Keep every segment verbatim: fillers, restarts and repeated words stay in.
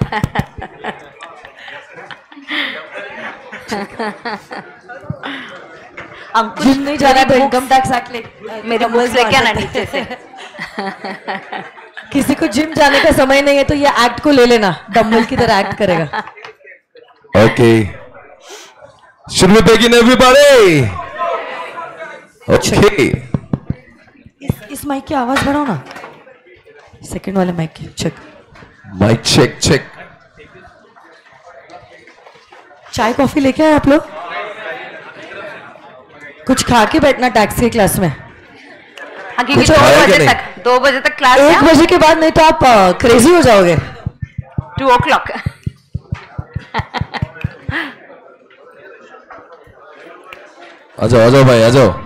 अंकुश नहीं जा रहा तो इनकम टैक्स एक्ट ले मेरे बुक्स लेके आना नीचे से। किसी को जिम जाने का समय नहीं है तो ये एक्ट को ले लेना, डम्बल की तरह एक्ट करेगा। Okay, should we begin everybody? Okay, इस, इस माइक की आवाज बढ़ाओ ना, सेकंड वाले माइक की। Check mike check check. चाय कॉफी लेके आए आप लोग? कुछ खा के बैठना टैक्स की क्लास में। हाँ, क्योंकि दो बजे तक दो बजे तक क्लास है। एक बजे के बाद नहीं तो आप क्रेजी हो जाओगे। Two O clock. आ जाओ आ जाओ भाई आ जाओ।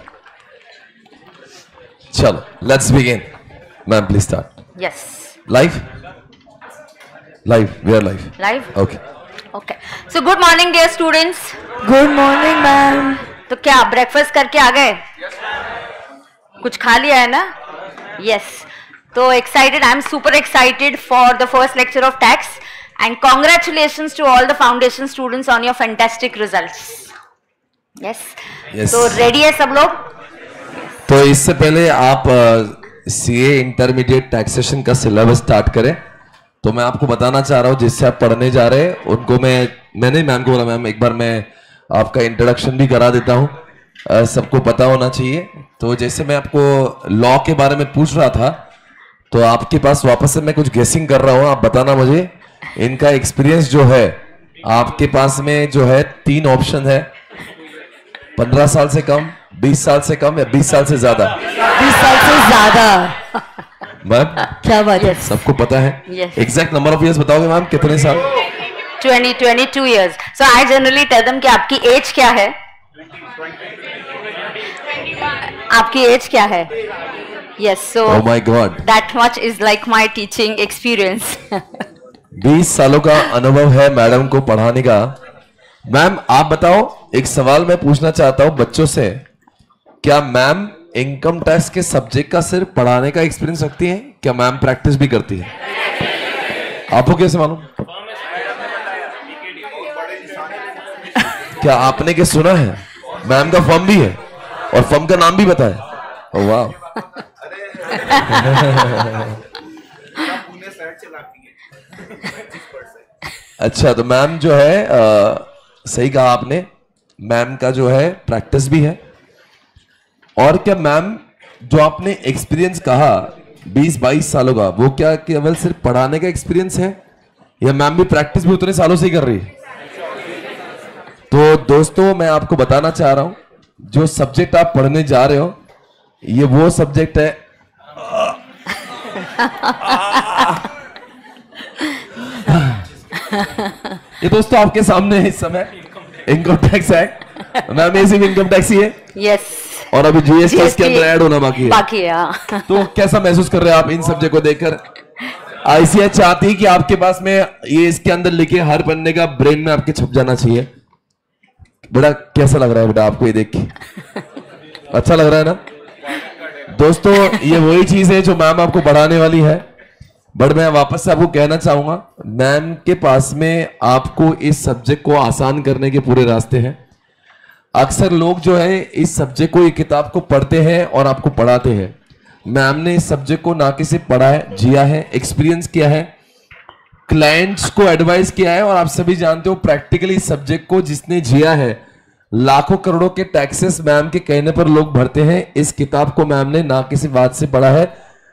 चलो let's begin. Ma'am please start. Yes. Live live we are live live okay okay. So good morning dear students. Good morning ma'am. तो क्या ब्रेकफास्ट करके आ गए? कुछ खा लिया है ना? यस। तो excited, I am super excited for the first lecture of tax and congratulations to all the foundation students on your fantastic results. Yes. तो रेडी है सब लोग? तो इससे पहले आप सीए इंटरमीडिएट टैक्सेशन का सिलेबस स्टार्ट करें तो मैं आपको बताना चाह रहा हूं जिससे आप पढ़ने जा रहे हैं उनको मैं मैंने मैम को बोला मैम एक बार मैं आपका इंट्रोडक्शन भी करा देता हूं, सबको पता होना चाहिए। तो जैसे मैं आपको लॉ के बारे में पूछ रहा था तो आपके पास वापस से मैं कुछ गेसिंग कर रहा हूं, आप बताना मुझे इनका एक्सपीरियंस जो है। आपके पास में जो है तीन ऑप्शन है, पंद्रह साल से कम, बीस साल से कम या बीस साल से ज्यादा। बीस साल से ज्यादा मैम क्या बात है? सबको पता है? एग्जैक्ट नंबर ऑफ इयर्स बताओगे मैम कितने साल? Twenty twenty two years. So I generally tell them कि आपकी एज क्या है? आपकी एज क्या है? Yes. So oh my god, that much is like my teaching experience. बीस सालों का अनुभव है मैडम को पढ़ाने का। मैम आप बताओ, एक सवाल मैं पूछना चाहता हूं बच्चों से, क्या मैम इनकम टैक्स के सब्जेक्ट का सिर्फ पढ़ाने का एक्सपीरियंस रखती है, क्या मैम प्रैक्टिस भी करती है? आपको कैसे मालूम? क्या आपने क्या सुना है? मैम का फर्म भी है और फर्म का नाम भी पता है। ओह वाह। अच्छा, तो मैम जो है आ, सही कहा आपने, मैम का जो है प्रैक्टिस भी है। और क्या मैम जो आपने एक्सपीरियंस कहा बीस बाईस सालों का, वो क्या केवल सिर्फ पढ़ाने का एक्सपीरियंस है या मैम भी प्रैक्टिस भी उतने सालों से ही कर रही है? तो दोस्तों मैं आपको बताना चाह रहा हूं, जो सब्जेक्ट आप पढ़ने जा रहे हो ये वो सब्जेक्ट है। ये दोस्तों आपके सामने इस समय इनकम टैक्स एक्ट, मैम ये सिर्फ इनकम टैक्स ही है। यस। और अभी जीएसटी इसके अंदर ऐड होना बाकी है। बाकी है। तो कैसा महसूस कर रहे हैं आप इन सब्जेक्ट को देखकर? आईसीएच चाहती कि आपके पास में ये इसके अंदर लिखे हर पन्ने का ब्रेन में आपके छप जाना चाहिए। बेटा कैसा लग रहा है बेटा आपको ये देख के? अच्छा लग रहा है ना? दोस्तों ये वही चीज है जो मैम आपको पढ़ाने वाली है। बट मैं वापस से आपको कहना चाहूंगा, मैम के पास में आपको इस सब्जेक्ट को आसान करने के पूरे रास्ते हैं। अक्सर लोग जो है इस सब्जेक्ट को, ये किताब को पढ़ते हैं और आपको पढ़ाते हैं। मैम ने इस सब्जेक्ट को ना कि सिर्फ पढ़ा है, जिया है, एक्सपीरियंस किया है, क्लाइंट्स को एडवाइस किया है। और आप सभी जानते हो प्रैक्टिकली इस सब्जेक्ट को जिसने जिया है, लाखों करोड़ों के टैक्सेस मैम के कहने पर लोग भरते हैं। इस किताब को मैम ने ना किसी बात से पढ़ा है,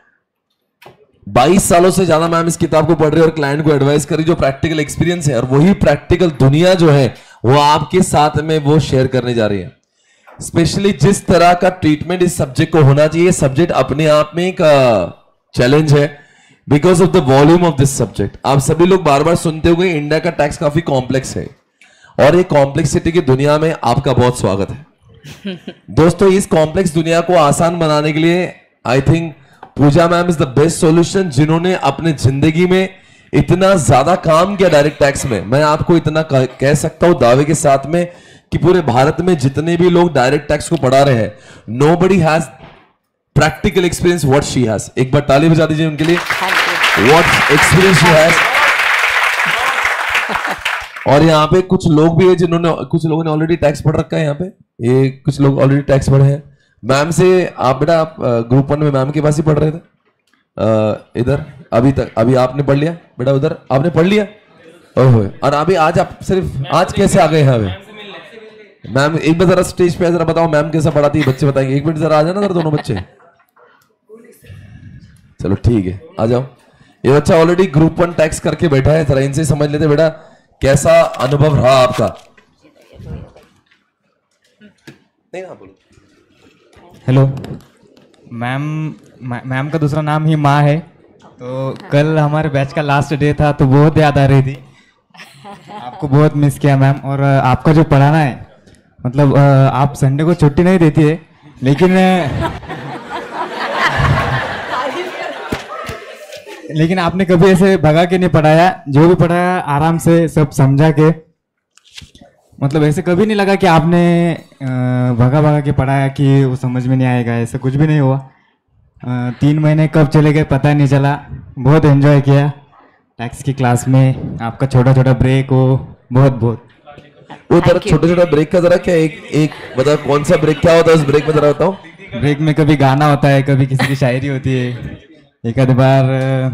बाईस सालों से ज्यादा मैम इस किताब को पढ़ रही है और क्लाइंट को एडवाइस करी, जो प्रैक्टिकल एक्सपीरियंस है। और वही प्रैक्टिकल दुनिया जो है वो आपके साथ में वो शेयर करने जा रही है। स्पेशली जिस तरह का ट्रीटमेंट इस सब्जेक्ट को होना चाहिए, सब्जेक्ट अपने आप में एक चैलेंज है because of the volume of this subject. आप सभी लोग बार बार सुनते होंगे इंडिया का टैक्स काफी कॉम्प्लेक्स है और ये कॉम्प्लेक्सिटी की दुनिया में आपका बहुत स्वागत है। दोस्तों इस कॉम्प्लेक्स दुनिया को आसान बनाने के लिए I think Pooja ma'am is the best solution, जिन्होंने अपने जिंदगी में इतना ज्यादा काम किया डायरेक्ट टैक्स में। मैं आपको इतना कह सकता हूं दावे के साथ में कि पूरे भारत में जितने भी लोग डायरेक्ट टैक्स को पढ़ा रहे हैं, nobody has practical experience what she has. एक बार ताली बजा दीजिए उनके लिए। What experience she has. और यहाँ पे कुछ लोग भी है जिन्होंने कुछ लोगों ने ऑलरेडी टैक्स पढ़ रखा है। यहाँ पे ये कुछ लोग ऑलरेडी टैक्स पढ़े हैं। मैम से आप बेटा आप ग्रुप वन में मैम के पास ही पढ़ रहे थे आ, इधर अभी तक अभी आपने पढ़ लिया बेटा? उधर आपने पढ़ लिया? ओहो। और अभी आज आप सिर्फ आज कैसे आ गए यहाँ पे? मैम एक बार जरा स्टेज पे जरा बताओ मैम कैसा पढ़ाती है, बच्चे बताएंगे। एक मिनट जरा आ जाना जरा दोनों बच्चे। चलो ठीक है आ जाओ। ये बच्चा ऑलरेडी ग्रुप वन टैक्स करके बैठा है, जरा इनसे समझ लेते बेटा कैसा अनुभव रहा आपका। नहीं ना बोलो। हेलो मैम, मैम का दूसरा नाम ही माँ है। तो कल हमारे बैच का लास्ट डे था तो बहुत याद आ रही थी, आपको बहुत मिस किया मैम। और आपका जो पढ़ाना है मतलब आप संडे को छुट्टी नहीं देती है, लेकिन लेकिन आपने कभी ऐसे भगा के नहीं पढ़ाया, जो भी पढ़ाया आराम से सब समझा के, मतलब ऐसे कभी नहीं लगा कि आपने भगा भगा के पढ़ाया कि वो समझ में नहीं आएगा, ऐसा कुछ भी नहीं हुआ। तीन महीने कब चले गए पता ही नहीं चला, बहुत एंजॉय किया टैक्स की क्लास में। आपका छोटा छोटा ब्रेक हो बहुत बहुत वो जरा छोटा छोटा ब्रेक का जरा क्या एक एक बता कौन सा ब्रेक क्या होता है उस ब्रेक में जरा बताओ। ब्रेक में कभी गाना होता है, कभी किसी की शायरी होती है, एक आध बार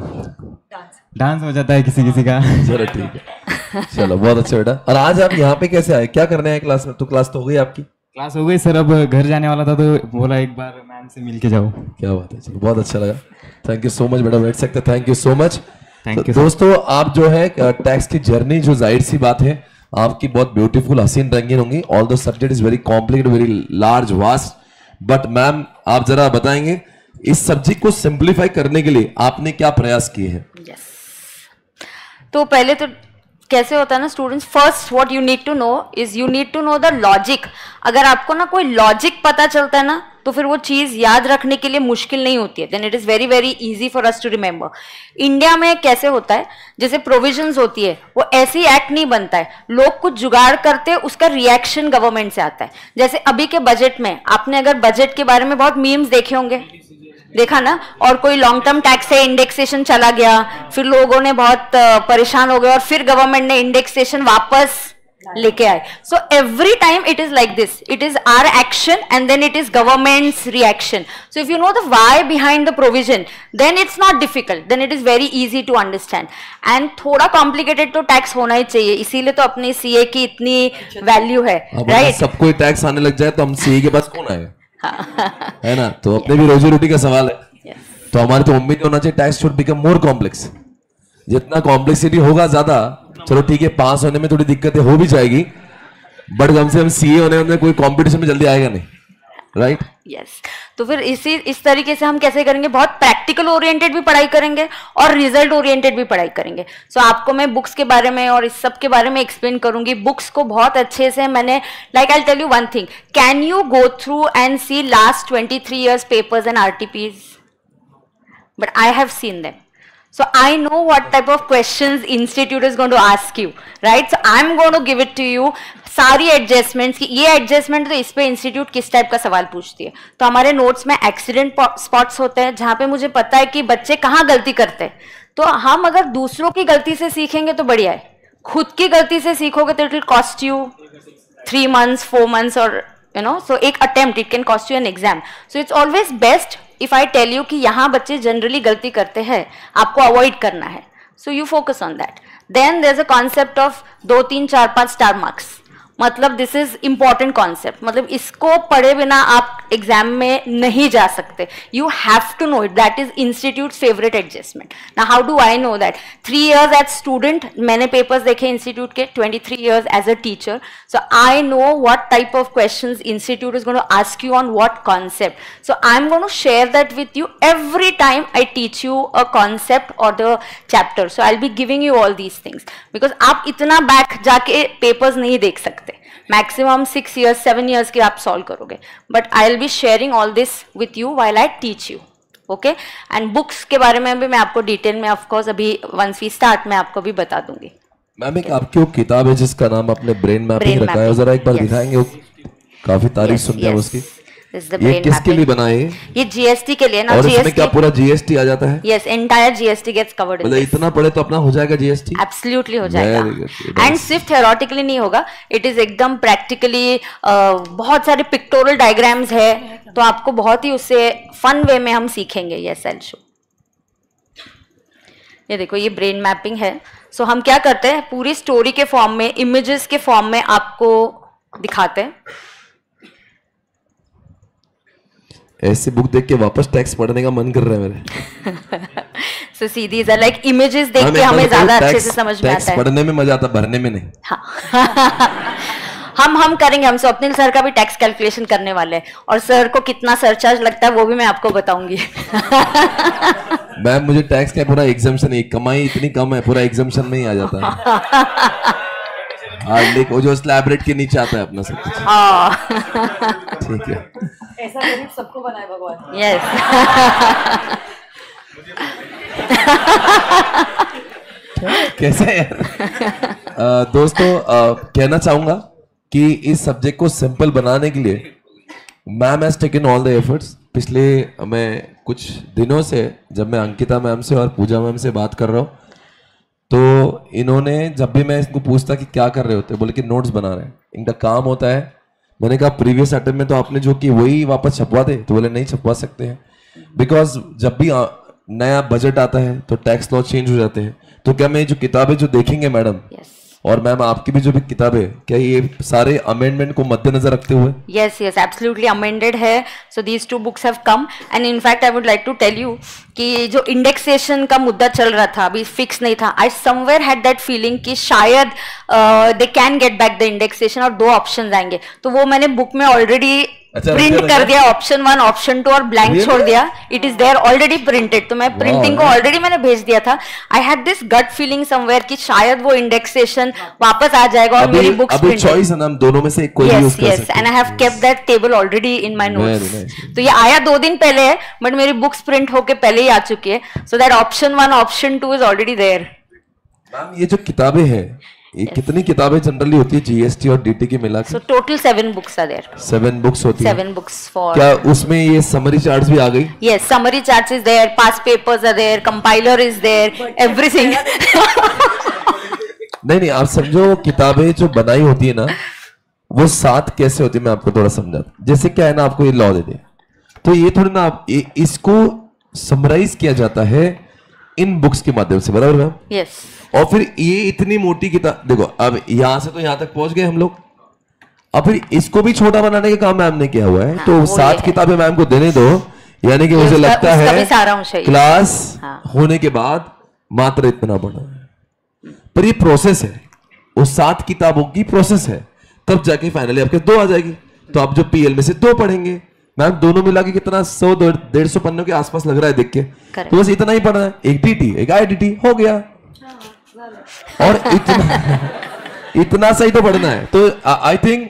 डांस हो जाता है किसी किसी का। चलो ठीक है, चलो बहुत अच्छा बेटा। और आज आप यहाँ पे कैसे आए, क्या करने आए क्लास में? तो क्लास तो हो गई आपकी? क्लास हो गई सर, अब घर जाने वाला था तो बोला एक बार मैम से मिल के जाओ। क्या बात है, चलो बहुत अच्छा लगा। थैंक यू सो मच बेटा, बैठ सकते। Thank you so much. Thank you दोस्तों आप जो है टैक्स की जर्नी जो जाहिर सी बात है आपकी बहुत ब्यूटीफुल हसीन रंगीन होंगी। All the subject is very complicated, very large vast, but ma'am आप जरा बताएंगे इस सब्जेक्ट को सिंप्लीफाई करने के लिए आपने क्या प्रयास किए हैं? yes. तो पहले तो कैसे होता है ना students, first what you need to know is you need to know the logic. अगर आपको ना कोई लॉजिक पता चलता है ना तो फिर वो चीज याद रखने के लिए मुश्किल नहीं होती है, then it is very very easy for us to remember. India में कैसे होता है, जैसे प्रोविजंस होती है वो ऐसी एक्ट नहीं बनता है, लोग कुछ जुगाड़ करते हैं, उसका रिएक्शन गवर्नमेंट से आता है। जैसे अभी के बजट में आपने अगर बजट के बारे में बहुत मीम्स देखे होंगे, देखा ना, और कोई लॉन्ग टर्म टैक्स से इंडेक्सेशन चला गया, फिर लोगों ने बहुत परेशान हो गए और फिर गवर्नमेंट ने इंडेक्सेशन वापस लेके आए। So every time it is like this, it is our action and then it is government's reaction. So if you know the why behind the provision then it's not difficult, then it is very easy to understand. And थोड़ा complicated तो tax होना ही चाहिए, इसीलिए तो अपनी CA की इतनी वैल्यू है, राइट? सबको टैक्स आने लग जाए तो हम सीए के पास कौन आएगा? है ना, तो अपने भी रोजी रोटी का सवाल है। yes. तो हमारी तो उम्मीद होना चाहिए tax should become more complex. जितना कॉम्प्लेक्सिटी होगा ज्यादा, चलो ठीक है पास होने में थोड़ी दिक्कतें हो भी जाएगी, बट कम से कम सीए होने में कोई कंपटीशन में जल्दी आएगा नहीं, राइट? यस। तो फिर इसी इस तरीके से हम कैसे करेंगे, बहुत प्रैक्टिकल ओरिएंटेड भी पढ़ाई करेंगे और रिजल्ट ओरिएंटेड भी पढ़ाई करेंगे। सो so, आपको मैं बुक्स के बारे में और इस सब के बारे में एक्सप्लेन करूंगी। बुक्स को बहुत अच्छे से मैंने, like I tell you one thing, can you go through and see last twenty three years papers and RTPs? But I have seen them. So I know what type of questions institute is going to ask you, right? So I'm going to give it to you. सारी adjustments की, ये adjustment तो इस पे institute किस type का सवाल पूछती है। तो हमारे नोट्स में एक्सीडेंट स्पॉट्स होते हैं जहाँ पे मुझे पता है कि बच्चे कहाँ गलती करते हैं। तो हम अगर दूसरों की गलती से सीखेंगे तो बढ़िया है, खुद की गलती से सीखोगे तो it will cost you three months four months और यू नो, सो एक attempt it can cost you an exam. So it's always best if I tell you कि यहाँ बच्चे जनरली गलती करते हैं, आपको अवॉइड करना है, so you focus on that. Then there is a concept of दो तीन चार पांच स्टार मार्क्स. मतलब दिस इज इंपॉर्टेंट कॉन्सेप्ट, मतलब इसको पढ़े बिना आप एग्जाम में नहीं जा सकते. You have to know it, that is institute favourite adjustment. ना how do I know that? Three years as student मैंने पेपर्स देखे इंस्टीट्यूट के, twenty three years as a teacher. So I know what type of questions institute is going to ask you on what concept. So I am going to share that with you every time I teach you a concept or the chapter. So I will be giving you all these things, because आप इतना back जाके papers नहीं देख सकते. Maximum six years seven years के आप solve करोगे, but I will be sharing all this with you while I teach you. Okay, and books के बारे में भी मैं आपको डिटेल में ऑफ कोर्स अभी वंस वी स्टार्ट मैं आपको भी बता दूंगी. मैम एक आपकी वो किताब है जिसका नाम आपने ब्रेन मैपिंग रखा है, जरा एक बार yes. दिखाएंगे? वो काफी तारीफ yes, सुनते हैं yes. उसकी. This is the ये brain किसके mapping. लिए बना है ये? ये जीएसटी के लिए ना. और इसमें जीएसटी क्या पूरा जीएसटी आ जाता है? Yes, entire G S T gets covered in मतलब this. इतना पढ़े तो अपना हो जाएगा जीएसटी? Absolutely हो जाएगा. Very good. And सिर्फ theoretically नहीं होगा. It is एकदम practically uh, बहुत सारे pictorial diagrams है, तो आपको बहुत ही उससे fun way में हम सीखेंगे. Yes, I'll show. ये देखो ये ब्रेन मैपिंग है. सो so, हम क्या करते हैं, पूरी स्टोरी के फॉर्म में, इमेजेस के फॉर्म में आपको दिखाते हैं. ऐसी बुक देख के वापस टैक्स पढ़ने का मन कर रहा है मेरे. So see these are like images देख के हमें ज्यादा अच्छे से समझ में आता है. पढ़ने में मजा आता, भरने में नहीं. हाँ. हम हम करेंगे. हम स्वप्निल सर का भी टैक्स कैलकुलेशन करने वाले हैं, और सर को कितना सरचार्ज लगता है वो भी मैं आपको बताऊंगी. मैम मुझे टैक्स का पूरा एग्जाम्पशन है, कमाई इतनी कम है, पूरा एग्जाम्पशन में ही आ जाता है. हार्डली वो जो स्लैब रेट के नीचे आता है अपना सब कुछ. ठीक है. ऐसा गरीब सबको बनाए भगवान. यस. कैसे यार. uh, दोस्तों uh, कहना चाहूंगा कि इस सब्जेक्ट को सिंपल बनाने के लिए ma'am has taken all the efforts. पिछले मैं कुछ दिनों से जब मैं अंकिता मैम से और पूजा मैम से बात कर रहा हूँ, तो इन्होंने जब भी मैं इसको पूछता कि क्या कर रहे होते, बोले कि नोट्स बना रहे हैं. इनका काम होता है. मैंने कहा प्रीवियस अटेम्प्ट में तो आपने जो कि वही वापस छपवा दे, तो बोले नहीं छपवा सकते हैं, बिकॉज जब भी नया बजट आता है तो टैक्स लॉ चेंज हो जाते हैं. तो क्या मैं जो किताबें जो देखेंगे मैडम, yes. और मैम आपकी भी जो भी किताबें, क्या ये सारे अमेंडमेंट को मद्देनजर रखते हुए? यस यस एब्सोल्युटली अमेंडेड है. So these two books have come, and in fact I would like to tell you कि जो इंडेक्सेशन का मुद्दा चल रहा था, अभी फिक्स नहीं था. I somewhere had that feeling कि शायद they can get back the indexation, और दो ऑप्शंस आएंगे. तो वो मैंने बुक में ऑलरेडी अच्छा, प्रिंट अच्छा, कर अच्छा। दिया, ऑप्शन वन ऑप्शन टू, और ब्लैंक Really? छोड़ दिया. It is there already printed. तो मैं प्रिंटिंग को ऑलरेडी मैंने भेज दिया था. I had this gut feeling somewhere कि शायद वो इंडेक्सेशन वापस आ जाएगा और मेरी बुक्स अभी चॉइस है ना, हम दोनों में से एक कोई यूज यस कर यस सकते हैं. And I have kept that table already in my Very notes. nice. तो ये आया दो दिन पहले है, बट मेरी बुक्स प्रिंट होके पहले ही आ चुकी है. So that option one option two is already there. Ma'am ये जो किताबें हैं, ये कितनी किताबें जनरली होती है जीएसटी और डीटी की मिला के? So total seven books are there. Seven books होती है. Seven books for. क्या उसमें ये समरी चार्ट्स भी आ गई? Yes, summary charts is there, past papers are there, compiler is there, everything. नहीं नहीं, आप समझो किताबें जो बनाई होती है ना, वो साथ कैसे होती है मैं आपको थोड़ा समझाता. जैसे क्या है ना, आपको ये लॉ दे दे, तो ये थोड़ी ना आप ये, इसको समराइज किया जाता है इन बुक्स के माध्यम से, बराबर मैम? यस. और फिर ये इतनी मोटी किताब देखो, अब यहां से तो यहां तक पहुंच गए हम लोग, अब फिर इसको भी छोटा बनाने का काम मैम ने किया हुआ है. हाँ, तो वो सात ये किताबें मैम को देने दो, यानी कि ये मुझे उसका- लगता उसका है भी सारांश है ये. क्लास हाँ. होने के बाद मात्र इतना बड़ा है. पर ये प्रोसेस है, वो सात किताबों की प्रोसेस है, तब जाके फाइनली आपके दो आ जाएगी. तो आप जो पीएल में से दो पढ़ेंगे मैम, दोनों मिला के कितना सौ डेढ़ सौ पन्नों के आसपास लग रहा है देख के. Correct. तो बस इतना ही पढ़ना है, एक डीटी एक आईडीटी हो गया, और इतना इतना सही तो पढ़ना है. तो आई थिंक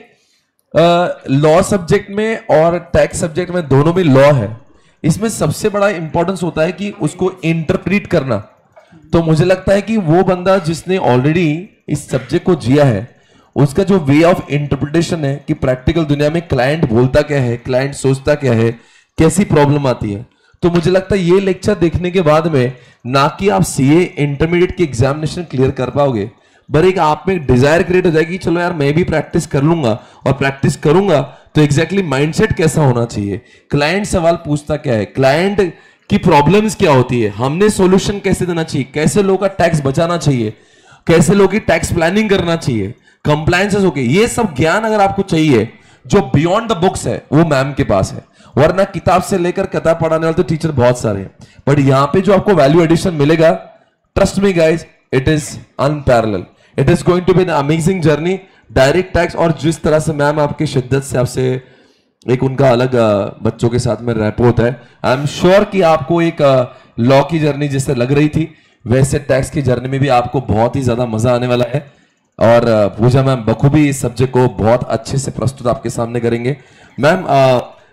लॉ सब्जेक्ट में और टैक्स सब्जेक्ट में दोनों में लॉ है, इसमें सबसे बड़ा इंपॉर्टेंस होता है कि उसको इंटरप्रीट करना. तो मुझे लगता है कि वो बंदा जिसने ऑलरेडी इस सब्जेक्ट को जिया है, उसका जो वे ऑफ इंटरप्रिटेशन है कि प्रैक्टिकल दुनिया में क्लाइंट बोलता क्या है, क्लाइंट सोचता क्या है, कैसी प्रॉब्लम आती है. तो मुझे लगता है ये लेक्चर देखने के बाद में ना कि आप सीए इंटरमीडिएट की एग्जामिनेशन क्लियर कर पाओगे, पर एक आप में डिजायर क्रिएट हो जाएगी, चलो यार मैं भी प्रैक्टिस कर लूंगा, और प्रैक्टिस करूंगा तो एग्जैक्टली माइंडसेट कैसा होना चाहिए, क्लाइंट सवाल पूछता क्या है, क्लाइंट की प्रॉब्लम्स क्या होती है, हमने सॉल्यूशन कैसे देना चाहिए, कैसे लोगों का टैक्स बचाना चाहिए, कैसे लोगों की टैक्स प्लानिंग करना चाहिए, कंप्लायंसेस हो गए, ये सब ज्ञान अगर आपको चाहिए जो बियॉन्ड द बुक्स है, वो मैम के पास है. वरना किताब से लेकर किताब पढ़ाने वाले तो टीचर बहुत सारे हैं, बट यहाँ पे जो आपको वैल्यू एडिशन मिलेगा, trust me guys, it is unparalleled. It is going to be an amazing journey. Direct tax, और जिस तरह से मैम आपकी शिद्दत से आपसे एक उनका अलग बच्चों के साथ में रैप होता है, आई एम श्योर कि आपको एक लॉ की जर्नी जैसे लग रही थी, वैसे टैक्स की जर्नी में भी आपको बहुत ही ज्यादा मजा आने वाला है. और पूजा मैम बखूबी इस सब्जेक्ट को बहुत अच्छे से प्रस्तुत आपके सामने करेंगे. मैम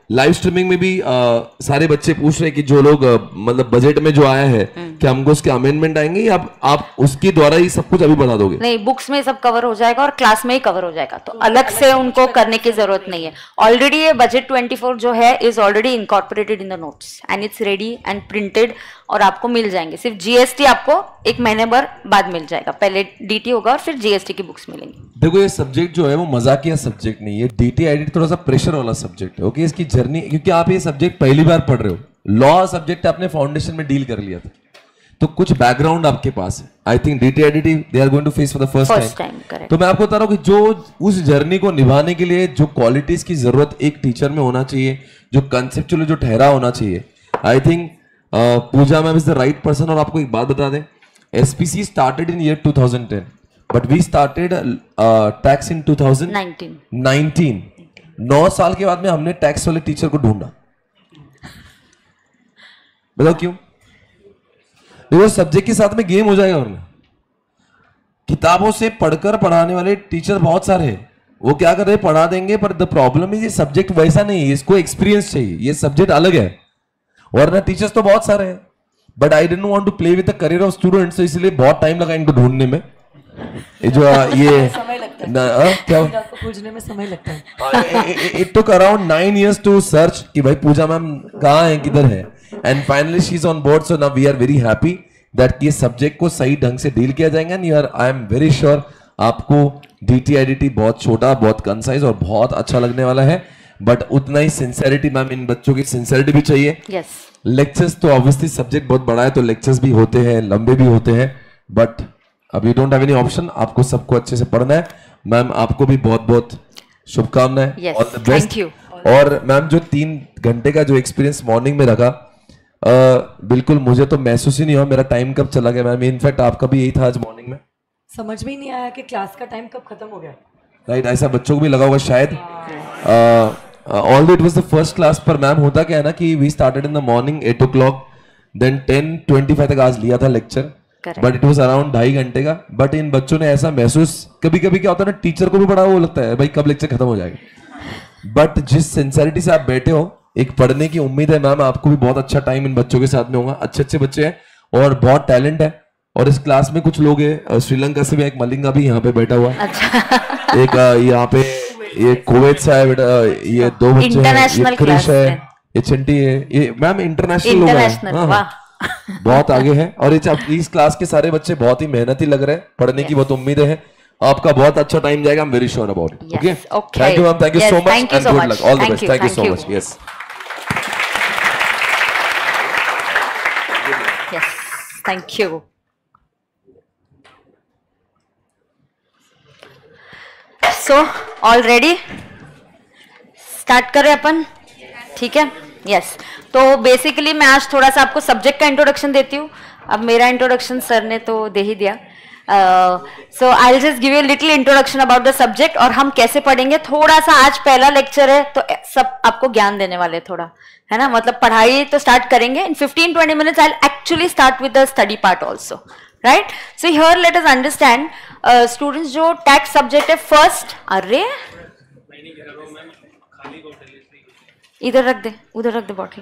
लाइव स्ट्रीमिंग में भी आ, सारे बच्चे पूछ रहे हैं कि जो लोग आ, मतलब बजट में जो आया है क्या हमको उसके अमेंडमेंट आएंगे या आप, आप उसके द्वारा ही सब कुछ अभी बता दोगे? नहीं, बुक्स में सब कवर हो जाएगा और क्लास में ही कवर हो जाएगा, तो अलग से उनको करने की जरूरत नहीं है। ऑलरेडी ये बजट चौबीस जो है is already incorporated in the notes and it's ready and printed और आपको मिल जाएंगे। सिर्फ जीएसटी आपको एक महीने भर बाद मिल जाएगा, पहले डीटी होगा और फिर जीएसटी की बुक्स मिलेंगी। देखो ये सब्जेक्ट जो है वो मजाकिया सब्जेक्ट नहीं है, डीटी आईडी थोड़ा सा प्रेशर वाला सब्जेक्ट है। ओके, इसकी जर्नी, क्योंकि आप ये सब्जेक्ट पहली बार पढ़ रहे हो, लॉ सब्जेक्ट आपने फाउंडेशन में डील कर लिया था, तो कुछ बैकग्राउंड आपके पास है। I think DT ID they are going to face for the first time. तो मैं आपको बता रहा हूँ कि जो उस जर्नी को निभाने के लिए जो क्वालिटीज की जरूरत एक टीचर में होना चाहिए, जो कंसेप्चुअली जो ठहरा होना चाहिए, I think Pooja ma'am is the right person. और आपको एक बात बता दें, SPC started in year two thousand ten but we started tax in two thousand nineteen. नौ साल के बाद में हमने टैक्स वाले टीचर को ढूंढा। बताओ क्यों? देखो सब्जेक्ट के साथ में गेम हो जाएगा, वरना किताबों से पढ़कर पढ़ाने वाले टीचर बहुत सारे हैं, वो क्या कर रहे हैं, पढ़ा देंगे, पर द प्रॉब्लम है ये सब्जेक्ट वैसा नहीं है, इसको एक्सपीरियंस चाहिए, ये सब्जेक्ट अलग है। वरना टीचर्स तो बहुत सारे हैं, but I didn't want to play with the career of students, तो इसलिए बहुत टाइम लगा इनको ढूंढने में। ये जो ये समय लगता है ना, आ, क्या आपको खोजने में समय लगता है। It took around nine years to search कि भाई पूजा मैम कहाँ है, किधर है, and finally she is on board. So now we are very happy that ये सब्जेक्ट को सही ढंग से डील किया जाएगा। And I am very sure आपको डीटी आईडीटी बहुत छोटा, बहुत कंसाइज और बहुत अच्छा लगने वाला है, बट उतना ही सिंसेरिटी, मैम इन बच्चों की सिंसेरिटी भी चाहिए। yes. लेक्चर्स तो ऑब्वियसली सब्जेक्ट बहुत बड़ा है, तो लेक्चर्स भी होते हैं, लंबे भी होते हैं, बट अब you don't have any option, आपको सबको अच्छे से पढ़ना है। मैम आपको भी बहुत बहुत शुभकामनाएं, ऑल द बेस्ट। और मैम जो तीन घंटे का जो एक्सपीरियंस मॉर्निंग में रखा, आ, बिल्कुल मुझे तो महसूस ही नहीं हुआ मेरा टाइम कब चला गया। मैम इनफैक्ट आपका भी यही था आज मॉर्निंग में, समझ में ही नहीं आया कि क्लास का टाइम कब खत्म हो गया। राइट right, ऐसा बच्चों को भी लगा होगा शायद। All it was the first class, पर मैम होता क्या है ना कि we started in the morning eight o'clock, then ten twenty five तक आज लिया था lecture, but it was around ढाई घंटे का। बट इन बच्चों ने ऐसा महसूस, कभी कभी क्या होता है ना, टीचर को भी बड़ा वो लगता है भाई कब लेक्चर खत्म हो जाएगा, बट जिस सिंसियरिटी से आप बैठे हो, एक पढ़ने की उम्मीद है मैम आपको भी बहुत अच्छा टाइम इन बच्चों के साथ में होगा। अच्छे अच्छे बच्चे हैं और बहुत टैलेंट है, और इस क्लास में कुछ लोग हैं श्रीलंका से भी, एक मलिंगा भी यहाँ पे बैठा हुआ है, अच्छा। एक यहाँ पे ये कुवैत से है बेटा, ये दो बच्चे हैं, ये क्रिश है, ये चिंटी है, ये मैम इंटरनेशनल लोग हैं, बहुत आगे है। और ये इस क्लास के सारे बच्चे बहुत ही मेहनती लग रहे हैं, पढ़ने की बहुत उम्मीदें हैं, आपका बहुत अच्छा टाइम जाएगा, I am very sure about it. Okay, thank you ma'am, thank you so much and good luck, all the best, thank you so much. Yes yes, thank you. So all ready, start करें अपन, ठीक है? Yes yes. तो basically मैं आज थोड़ा सा आपको सब्जेक्ट का इंट्रोडक्शन देती हूँ। अब मेरा इंट्रोडक्शन सर ने तो दे ही दिया, so I will just give you little introduction about the subject और हम कैसे पढ़ेंगे। थोड़ा सा आज पहला लेक्चर है तो सब आपको ज्ञान देने वाले, थोड़ा है ना, मतलब पढ़ाई तो स्टार्ट करेंगे in fifteen twenty minutes. I will actually start with the study part also, right? So here let us understand students, जो टैक्स सब्जेक्ट है फर्स्ट, अरे इधर रख दे, उधर रख दे बॉटल,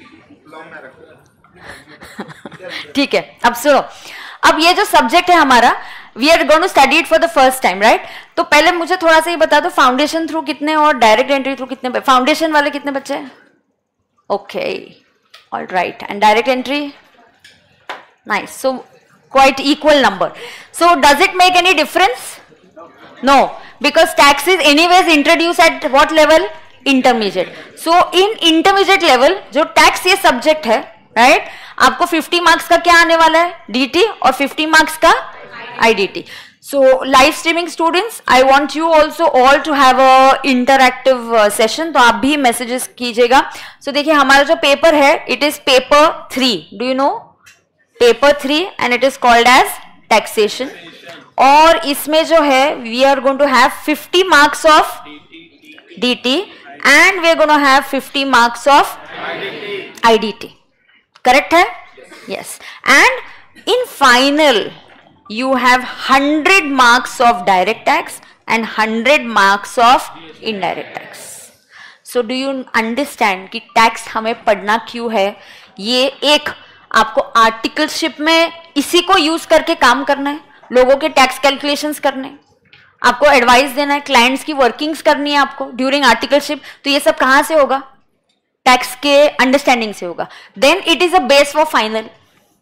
ठीक है। अब सुनो, अब ये जो सब्जेक्ट है हमारा, we are going to study it for the first time, right? तो पहले मुझे थोड़ा सा ये बता दो, फाउंडेशन थ्रू कितने और डायरेक्ट एंट्री थ्रू कितने? फाउंडेशन वाले कितने बच्चे हैं? Okay, all right, and direct entry? Nice, so quite equal number. So does it make any difference? No, because tax is anyways introduced at what level? Intermediate. So in intermediate level जो tax ये subject है, right? आपको fifty marks का क्या आने वाला है? D T, और फिफ्टी मार्क्स का I D T. So live streaming students, I want you also all to have a interactive uh, session. तो आप भी messages कीजिएगा. So देखिए हमारा जो पेपर है, it is paper three. Do you know? Paper three, and it is called as taxation. और इसमें जो है we are going to have fifty marks of DT and we are going to have fifty marks of IDT, correct है? Yes, and in final you have one hundred marks of direct tax and one hundred marks of indirect tax. So do you understand कि tax हमें पढ़ना क्यों है? ये एक आपको articleship में इसी को यूज करके काम करना है, लोगों के टैक्स कैलकुलेशंस करने, आपको एडवाइस देना है, क्लाइंट्स की वर्किंग्स करनी है आपको ड्यूरिंग आर्टिकलशिप। तो ये सब कहां से होगा? टैक्स के अंडरस्टैंडिंग से होगा। Then it is a base for final,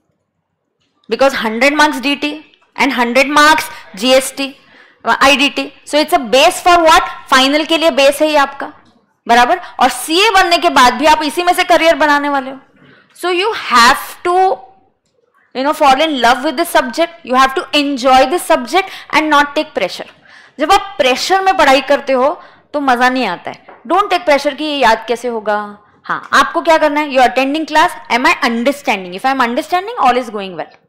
because hundred marks DT and hundred marks GST IDT, so it's a base for what? Final के लिए बेस है ये आपका, बराबर। और सीए बनने के बाद भी आप इसी में से करियर बनाने वाले हो। So you have to you know fall in love with this subject, you have to enjoy this subject and not take pressure. जब आप प्रेशर में पढ़ाई करते हो तो मजा नहीं आता है। डोंट टेक प्रेशर कि ये याद कैसे होगा। हाँ, आपको क्या करना है? You are attending class, am I understanding? If I am understanding, all is going well.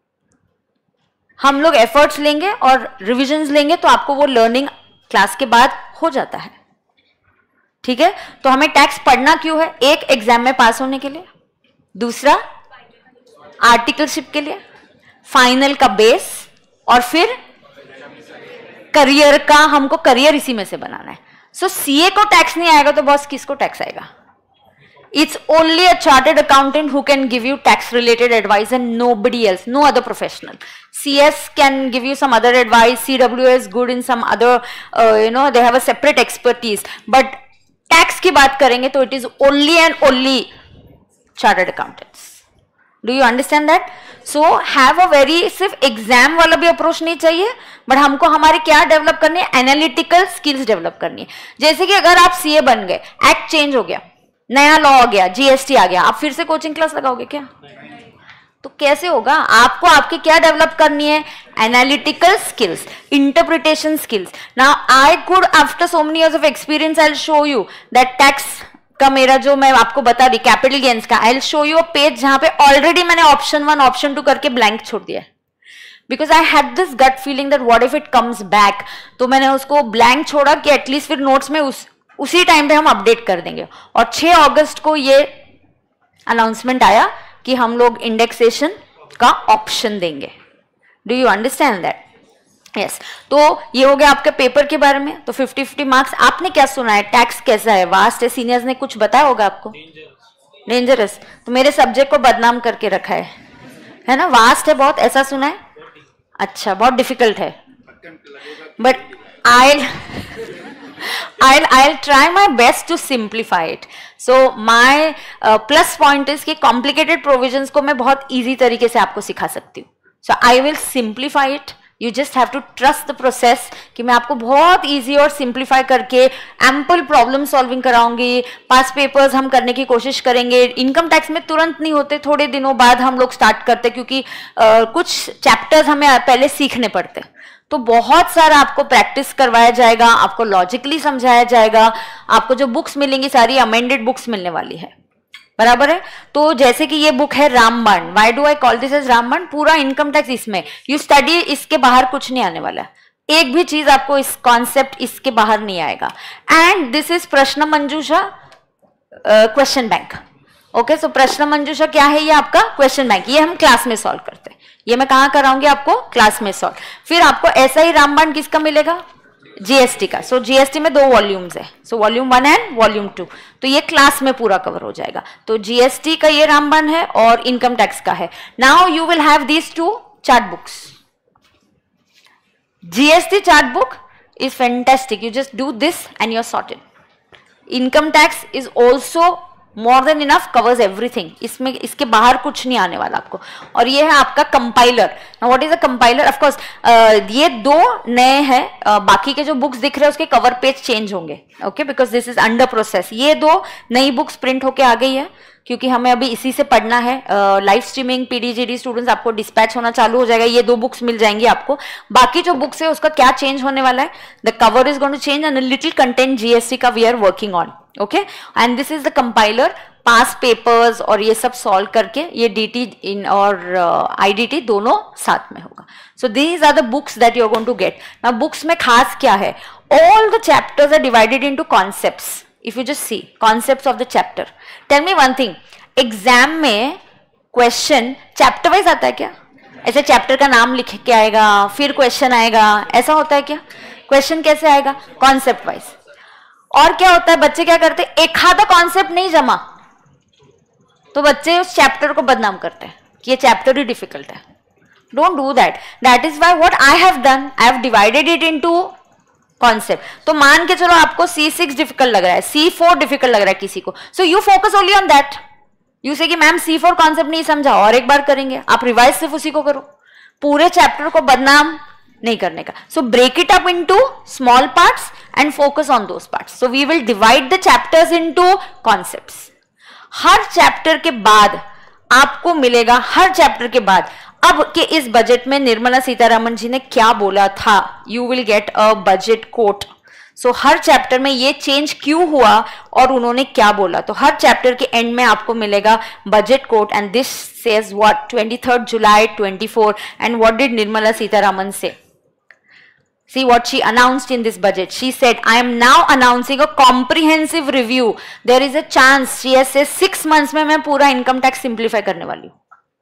हम लोग एफर्ट्स लेंगे और रिविजन्स लेंगे तो आपको वो लर्निंग क्लास के बाद हो जाता है, ठीक है। तो हमें टैक्स पढ़ना क्यों है? एक, एग्जाम में पास होने के लिए, दूसरा आर्टिकलशिप के लिए, फाइनल का बेस, और फिर करियर का, हमको करियर इसी में से बनाना है। सो सीए को टैक्स नहीं आएगा तो बॉस किसको टैक्स आएगा? It's only a chartered accountant who can give you tax related advice and nobody else, no other professional. C S can give you some other advice, C W is good in some other, uh, you know, they have a separate expertise. But tax की बात करेंगे तो it is only and only chartered accountants. Do you understand that? So have a very, सिर्फ exam वाला भी approach नहीं चाहिए, but हमको हमारे क्या डेवलप करनी है? एनालिटिकल स्किल्स डेवलप करनी है. जैसे कि अगर आप सीए बन गए, एक्ट चेंज हो गया, नया लॉ आ गया, जीएसटी आ गया, आप फिर से कोचिंग क्लास लगाओगे क्या? तो कैसे होगा? आपको आपकी क्या डेवलप करनी है? Analytical skills, interpretation skills. Now I could after so many years of experience I will show you that tax का मेरा जो मैं आपको बता रही कैपिटल गेन्स का, I will show you a page जहां पे ऑलरेडी मैंने ऑप्शन वन ऑप्शन टू करके ब्लैंक छोड़ दिया है, because I had this gut feeling that what if it comes back. तो मैंने उसको ब्लैंक छोड़ा कि एटलीस्ट फिर नोट्स में उस उसी टाइम पे हम अपडेट कर देंगे. और छह अगस्त को ये अनाउंसमेंट आया कि हम लोग इंडेक्सेशन का ऑप्शन देंगे. Do you understand that? Yes. तो ये हो गया आपके पेपर के बारे में. तो फिफ्टी फिफ्टी मार्क्स. आपने क्या सुना है? टैक्स कैसा है? वास्ट है? सीनियर्स ने कुछ बताया होगा आपको? डेंजरस. तो मेरे सब्जेक्ट को बदनाम करके रखा है, है ना? वास्ट है बहुत, ऐसा सुना है? अच्छा, बहुत डिफिकल्ट है, but I I'll I'll try my best to simplify it. So my uh, plus point is कि complicated provisions को मैं बहुत easy तरीके से आपको सिखा सकती हूँ. So I will simplify it. You just have to trust the process कि मैं आपको बहुत easy और simplify करके ample problem solving कराऊंगी. पास papers हम करने की कोशिश करेंगे. Income tax में तुरंत नहीं होते, थोड़े दिनों बाद हम लोग start करते, क्योंकि uh, कुछ chapters हमें पहले सीखने पड़ते हैं. तो बहुत सारा आपको प्रैक्टिस करवाया जाएगा, आपको लॉजिकली समझाया जाएगा. आपको जो बुक्स मिलेंगी सारी अमेंडेड बुक्स मिलने वाली है, बराबर है? तो जैसे कि ये बुक है Rambaan. Why do I call this as Rambaan? पूरा इनकम टैक्स इसमें. यू स्टडी, इसके बाहर कुछ नहीं आने वाला है. एक भी चीज आपको इस कॉन्सेप्ट इसके बाहर नहीं आएगा. And this is Prashna Manjusha question bank. Okay, so Prashna Manjusha क्या है? ये आपका क्वेश्चन बैंक. ये हम क्लास में सॉल्व करते हैं. ये मैं कहां कराऊंगी? आपको क्लास में सॉल्व. फिर आपको ऐसा ही रामबाण किसका मिलेगा? जीएसटी का. सो so, जीएसटी में दो वॉल्यूम्स है. So volume one and volume two. तो ये क्लास में पूरा कवर हो जाएगा. तो जीएसटी का ये रामबाण है और इनकम टैक्स का है. Now you will have these two chart books. GST chart book is fantastic. You just do this and you are sorted. Income tax is also more than enough, covers everything. इसमें इसके बाहर कुछ नहीं आने वाला आपको. और ये है आपका compiler. Now what is a compiler? Of course ये दो नए हैं. uh, बाकी के जो बुक्स दिख रहे हैं उसके कवर पेज चेंज होंगे. Okay, because this is under process. ये दो नई बुक्स प्रिंट होके आ गई है, क्योंकि हमें अभी इसी से पढ़ना है. लाइव स्ट्रीमिंग पीडीजीडी स्टूडेंट्स आपको डिस्पैच होना चालू हो जाएगा. ये दो बुक्स मिल जाएंगी आपको. बाकी जो बुक्स है उसका क्या चेंज होने वाला है? The cover is going to change and little content GST का we are working on. Okay, and this is the compiler. Past papers और ये सब सॉल्व करके ये डीटी इन और आईडीटी दोनों साथ में होगा. So these are the books that you are going to get. Now books में खास क्या है? All the chapters are divided into concepts. If you just see concepts of the chapter. Tell me one thing, exam में question chapter wise आता है क्या? ऐसे chapter का नाम लिख के आएगा फिर क्वेश्चन आएगा, ऐसा होता है क्या? क्वेश्चन कैसे आएगा? Concept wise. और क्या होता है, बच्चे क्या करते हैं, एक आधा कॉन्सेप्ट नहीं जमा तो बच्चे उस चैप्टर को बदनाम करते हैं कि ये चैप्टर ही डिफिकल्ट है. Don't do that. That is why what I have done, I have divided it into concept. तो मान के चलो आपको सी सिक्स डिफिकल्ट लग रहा है, सी फोर डिफिकल्ट लग रहा है किसी को, so you focus only on that. You say कि मैम सी फोर कॉन्सेप्ट नहीं समझा, और एक बार करेंगे. आप रिवाइज सिर्फ उसी को करो, पूरे चैप्टर को बदनाम नहीं करने का. So break it up into small parts and focus on those parts. So we will divide the chapters into concepts. हर चैप्टर के बाद आपको मिलेगा, हर चैप्टर के बाद अब के इस बजट में निर्मला सीतारमण जी ने क्या बोला था, you will get a budget quote. So हर चैप्टर में ये चेंज क्यों हुआ और उन्होंने क्या बोला, तो हर चैप्टर के एंड में आपको मिलेगा budget quote. And this says what, twenty third July twenty four, and what did Nirmala Sitharaman say? See what she announced in this budget. She said, I am now announcing a comprehensive review. There is a chance, she has said, six months में मैं पूरा income tax simplify करने वाली हूँ.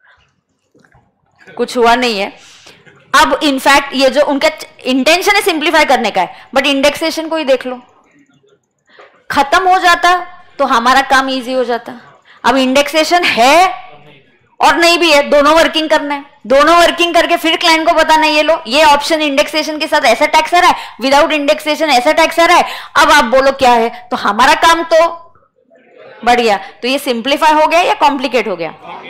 कुछ हुआ नहीं है. अब इनफैक्ट ये जो उनका इंटेंशन है सिंप्लीफाई करने का है, बट इंडेक्सेशन को ही देख लो, खत्म हो जाता तो हमारा काम इजी हो जाता. अब इंडेक्सेशन है और नहीं भी है, दोनों वर्किंग करना है. दोनों वर्किंग करके फिर क्लाइंट को बताना, ये लो ये ऑप्शन इंडेक्सेशन के साथ ऐसा टैक्स आ रहा है, विदाउट इंडेक्सेशन ऐसा टैक्स आ रहा है, अब आप बोलो क्या है. तो हमारा काम तो बढ़ गया. तो ये सिंप्लीफाई हो गया या कॉम्प्लिकेट हो गया?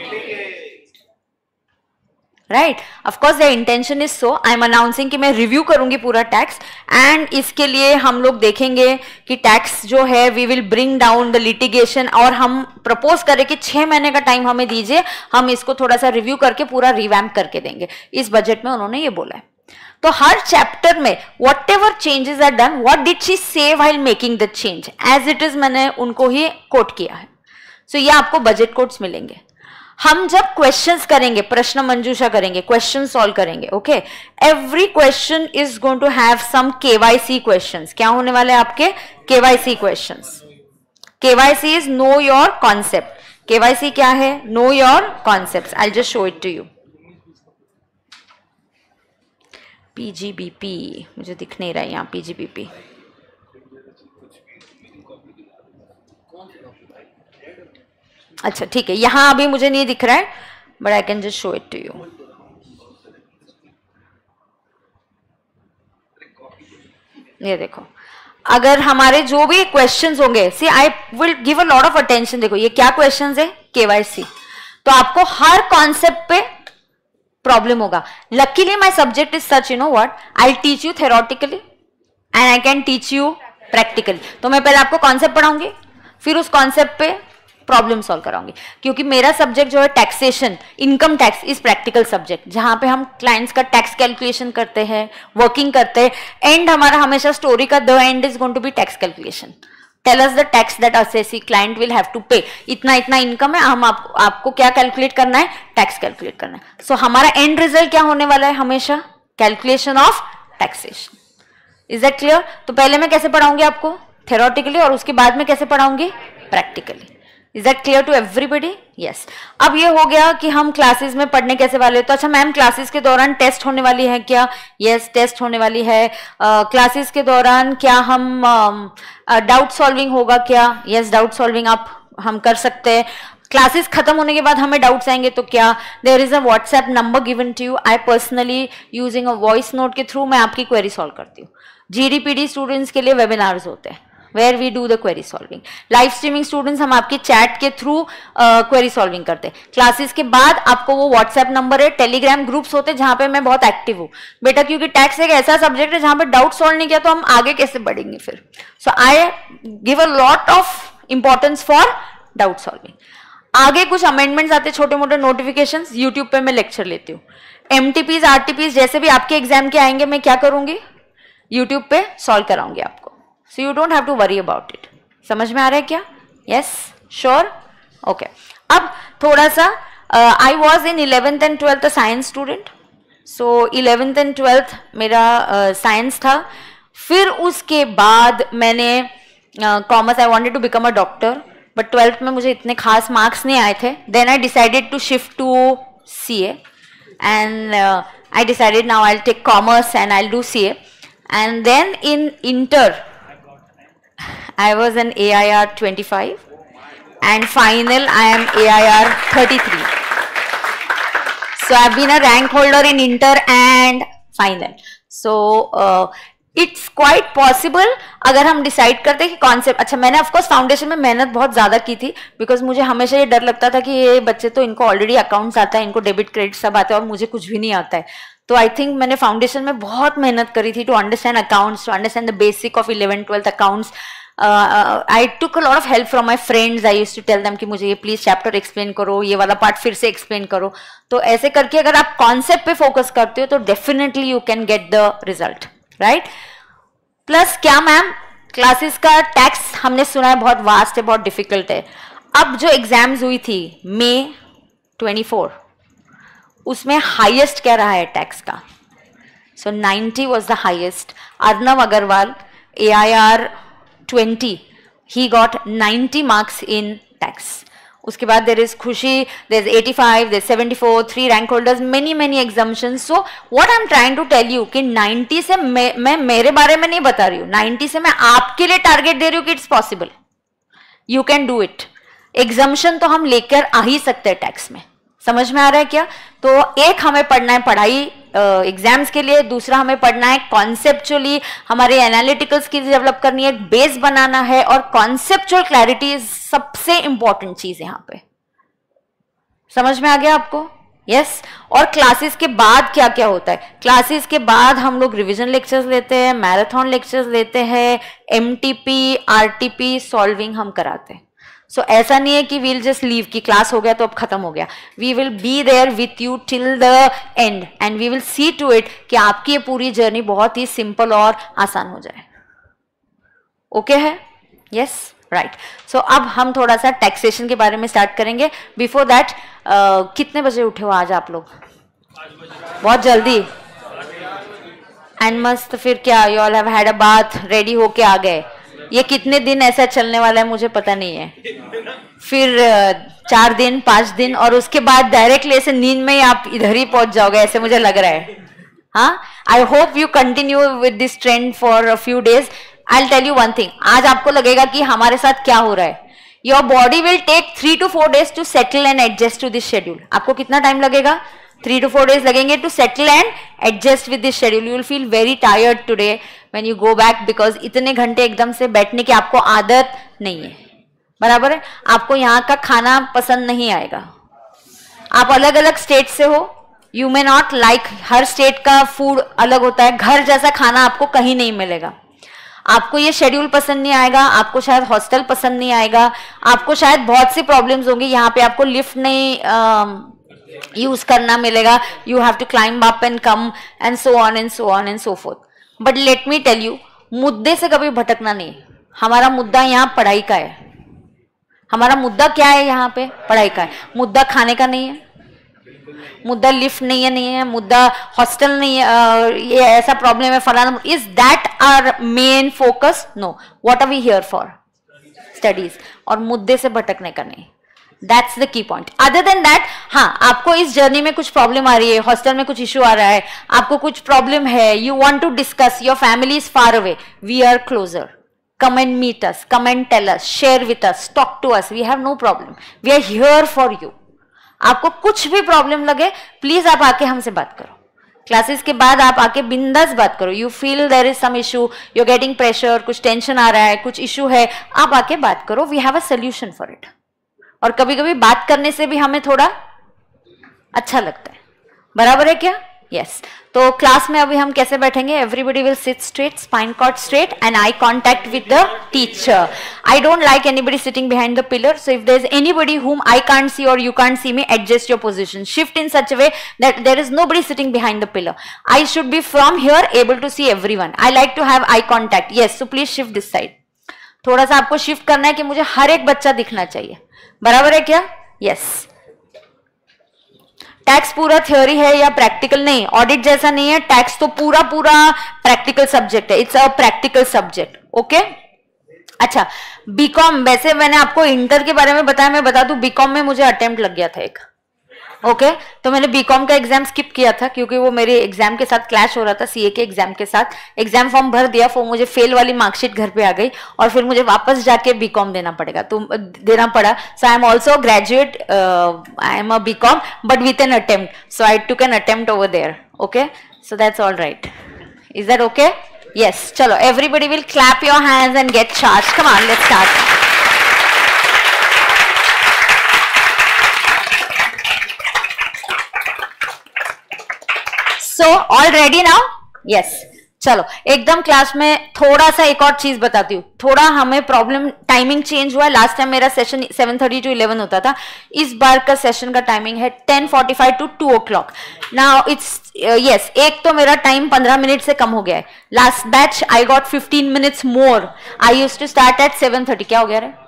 Right. Of course the intention is so, I am announcing कि मैं रिव्यू करूंगी पूरा टैक्स, एंड इसके लिए हम लोग देखेंगे कि टैक्स जो है we will bring down the litigation, और हम प्रपोज करें कि छह महीने का टाइम हमें दीजिए, हम इसको थोड़ा सा रिव्यू करके पूरा रिवैम्प करके देंगे. इस बजट में उन्होंने ये बोला है. तो हर चैप्टर में whatever changes are done, what did she say while making the change, as it is मैंने उनको ही कोट किया है. सो so ये आपको बजट कोट्स मिलेंगे. हम जब क्वेश्चंस करेंगे, प्रश्न मंजूषा करेंगे, क्वेश्चन सॉल्व करेंगे, okay, every question is going to have some KYC questions. क्या होने वाले आपके? KYC questions. KYC is know your concept. KYC क्या है? Know your concepts. I just show it to you. PGBP मुझे दिख नहीं रहा है यहाँ. पीजीबीपी अच्छा ठीक है, यहां अभी मुझे नहीं दिख रहा है, but I can just show it to you. ये देखो, अगर हमारे जो भी क्वेश्चंस होंगे, see I will give a lot of attention. देखो ये क्या क्वेश्चंस है? केवाईसी. तो आपको हर कॉन्सेप्ट पे प्रॉब्लम होगा. Luckily my subject is such, you know what, I teach you theoretically and I can teach you practically. तो मैं पहले आपको कॉन्सेप्ट पढ़ाऊंगी, फिर उस कॉन्सेप्ट पे प्रॉब्लम सॉल्व कराऊंगी, क्योंकि मेरा सब्जेक्ट जो है taxation, income tax is practical subject, जहां पे हम क्लाइंट्स का टैक्स कैलकुलेशन करते हैं, वर्किंग करते हैं. एंड हमारा हमेशा स्टोरी का the end is going to be tax calculation. Tell us the tax that assessee client will have to pay. इतना इतना इनकम है, हम आप, आपको क्या कैलकुलेट करना है? टैक्स कैलकुलेट करना है. सो so, हमारा एंड रिजल्ट क्या होने वाला है? हमेशा calculation of taxation. Is that clear? तो पहले मैं कैसे पढ़ाऊंगी आपको? थेरोटिकली, और उसके बाद में कैसे पढ़ाऊंगी? Practically. Is that clear to everybody? Yes. अब ये हो गया कि हम क्लासेस में पढ़ने कैसे वाले. तो अच्छा मैम, क्लासेस के दौरान टेस्ट होने वाली है क्या? यस yes, टेस्ट होने वाली है. क्लासेस uh, के दौरान क्या हम डाउट uh, सॉल्विंग होगा क्या? यस, डाउट सॉल्विंग आप हम कर सकते हैं. क्लासेस खत्म होने के बाद हमें डाउट्स आएंगे तो क्या? There is a WhatsApp number given to you. I personally using a voice note के थ्रू मैं आपकी क्वेरी सॉल्व करती हूँ. जीडीपीडी स्टूडेंट्स के लिए वेबिनार्स होते हैं, where we do the query solving. Live streaming students हम आपके चैट के थ्रू क्वेरी सॉल्विंग करते हैं. क्लासेस के बाद आपको वो व्हाट्सएप नंबर है, टेलीग्राम ग्रुप्स होते हैं जहां पे मैं बहुत एक्टिव हूँ बेटा, क्योंकि टैक्स एक ऐसा सब्जेक्ट है जहां पे डाउट सॉल्व नहीं किया तो हम आगे कैसे बढ़ेंगे फिर. So I give a lot of importance for doubt solving. आगे कुछ अमेंडमेंट्स आते हैं, छोटे मोटे नोटिफिकेशन, यूट्यूब पे मैं लेक्चर लेती हूँ. एमटीपीज, आरटीपीज जैसे भी आपके एग्जाम के आएंगे, मैं क्या करूंगी? यूट्यूब पे सॉल्व कराऊंगी आपको. So you don't have to worry about it. समझ में आ रहा है क्या? Yes, sure, okay. अब थोड़ा सा, I was in eleventh and twelfth science student. So eleventh and twelfth मेरा साइंस uh, था. फिर उसके बाद मैंने commerce, I wanted to become a doctor, but twelfth में मुझे इतने खास मार्क्स नहीं आए थे. Then I decided to shift to C A, and I decided now I will take commerce and I will do C A. And then in inter I was an A I R twenty-five and final I am A I R thirty-three. So I've been a rank holder in inter and final. So uh, it's quite possible अगर हम decide करते हैं कि concept, अच्छा मैंने of course foundation में मेहनत बहुत ज़्यादा की थी, बिकॉज मुझे हमेशा ये डर लगता था कि ये बच्चे तो इनको ऑलरेडी अकाउंट्स आता है, इनको डेबिट क्रेडिट सब आता है और मुझे कुछ भी नहीं आता है. तो आई थिंक मैंने फाउंडेशन में बहुत मेहनत करी थी to understand accounts, to understand the basic of eleven twelfth accounts. I took a lot of help from my friends. I used to tell them कि मुझे ये प्लीज चैप्टर एक्सप्लेन करो, ये वाला पार्ट फिर से एक्सप्लेन करो. तो ऐसे करके अगर आप कॉन्सेप्ट पे फोकस करते हो तो definitely you can get the result, right. Plus क्या मैम, क्लासेस का टैक्स हमने सुना है बहुत वास्ट है, बहुत डिफिकल्ट है. अब जो एग्जाम्स हुई थी मई ट्वेंटी फोर, उसमें हाईएस्ट क्या रहा है टैक्स का? So ninety was the highest. Arnav Agarwal A I R twenty, he got ninety marks in tax. उसके बाद there is खुशी, there is eighty-five, there is seventy-four, three rank holders, many many exemptions. So what I'm trying to tell you कि ninety से मैं मैं मेरे बारे में नहीं बता रही हूँ, ninety से मैं आपके लिए टारगेट दे रही हूँ कि it's possible, you can do it. Exemption तो हम लेकर आ ही सकते हैं टैक्स में. समझ में आ रहा है क्या? तो एक हमें पढ़ना है पढ़ाई एग्जाम्स uh, के लिए, दूसरा हमें पढ़ना है कॉन्सेप्चुअली, हमारे एनालिटिकल स्किल्स डेवलप करनी है, बेस बनाना है, और कॉन्सेप्चुअल क्लैरिटी सबसे इंपॉर्टेंट चीज यहाँ पे. समझ में आ गया आपको? Yes yes. और क्लासेस के बाद क्या क्या होता है? क्लासेस के बाद हम लोग रिवीजन लेक्चर्स लेते हैं, मैराथन लेक्चर्स लेते हैं, एमटीपी, आरटीपी, सॉल्विंग हम कराते हैं. सो so, ऐसा नहीं है कि वील जस्ट लीव की क्लास हो गया तो अब खत्म हो गया. We will be there with you till the end and we will see to it कि आपकी ये पूरी जर्नी बहुत ही सिंपल और आसान हो जाए. ओके okay है? Yes right. सो अब हम थोड़ा सा टैक्सेशन के बारे में स्टार्ट करेंगे. बिफोर दैट uh, कितने बजे उठे हो आज आप लोग? बहुत जल्दी. एंड मस्त. फिर क्या you all have had a bath, ready होके आ गए? ये कितने दिन ऐसा चलने वाला है मुझे पता नहीं है. फिर चार दिन पांच दिन और उसके बाद डायरेक्टली ऐसे नींद में ही आप इधर ही पहुंच जाओगे ऐसे मुझे लग रहा है. हाँ, I hope you continue with this trend for a few days. I will tell you one thing, आज आपको लगेगा कि हमारे साथ क्या हो रहा है. Your body will take three to four days to settle and adjust to this schedule. आपको कितना टाइम लगेगा? थ्री टू फोर डेज लगेंगे to settle and adjust with this schedule. You will feel very tired today when you go back, because इतने घंटे एकदम से बैठने की आपको आदत नहीं है. बराबर है? आपको यहाँ का खाना पसंद नहीं आएगा. आप अलग अलग स्टेट से हो, यू मे नॉट लाइक, हर स्टेट का फूड अलग होता है. घर जैसा खाना आपको कहीं नहीं मिलेगा. आपको ये शेड्यूल पसंद नहीं आएगा, आपको शायद हॉस्टल पसंद नहीं आएगा, आपको शायद बहुत सी प्रॉब्लम्स होंगी. यहाँ पे आपको लिफ्ट नहीं यूज uh, करना मिलेगा. You have to climb up and come and so on and so on and so forth. But let me tell you, मुद्दे से कभी भटकना नहीं. हमारा मुद्दा यहाँ पढ़ाई का है. हमारा मुद्दा क्या है यहाँ पे? पढ़ाई का है. मुद्दा खाने का नहीं है, मुद्दा लिफ्ट नहीं है, नहीं है मुद्दा हॉस्टल नहीं है, ये ऐसा प्रॉब्लम है फलाना. Is that our main focus? No. What are we here for? Studies. और मुद्दे से भटकने का नहीं. That's the key point. Other than that, हाँ आपको इस जर्नी में कुछ प्रॉब्लम आ रही है, हॉस्टल में कुछ इशू आ रहा है, आपको कुछ प्रॉब्लम है, you want to discuss, your family is far away, we are closer. Come and meet us, come and tell us, share with us, talk to us. We have no problem. We are here for you. आपको कुछ भी problem लगे please आप आके हमसे बात करो. Classes के बाद आप आके बिंदास बात करो. You feel there is some issue, you are getting pressure, कुछ टेंशन आ रहा है, कुछ इशू है, आप आके बात करो. We have a solution for it. और कभी कभी बात करने से भी हमें थोड़ा अच्छा लगता है. बराबर है क्या? Yes yes. तो क्लास में अभी हम कैसे बैठेंगे? Everybody will sit straight, spine caught straight and eye contact with the teacher. I don't like anybody sitting behind the pillar. So if there is anybody whom I can't see or you can't see me, adjust your position, shift in such a way that there is nobody sitting behind the pillar. I should be from here able to see everyone. I like to have eye contact. Yes, so please shift this side. थोड़ा सा आपको shift करना है कि मुझे हर एक बच्चा दिखना चाहिए. बराबर है क्या? Yes yes. टैक्स पूरा थ्योरी है या प्रैक्टिकल? नहीं, ऑडिट जैसा नहीं है. टैक्स तो पूरा पूरा प्रैक्टिकल सब्जेक्ट है. It's a practical subject. Okay. अच्छा, बीकॉम, वैसे मैंने आपको इंटर के बारे में बताया, मैं बता दूं बीकॉम में मुझे अटेम्प्ट लग गया था एक. ओके okay, तो मैंने बीकॉम का एग्जाम स्किप किया था क्योंकि वो मेरे एग्जाम के साथ क्लैश हो रहा था, सीए के एग्जाम के साथ। एग्जाम फॉर्म भर दिया, वो मुझे फेल वाली मार्कशीट घर पे आ गई और फिर मुझे वापस जाके बीकॉम देना पड़ेगा, तो देना पड़ा। So I am also graduate, I am a B Com but with an attempt, so I took an attempt over there. Okay, so that's all right. Is that okay? Yes, चलो everybody will clap your hands and get charge. Come on, let's start. So all ready now? Yes. चलो एकदम class में थोड़ा सा एक और चीज बताती हूँ। थोड़ा हमें प्रॉब्लम, टाइमिंग चेंज हुआ है। लास्ट टाइम मेरा session seven thirty to eleven होता था, इस बार का सेशन का टाइमिंग है ten forty five to two o'clock. Now it's yes, एक तो मेरा टाइम पंद्रह मिनट से कम हो गया है। Last batch I got fifteen minutes more. I used to start at seven thirty. क्या हो गया रे?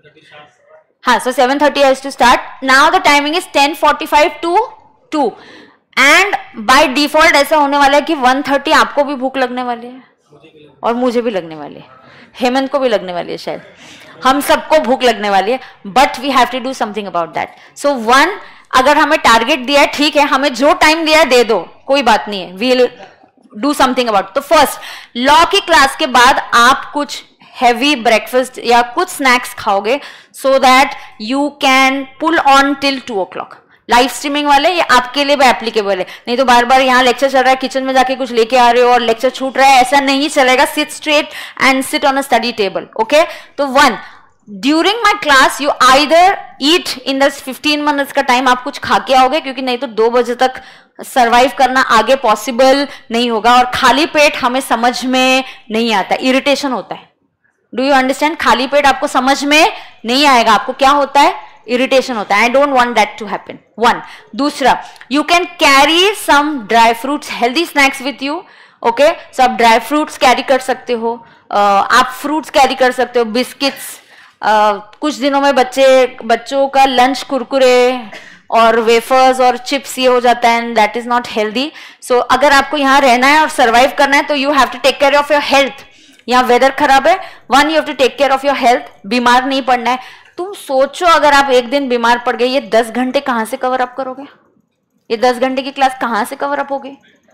हाँ, so seven thirty I used to start. Now the timing is ten forty five to two and by default ऐसा होने वाला है कि वन थर्टी आपको भी भूख लगने वाली है और मुझे भी लगने वाली है, हेमंत को भी लगने वाली है, शायद हम सबको भूख लगने वाली है, but we have to do something about that. So one, अगर हमें टारगेट दिया है, ठीक है, हमें जो टाइम दिया है दे दो, कोई बात नहीं है, we will do something about. तो फर्स्ट, लॉ की क्लास के बाद आप कुछ हैवी ब्रेकफास्ट या कुछ स्नैक्स खाओगे so that you can pull on till two o'clock. Live streaming वाले ये आपके लिए भी एप्लीकेबल है, नहीं तो बार बार यहाँ लेक्चर चल रहा है, किचन में जाके कुछ लेके आ रहे हो और लेक्चर छूट रहा है, ऐसा नहीं चलेगा। Sit straight and sit on a study table. Okay, तो one, during my class you either eat in the fifteen minutes का टाइम आप कुछ खा के आओगे, क्योंकि नहीं तो दो बजे तक सर्वाइव करना आगे पॉसिबल नहीं होगा, और खाली पेट हमें समझ में नहीं आता, इरिटेशन होता है। Do you understand? खाली पेट आपको समझ में नहीं आएगा, आपको क्या होता है? इरिटेशन होता है। I don't want that to happen. One, दूसरा, you can carry some dry fruits, healthy snacks with you. Okay, so आप ड्राई फ्रूट्स कैरी कर सकते हो, uh, आप फ्रूट्स कैरी कर सकते हो, बिस्किट्स। uh, कुछ दिनों में बच्चे बच्चों का लंच कुरकुरे और वेफर्स और चिप्स ये हो जाता है, and that is not healthy. So अगर आपको यहाँ रहना है और सर्वाइव करना है तो you have to take care of your health. यहाँ वेदर खराब है, one, you have to take care of your health, बीमार नहीं पड़ना है। तुम सोचो अगर आप एक दिन बीमार पड़ गए, ये दस घंटे कहां से कवर अप करोगे? ये दस घंटे की क्लास कहां से कवर अप होगी?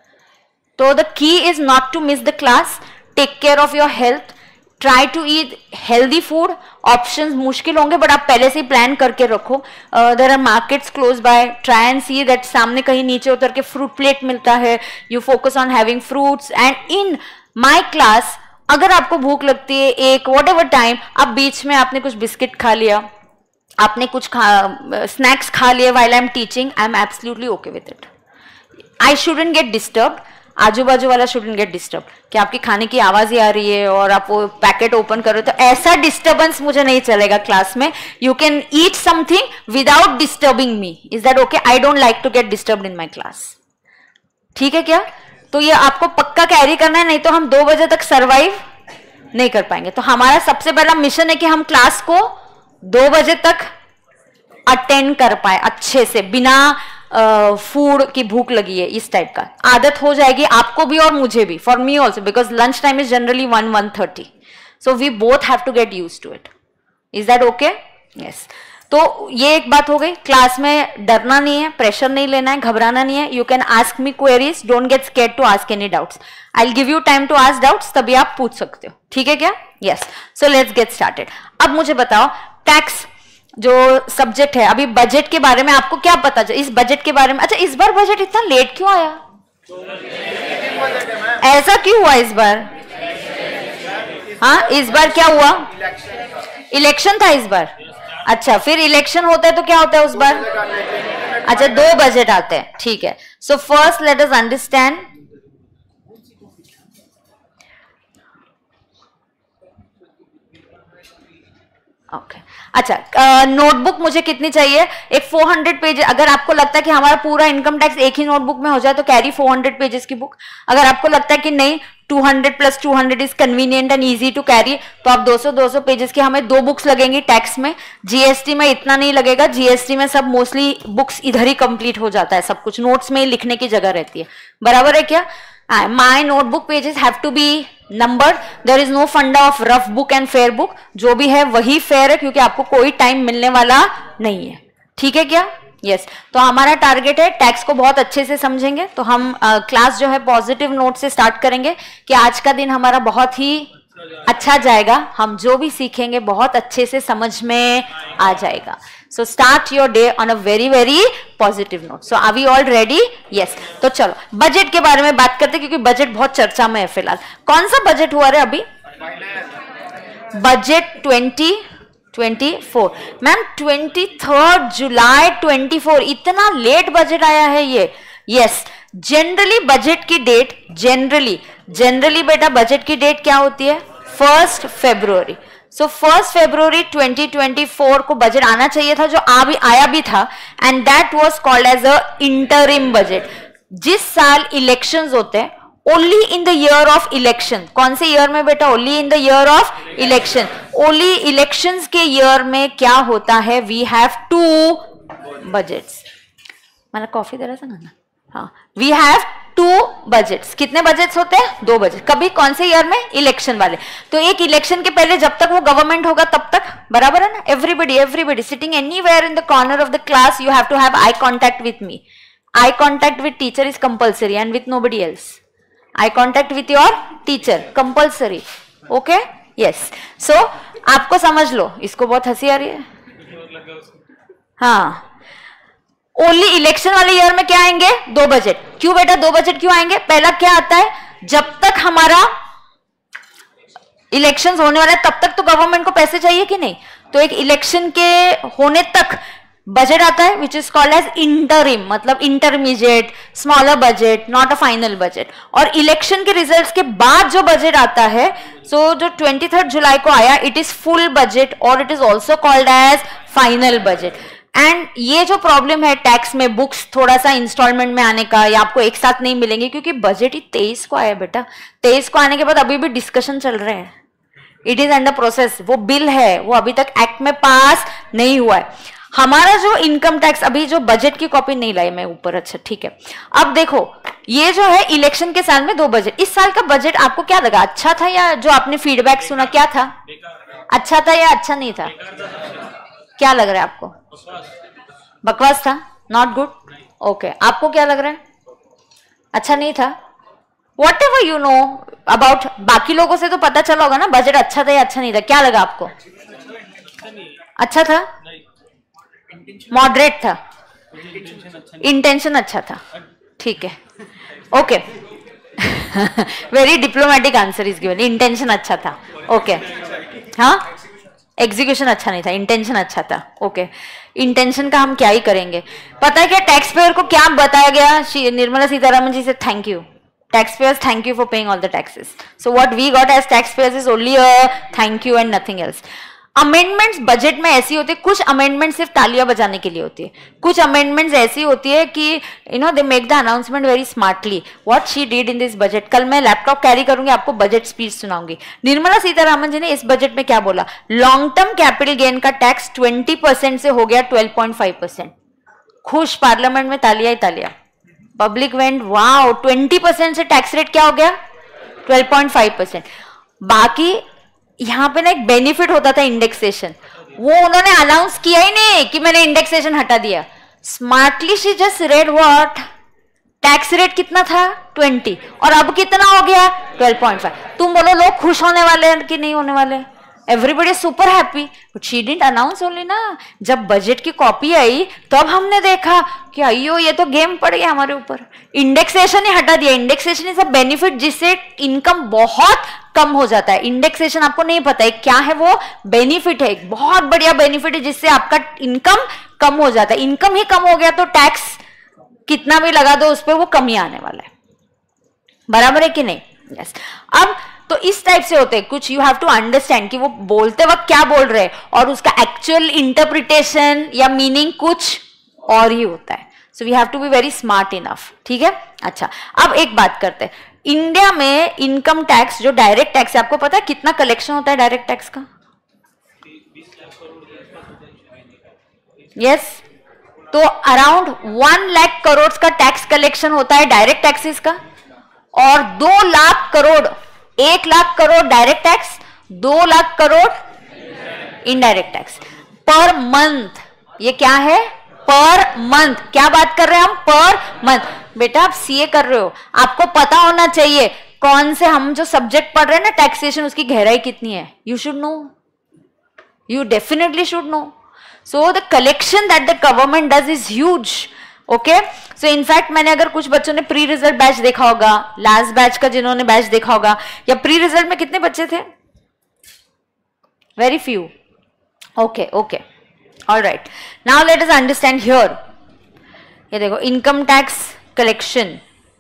तो the key is not to miss the class, take care of your health, try to eat healthy food. Options मुश्किल होंगे बट आप पहले से ही प्लान करके रखो। There are markets close by, try and see that सामने कहीं नीचे उतर के फ्रूट प्लेट मिलता है, you focus on having fruits. And in my class अगर आपको भूख लगती है एक वॉट एवर टाइम, आप बीच में आपने कुछ बिस्किट खा लिया, आपने कुछ खा स्नैक्स खा लिए while I am teaching, I am absolutely okay with it. I shouldn't get disturb, आजू बाजू वाला शुडंट गेट डिस्टर्ब कि आपकी खाने की आवाज ही आ रही है और आप वो पैकेट ओपन कर रहे हो, तो ऐसा डिस्टर्बेंस मुझे नहीं चलेगा क्लास में। You can eat something without disturbing me, is that okay? I don't like to get disturbed in my class. ठीक है क्या? तो ये आपको पक्का कैरी करना है, नहीं तो हम दो बजे तक सरवाइव नहीं कर पाएंगे। तो हमारा सबसे पहला मिशन है कि हम क्लास को दो बजे तक अटेंड कर पाए अच्छे से, बिना फूड की भूख लगी है इस टाइप का। आदत हो जाएगी आपको भी और मुझे भी, for me also, because lunch time is generally one one thirty, so we both have to get use to it. Is that okay? Yes. तो ये एक बात हो गई, क्लास में डरना नहीं है, प्रेशर नहीं लेना है, घबराना नहीं है। You can ask me queries, don't get scared to ask any doubts. I will give you time to ask doubts, तभी आप पूछ सकते हो। ठीक है क्या? Yes. So let's get started. अब मुझे बताओ, टैक्स जो सब्जेक्ट है, अभी बजट के बारे में आपको क्या पता चला? इस बजट के बारे में, अच्छा इस बार बजट इतना लेट क्यों आया? ऐसा क्यों हुआ इस बार? हाँ, इस बार क्या हुआ? इलेक्शन था इस बार। अच्छा, फिर इलेक्शन होता है तो क्या होता है उस बार? अच्छा, दो बजट आते हैं। ठीक है। So first let us understand, okay okay. अच्छा, नोटबुक uh, मुझे कितनी चाहिए? एक फोर हंड्रेड पेज। अगर आपको लगता है कि हमारा पूरा इनकम टैक्स एक ही नोटबुक में हो जाए तो कैरी फोर हंड्रेड पेजेस की बुक। अगर आपको लगता है कि नहीं two hundred plus two hundred is convenient and easy to carry, तो आप दो सौ दो सौ पेजेस की, हमें दो बुक्स लगेंगी टैक्स में। जीएसटी में इतना नहीं लगेगा, जीएसटी में सब मोस्टली बुक्स इधर ही कंप्लीट हो जाता है, सब कुछ नोट्स में लिखने की जगह रहती है। बराबर है क्या? My notebook pages have to be number, there is no funda of rough book and fair book. जो भी है वही फेयर है, क्योंकि आपको कोई टाइम मिलने वाला नहीं है। ठीक है क्या? Yes yes. तो हमारा टारगेट है टैक्स को बहुत अच्छे से समझेंगे, तो हम क्लास uh, जो है पॉजिटिव नोट से स्टार्ट करेंगे कि आज का दिन हमारा बहुत ही अच्छा जाएगा, हम जो भी सीखेंगे बहुत अच्छे से समझ में आ जाएगा. So start your day on a very very positive note. So are we all ready? Yes. तो चलो बजट के बारे में बात करते हैं, क्योंकि बजट बहुत चर्चा में है फिलहाल. कौन सा बजट हुआ रे अभी? Budget twenty twenty four. Ma'am twenty third July twenty four, इतना लेट बजट आया है ये. यस, जनरली बजट की डेट जनरली जनरली बेटा बजट की डेट क्या होती है? First February. So first February twenty twenty four को बजट आना चाहिए था, जो आ भी आया भी था, and that was called as a interim budget. जिस साल इलेक्शंस होते हैं, only in the year of election. कौन से ईयर में बेटा? Only in the year of election. Only elections के ईयर में क्या होता है? We have two budgets. मैंने कॉफी दे रहा था ना. हाँ, वी हैव टू बजट्स. कितने बजट्स होते हैं? दो बजट. कभी कौन से ईयर में? इलेक्शन वाले. तो एक इलेक्शन के पहले जब तक वो गवर्नमेंट होगा तब तक, बराबर है ना? Everybody everybody sitting anywhere in the corner of the class, you have to have eye contact with me. Eye contact with teacher is compulsory and with nobody else. Eye contact with your teacher compulsory. Okay, yes. So आपको समझ लो, इसको बहुत हंसी आ रही है. हाँ, only election वाले year में क्या आएंगे? दो बजट. क्यों बेटा दो बजट क्यों आएंगे? पहला क्या आता है? जब तक हमारा इलेक्शंस होने वाला है तब तक तो गवर्नमेंट को पैसे चाहिए कि नहीं? तो एक इलेक्शन के होने तक बजट आता है which is called as interim, मतलब intermediate smaller budget, not a final budget. और इलेक्शन के रिजल्ट्स के बाद जो बजट आता है, सो so जो ट्वेंटी थर्ड जुलाई को आया, इट इज फुल बजट और it is also called as final budget. And ये जो प्रॉब्लम है टैक्स में बुक्स थोड़ा सा इंस्टॉलमेंट में आने का, या आपको एक साथ नहीं मिलेंगे, क्योंकि बजट ही तेईस को आया बेटा. तेईस को आने के बाद अभी भी डिस्कशन चल रहे हैं. It is under process. वो बिल है, वो अभी तक एक्ट में पास नहीं हुआ है. हमारा जो इनकम टैक्स, अभी जो बजट की कॉपी नहीं लाई मैं ऊपर. अच्छा ठीक है. अब देखो, ये जो है इलेक्शन के साल में दो बजट. इस साल का बजट आपको क्या लगा? अच्छा था, या जो आपने फीडबैक सुना क्या था? अच्छा था या अच्छा नहीं था? क्या लग रहा है आपको? बकवास था, नॉट गुड. ओके, आपको क्या लग रहा है? अच्छा नहीं था. Whatever you know about, बाकी लोगों से तो पता चला होगा ना बजट अच्छा था या अच्छा नहीं था. क्या लगा आपको? अच्छा था, मॉडरेट था, इंटेंशन अच्छा था. ठीक है, okay. Very diplomatic answer is given. Intention अच्छा था. ओके, हाँ, एग्जीक्यूशन अच्छा नहीं था, इंटेंशन अच्छा था. ओके, इंटेंशन का हम क्या ही करेंगे. पता है क्या टैक्स पेयर को क्या बताया गया? निर्मला सीतारमन जी से thank you. Taxpayers, thank you for paying all the taxes. So what we got as taxpayers is only a thank you and nothing else. Amendments budget में ऐसी होती है, कुछ अमेंडमेंट सिर्फ तालियां बजाने के लिए होती है, कुछ अमेंडमेंट्स ऐसी होती है कि you know they make the announcement very smartly. What she did in this budget. कल मैं लैपटॉप कैरी करूंगी, आपको बजट स्पीच सुनाऊंगी. निर्मला सीतारामन जी ने इस बजट में क्या बोला? लॉन्ग टर्म कैपिटल गेन का टैक्स ट्वेंटी परसेंट से हो गया ट्वेल्व पॉइंट फाइव परसेंट. खुश, पार्लियामेंट में तालियां ही तालियां. Public went wow. Twenty percent से टैक्स रेट क्या हो गया? Twelve point five percent. बाकी यहां पे ना एक बेनिफिट होता था इंडेक्सेशन, वो उन्होंने अनाउंस किया ही नहीं कि मैंने इंडेक्सेशन हटा दिया. Smartly she just read what, tax rate कितना था? ट्वेंटी, और अब कितना हो गया? Twelve point five. तुम बोलो लोग खुश होने वाले हैं कि नहीं होने वाले? Everybody super happy. But she didn't announce only ना. जब बजट की कॉपी आई तब हमने देखा कि अयो ये तो गेम पड़ गया हमारे ऊपर. इंडेक्सेशन ही हटा दिया. इंडेक्सेशन इज अ बेनिफिट जिससे इनकम बहुत कम हो जाता है. इंडेक्सेशन आपको नहीं पता है क्या है, वो बेनिफिट है, एक बहुत बढ़िया बेनिफिट है जिससे आपका इनकम कम हो जाता है. इनकम ही कम हो गया तो टैक्स कितना भी लगा दो उस पर वो कम ही आने वाला है. बराबर है कि नहीं? यस. अब तो इस टाइप से होते हैं कुछ. यू हैव टू अंडरस्टैंड कि वो बोलते वक्त क्या बोल रहे हैं और उसका एक्चुअल इंटरप्रिटेशन या मीनिंग कुछ और ही होता है. So we have to be very smart enough. ठीक है. अच्छा, अब एक बात करते हैं. इंडिया में इनकम टैक्स जो डायरेक्ट टैक्स है, आपको पता है कितना कलेक्शन होता है डायरेक्ट टैक्स का? Yes yes. तो अराउंड वन लाख करोड़ का टैक्स कलेक्शन होता है डायरेक्ट टैक्सेस का, और दो लाख करोड़ एक लाख करोड़ डायरेक्ट टैक्स, दो lakh crore indirect tax per month. ये क्या है? पर मंथ, क्या बात कर रहे हैं हम, पर मंथ। बेटा आप सीए कर रहे हो, आपको पता होना चाहिए कौन से हम जो सब्जेक्ट पढ़ रहे हैं ना टैक्सेशन, उसकी गहराई कितनी है। You should know, you definitely should know. So the collection that the government does is huge. Okay, so in fact मैंने, अगर कुछ बच्चों ने प्री रिजल्ट बैच देखा होगा, लास्ट बैच का जिन्होंने बैच देखा होगा, या प्री रिजल्ट में कितने बच्चे थे, very few. Okay okay, alright, now let us understand here. ये देखो इनकम टैक्स कलेक्शन,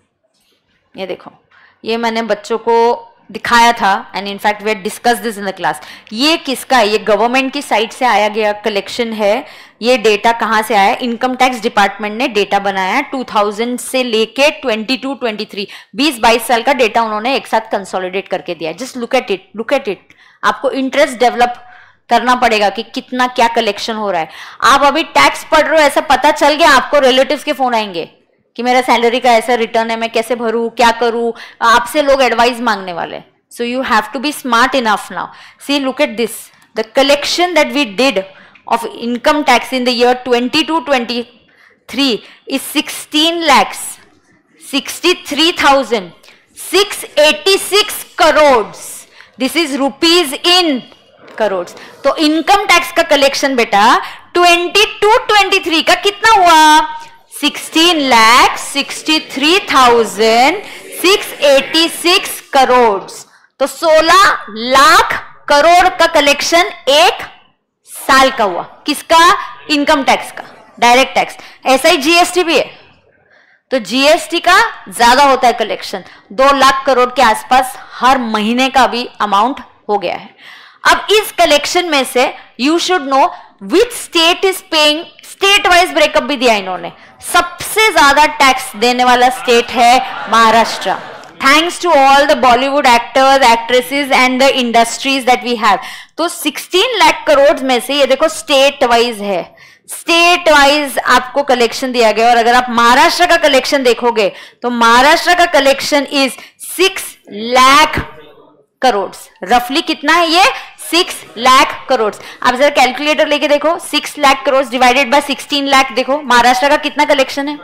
ये देखो, ये मैंने बच्चों को दिखाया था and in fact we had discuss this in the class. ये किसका है, ये गवर्नमेंट की साइट से आया गया कलेक्शन है। ये डेटा कहां से आया, इनकम टैक्स डिपार्टमेंट ने डेटा बनाया है टू थाउजेंड से लेके ट्वेंटी टू ट्वेंटी थ्री, बीस बाईस साल का डेटा उन्होंने एक साथ कंसोलिडेट करके दिया है। Just look at it, look at it. आपको इंटरेस्ट डेवलप करना पड़ेगा कि कितना क्या कलेक्शन हो रहा है। आप अभी टैक्स पढ़ रहे हो, ऐसा पता चल गया, आपको रिलेटिव्स के फोन आएंगे कि मेरा सैलरी का ऐसा रिटर्न है, मैं कैसे भरूं, क्या करूं, आपसे लोग एडवाइस मांगने वाले। So you have to be smart enough now. See, look at this, the collection that we did of income tax in the year twenty-two twenty-three is sixteen lakhs sixty-three thousand six hundred eighty-six crores. This is rupees in crores. तो income tax का collection बेटा twenty-two twenty-three का कितना हुआ, sixteen lakhs sixty-three thousand six hundred eighty-six crores. तो सोलह लाख करोड़ का collection एक साल का हुआ। किसका, इनकम टैक्स का, डायरेक्ट टैक्स। ऐसा ही जीएसटी भी है, तो जीएसटी का ज्यादा होता है कलेक्शन, दो लाख करोड़ के आसपास हर महीने का भी अमाउंट हो गया है। अब इस कलेक्शन में से you should know which state is paying, state wise breakup भी दिया इन्होंने। सबसे ज्यादा टैक्स देने वाला स्टेट है Maharashtra, thanks to all the Bollywood actors, actresses and the industries that we have. तो सोलह लाख करोड़ में से ये देखो स्टेट वाइज है, स्टेट वाइज आपको कलेक्शन दिया गया। और अगर आप महाराष्ट्र का कलेक्शन देखोगे तो महाराष्ट्र का collection is six lakh crore. रफली कितना है ये, सिक्स लाख करोड़। आप जरा कैलकुलेटर लेके देखो, six lakh crore divided by sixteen lakh, देखो महाराष्ट्र का कितना कलेक्शन है,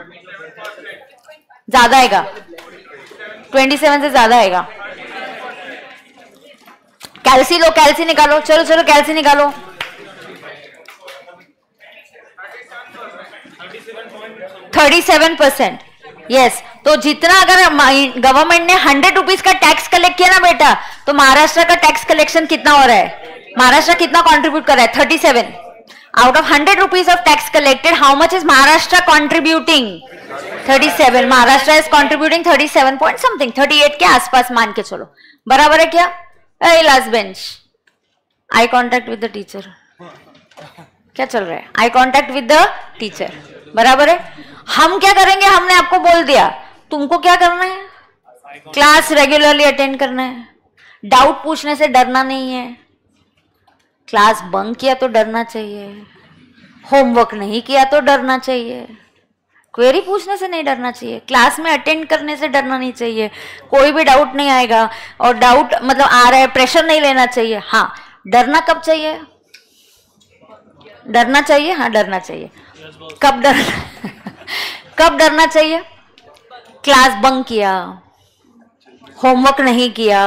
ज्यादा आएगा, सत्ताईस से ज्यादा आएगा। कैल्सी लो, कैल्सी निकालो, चलो चलो कैल्सी निकालो। सैंतीस परसेंट, यस। तो जितना अगर गवर्नमेंट ने हंड्रेड रुपीज का टैक्स कलेक्ट किया ना बेटा, तो महाराष्ट्र का टैक्स कलेक्शन कितना हो रहा है, महाराष्ट्र कितना कंट्रीब्यूट कर रहा है, thirty seven. Out of hundred rupees of tax collected, how much is Maharashtra contributing, thirty seven. Maharashtra is contributing thirty seven point something, thirty eight के आसपास मान के चलो, बराबर है क्या। Last bench, eye contact with the teacher, क्या चल रहा है, eye contact with the teacher, बराबर है। हम क्या करेंगे, हमने आपको बोल दिया, तुमको क्या करना है, क्लास रेगुलरली अटेंड करना है, डाउट पूछने से डरना नहीं है, क्लास बंक किया तो डरना चाहिए, होमवर्क नहीं किया तो डरना चाहिए, क्वेरी पूछने से नहीं डरना चाहिए, क्लास में अटेंड करने से डरना नहीं चाहिए, कोई भी डाउट नहीं आएगा, और डाउट मतलब आ रहा है प्रेशर नहीं लेना चाहिए। हाँ, डरना कब चाहिए, डरना चाहिए, हाँ डरना चाहिए। कब डरना कब डरना चाहिए, क्लास बंक किया, होमवर्क नहीं किया,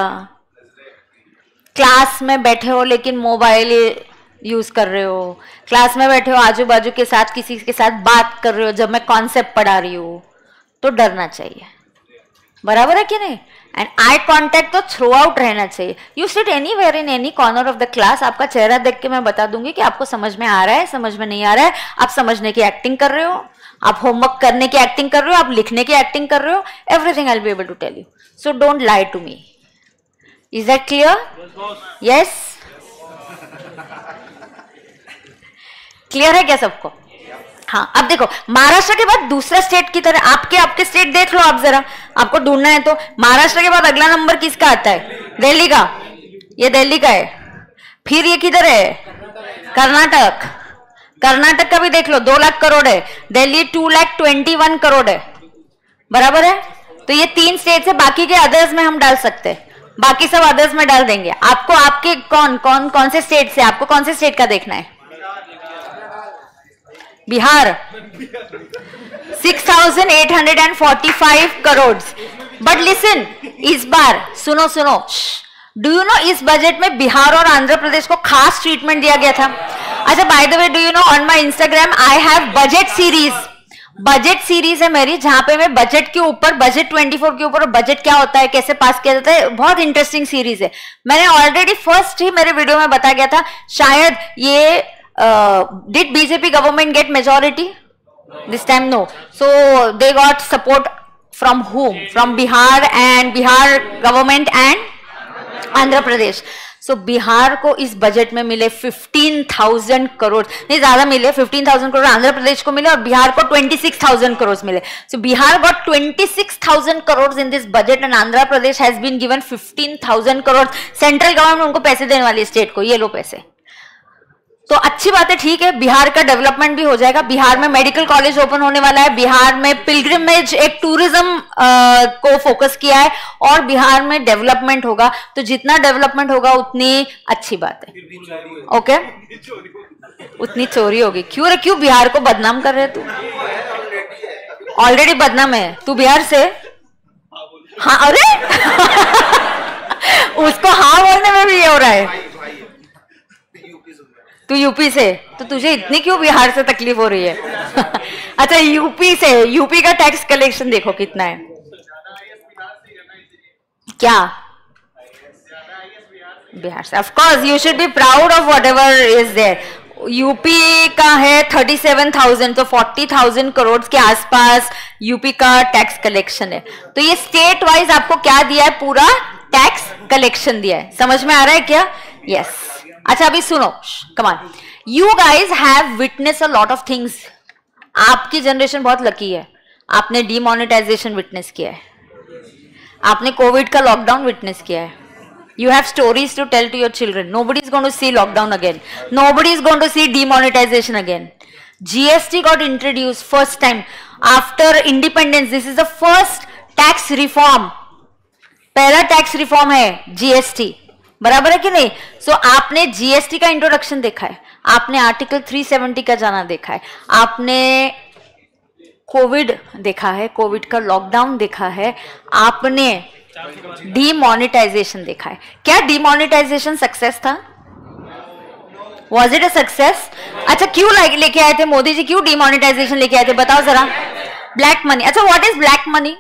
क्लास में बैठे हो लेकिन मोबाइल यूज कर रहे हो, क्लास में बैठे हो आजू बाजू के साथ किसी के साथ बात कर रहे हो जब मैं कॉन्सेप्ट पढ़ा रही हूँ, तो डरना चाहिए, बराबर है कि नहीं। एंड आई कॉन्टेक्ट तो थ्रू आउट रहना चाहिए। You sit anywhere in any corner of the class, आपका चेहरा देख के मैं बता दूंगी कि आपको समझ में आ रहा है, समझ में नहीं आ रहा है, आप समझने की एक्टिंग कर रहे हो, आप होमवर्क करने की एक्टिंग कर रहे हो, आप लिखने की एक्टिंग कर रहे हो, everything I will be able to tell you. So don't lie to me. Is that clear? Yes, clear है क्या सबको? हाँ, अब देखो महाराष्ट्र के बाद दूसरा स्टेट की तरह आपके आपके स्टेट देख लो आप जरा, आपको ढूंढना है तो। महाराष्ट्र के बाद अगला नंबर किसका आता है? दिल्ली का, ये दिल्ली का है। फिर ये किधर है? कर्नाटक, कर्नाटक का भी देख लो, दो लाख करोड़ है, Delhi two lakh twenty one crore है, बराबर है। तो ये तीन स्टेट है, बाकी के अदर्स में हम डाल सकते हैं, बाकी सब अदर्स में डाल देंगे। आपको आपके कौन कौन कौन से स्टेट से, आपको कौन से स्टेट का देखना है? Bihar six thousand eight hundred and forty five crore. But listen, इस बार सुनो सुनो, डू यू नो इस बजट में बिहार और आंध्र प्रदेश को खास ट्रीटमेंट दिया गया था। अच्छा, by the way, do you know on my Instagram I have budget series, budget series है मेरी, जहां पे मैं बजट के ऊपर, बजट चौबीस के ऊपर बजट क्या होता है, कैसे पास किया जाता है, बहुत इंटरेस्टिंग सीरीज है। मैंने ऑलरेडी फर्स्ट ही मेरे वीडियो में बता गया था, शायद ये did BJP government get majority this time? No. So they got support from whom? From Bihar and Bihar government and Andhra Pradesh. So so, Bihar को इस बजट में मिले पंद्रह हज़ार करोड़, नहीं ज्यादा मिले, पंद्रह हज़ार करोड़ आंध्र प्रदेश को मिले और बिहार को छब्बीस हज़ार करोड़ मिले। सो so, बिहार गॉट छब्बीस हज़ार crore in this budget and Andhra Pradesh has been given पंद्रह हज़ार करोड़। सेंट्रल गवर्नमेंट उनको पैसे देने वाली है स्टेट को, ये लो पैसे। तो अच्छी बात है, ठीक है, बिहार का डेवलपमेंट भी हो जाएगा। बिहार में मेडिकल कॉलेज ओपन होने वाला है, बिहार में पिलग्रिमेज, एक टूरिज्म को फोकस किया है और बिहार में डेवलपमेंट होगा। तो जितना डेवलपमेंट होगा उतनी अच्छी बात है। ओके, उतनी चोरी होगी। क्यों रे, क्यों बिहार को बदनाम कर रहे तू? ऑलरेडी बदनाम है तू बिहार से। हाँ, अरे उसको हाँ बोलने में भी ये हो रहा है। तू यूपी से, तो तुझे इतनी क्यों बिहार से तकलीफ हो रही है? अच्छा, यूपी से, यूपी का टैक्स कलेक्शन देखो कितना है। क्या बिहार से? Of course you should be proud of whatever is there. UP का है सैंतीस हज़ार, तो चालीस हज़ार करोड़ के आसपास यूपी का टैक्स कलेक्शन है। तो ये स्टेट वाइज आपको क्या दिया है? पूरा टैक्स कलेक्शन दिया है। समझ में आ रहा है क्या? Yes yes. अच्छा, अभी सुनो, come on, you guys have witness a lot of things. आपकी जनरेशन बहुत लकी है, आपने डीमोनेटाइजेशन विटनेस किया है, आपने कोविड का लॉकडाउन विटनेस किया है। You have stories to tell to your children. Nobody is going to see lockdown again. Nobody is going to see demonetization again. G S T got introduced first time after independence. This is the first tax reform. पहला tax reform है G S T, बराबर है कि नहीं? So so, आपने G S T का introduction देखा है, आपने आर्टिकल तीन सौ सत्तर का जाना देखा है, आपने कोविड देखा है, कोविड का लॉकडाउन देखा है, आपने डीमोनेटाइजेशन देखा है। क्या डीमोनेटाइजेशन सक्सेस था? Was it a success? अच्छा, क्यों लेके आए थे मोदी जी? क्यों डीमोनेटाइजेशन लेके आए थे, बताओ जरा। Black money. अच्छा, व्हाट इज ब्लैक मनी?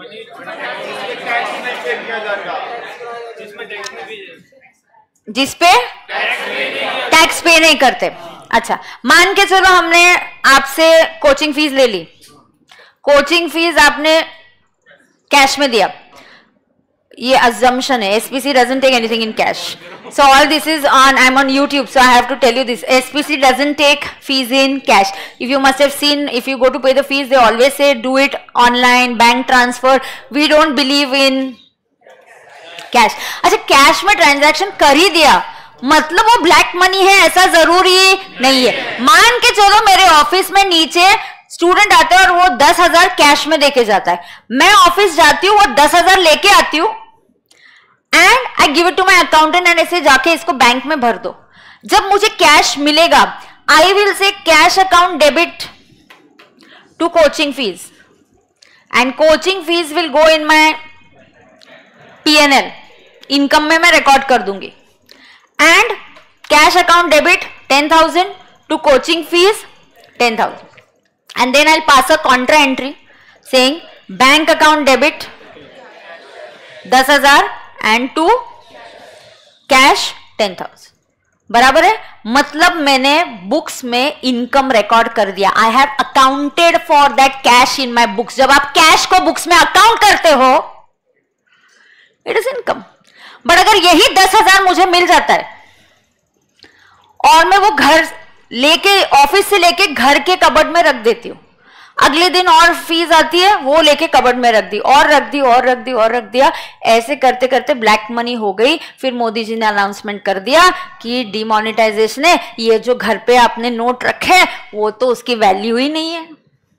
जिसपे टैक्स पे नहीं करते। अच्छा, मान के चलो हमने आपसे कोचिंग फीस ले ली, कोचिंग फीस आपने कैश में दिया, ये assumption है, S P C doesn't take anything in cash. So all this is on, I'm on YouTube, so I have to tell you this. S P C doesn't take fees in cash. If you must have seen, if you go to pay the fees, they always say do it online, bank transfer. We don't believe in cash. अच्छा, cash में transaction कर ही दिया मतलब वो black money है ऐसा जरूरी नहीं है। मान के चलो मेरे ऑफिस में नीचे स्टूडेंट आते हैं और वो दस हजार कैश में देके जाता है, मैं ऑफिस जाती हूँ, वो दस हजार लेके आती हूँ and I give it to my accountant एंड ऐसे जाके इसको बैंक में भर दो। जब मुझे कैश मिलेगा I will say cash account debit to coaching fees and coaching fees will go in my P N L, income में मैं रिकॉर्ड कर दूंगी and cash account debit ten thousand to coaching fees ten thousand and then I'll pass a contra entry saying bank account debit दस हजार and to cash ten thousand, बराबर है? मतलब मैंने बुक्स में इनकम रिकॉर्ड कर दिया। I have accounted for that cash in my books. जब आप कैश को बुक्स में अकाउंट करते हो it is income. बट अगर यही दस हजार मुझे मिल जाता है और मैं वो घर लेके ऑफिस से लेके घर के कबर्ड में रख देती हूँ, अगले दिन और फीस आती है वो लेके कबर्ड में रख दी और रख दी और रख दी और रख दिया, ऐसे करते करते ब्लैक मनी हो गई। फिर मोदी जी ने अनाउंसमेंट कर दिया कि डिमोनेटाइजेशन है, ये जो घर पे आपने नोट रखे वो तो उसकी वैल्यू ही नहीं है।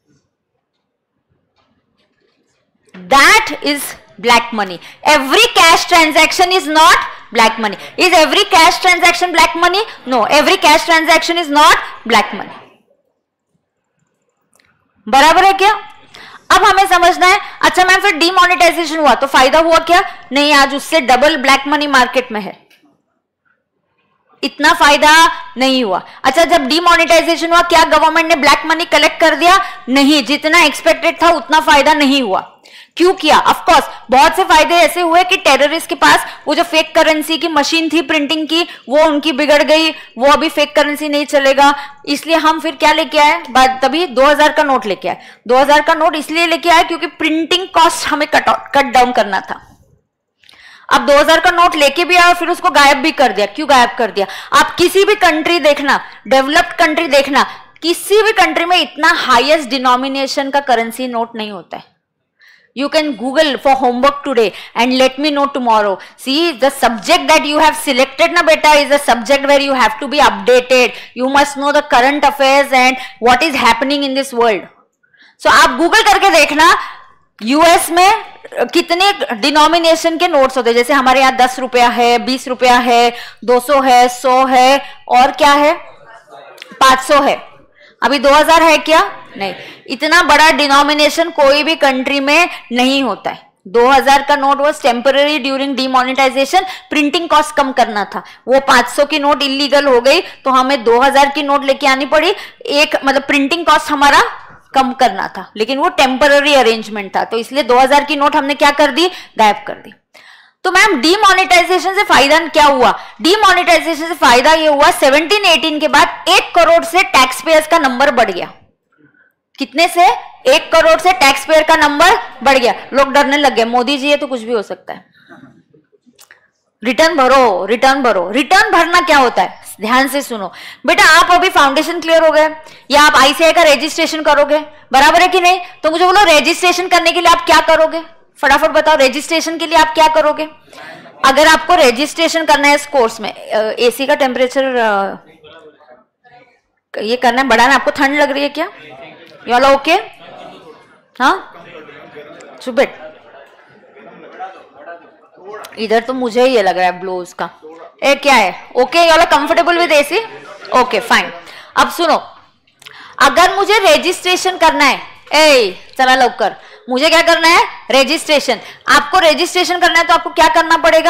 That is black money. Every cash transaction is not black money. Is every cash transaction black money? No, every cash transaction is not black money. बराबर है क्या? अब हमें समझना है, अच्छा मैम फिर डीमोनेटाइजेशन हुआ तो फायदा हुआ क्या? नहीं, आज उससे डबल ब्लैक मनी मार्केट में है, इतना फायदा नहीं हुआ। अच्छा, जब डीमोनेटाइजेशन हुआ क्या गवर्नमेंट ने ब्लैक मनी कलेक्ट कर दिया? नहीं, जितना एक्सपेक्टेड था उतना फायदा नहीं हुआ। क्यों किया? ऑफ कोर्स बहुत से फायदे ऐसे हुए कि टेररिस्ट के पास वो जो फेक करेंसी की मशीन थी प्रिंटिंग की, वो उनकी बिगड़ गई, वो अभी फेक करेंसी नहीं चलेगा, इसलिए हम फिर क्या लेके आए? तभी दो हज़ार का नोट लेके आए। दो हज़ार का नोट इसलिए लेके आए क्योंकि प्रिंटिंग कॉस्ट हमें कट कट डाउन करना था। अब दो हज़ार का नोट लेके भी आया और फिर उसको गायब भी कर दिया। क्यों गायब कर दिया? आप किसी भी कंट्री देखना, डेवलप्ड कंट्री देखना, किसी भी कंट्री में इतना हाईएस्ट डिनोमिनेशन का करेंसी नोट नहीं होता है। You can Google for homework today and let me know tomorrow. See, the subject that you have selected na beta is a subject where you have to be updated. You must know the current affairs and what is happening in this world. So आप Google करके देखना US में कितने denomination के notes होते हैं। जैसे हमारे यहाँ दस रुपया है, बीस रुपया है, दो सौ है, सौ है और क्या है, पांच सौ है। अभी दो हज़ार है क्या? नहीं। इतना बड़ा डिनोमिनेशन कोई भी कंट्री में नहीं होता है। दो हज़ार का note was temporary during demonetization, printing cost कम करना था। वो पांच सौ की नोट इलीगल हो गई तो हमें दो हज़ार की नोट लेके आनी पड़ी। एक मतलब प्रिंटिंग कॉस्ट हमारा कम करना था, लेकिन वो टेम्पररी अरेंजमेंट था, तो इसलिए दो हज़ार की नोट हमने क्या कर दी? गायब कर दी। तो मैम डीमोनेटाइजेशन से फायदा क्या हुआ? डीमोनेटाइजेशन से फायदा ये हुआ सत्रह अठारह के बाद एक करोड़ से टैक्स पेयर्स का नंबर बढ़ गया। कितने से? एक करोड़ से टैक्स पेयर का नंबर बढ़ गया। लोग डरने लग गए, मोदी जी है तो कुछ भी हो सकता है, रिटर्न भरो, रिटर्न भरो। रिटर्न भरना क्या होता है? ध्यान से सुनो बेटा, आप अभी फाउंडेशन क्लियर हो गए या आप आईसीआई का रजिस्ट्रेशन करोगे, बराबर है कि नहीं? तो मुझे बोलो रजिस्ट्रेशन करने के लिए आप क्या करोगे? फटाफट बताओ, रजिस्ट्रेशन के लिए आप क्या करोगे? अगर आपको रजिस्ट्रेशन करना है इस कोर्स में, एसी का टेम्परेचर ये करना है, बढ़ाना, आपको ठंड लग रही है क्या? You all okay? हाँ सुबेट, इधर तो मुझे ही ये लग रहा है ब्लोज का। ए क्या है? Okay, you all comfortable with AC? Okay fine. अब सुनो, अगर मुझे रजिस्ट्रेशन करना है, ए चला लवकर, मुझे क्या करना है? रजिस्ट्रेशन। आपको रजिस्ट्रेशन करना है तो आपको क्या करना पड़ेगा?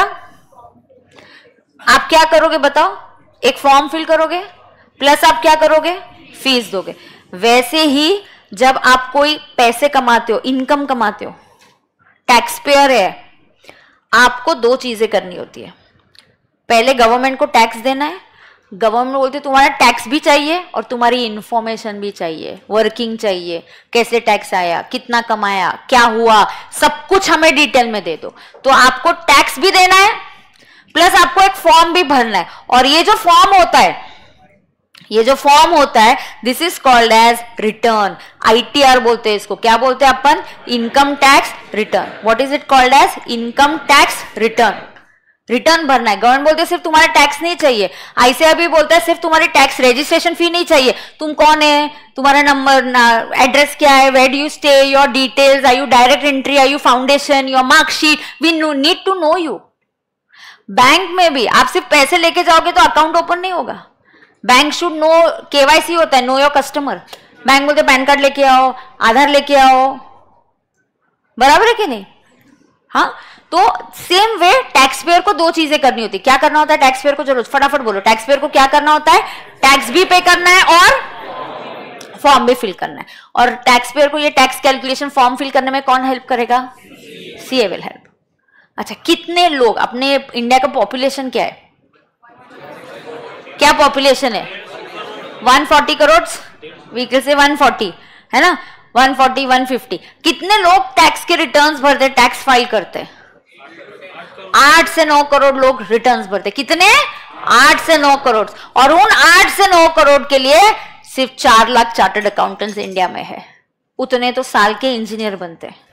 आप क्या करोगे बताओ? एक फॉर्म फिल करोगे, प्लस आप क्या करोगे? फीस दोगे। वैसे ही जब आप कोई पैसे कमाते हो, इनकम कमाते हो, टैक्स पेयर है, आपको दो चीजें करनी होती है। पहले गवर्नमेंट को टैक्स देना है। गवर्नमेंट बोलते तुम्हारा टैक्स भी चाहिए और तुम्हारी इंफॉर्मेशन भी चाहिए, वर्किंग चाहिए, कैसे टैक्स आया, कितना कमाया, क्या हुआ, सब कुछ हमें डिटेल में दे दो। तो आपको टैक्स भी देना है, प्लस आपको एक फॉर्म भी भरना है। और ये जो फॉर्म होता है, ये जो फॉर्म होता है, this is called as return. ITR बोलते हैं इसको। क्या बोलते हैं अपन? Income tax return. What is it called as? Income tax return. Return भरना है। गवर्नमेंट बोलते सिर्फ तुम्हारा टैक्स नहीं चाहिए, आईसीआई भी बोलता है सिर्फ तुम्हारी टैक्स रजिस्ट्रेशन फी नहीं चाहिए, तुम कौन है, तुम्हारा नंबर, एड्रेस क्या है, where do you stay, your details, are you direct entry, are you foundation, your marksheet, we need to know you. Bank में भी आप सिर्फ पैसे लेके जाओगे तो अकाउंट ओपन नहीं होगा। बैंक शुड नो, केवाईसी होता है, नो योर कस्टमर। बैंक बोलते पैन कार्ड लेके आओ, आधार लेके आओ, बराबर है कि नहीं? हाँ, तो सेम वे टैक्स पेयर को दो चीजें करनी होती है। क्या करना होता है टैक्स पेयर को? जरूर फटाफट बोलो। टैक्स पेयर को क्या करना होता है? टैक्स भी पे करना है और फॉर्म भी फिल करना है। और टैक्स पेयर को ये टैक्स कैलकुलेशन फॉर्म फिल करने में कौन हेल्प करेगा? CA will help. अच्छा, कितने लोग, अपने इंडिया का पॉपुलेशन क्या है? क्या पॉपुलेशन है? एक सौ चालीस करोड़, वी कैन से एक सौ चालीस, है ना? एक सौ चालीस, एक सौ पचास। कितने लोग टैक्स के रिटर्न्स भरते, टैक्स फाइल करते? आठ से नौ करोड़ लोग रिटर्न्स भरते। कितने? आठ से नौ करोड़। और उन आठ से नौ करोड़ के लिए सिर्फ चार लाख चार्टर्ड अकाउंटेंट्स इंडिया में है। उतने तो साल के इंजीनियर बनते हैं।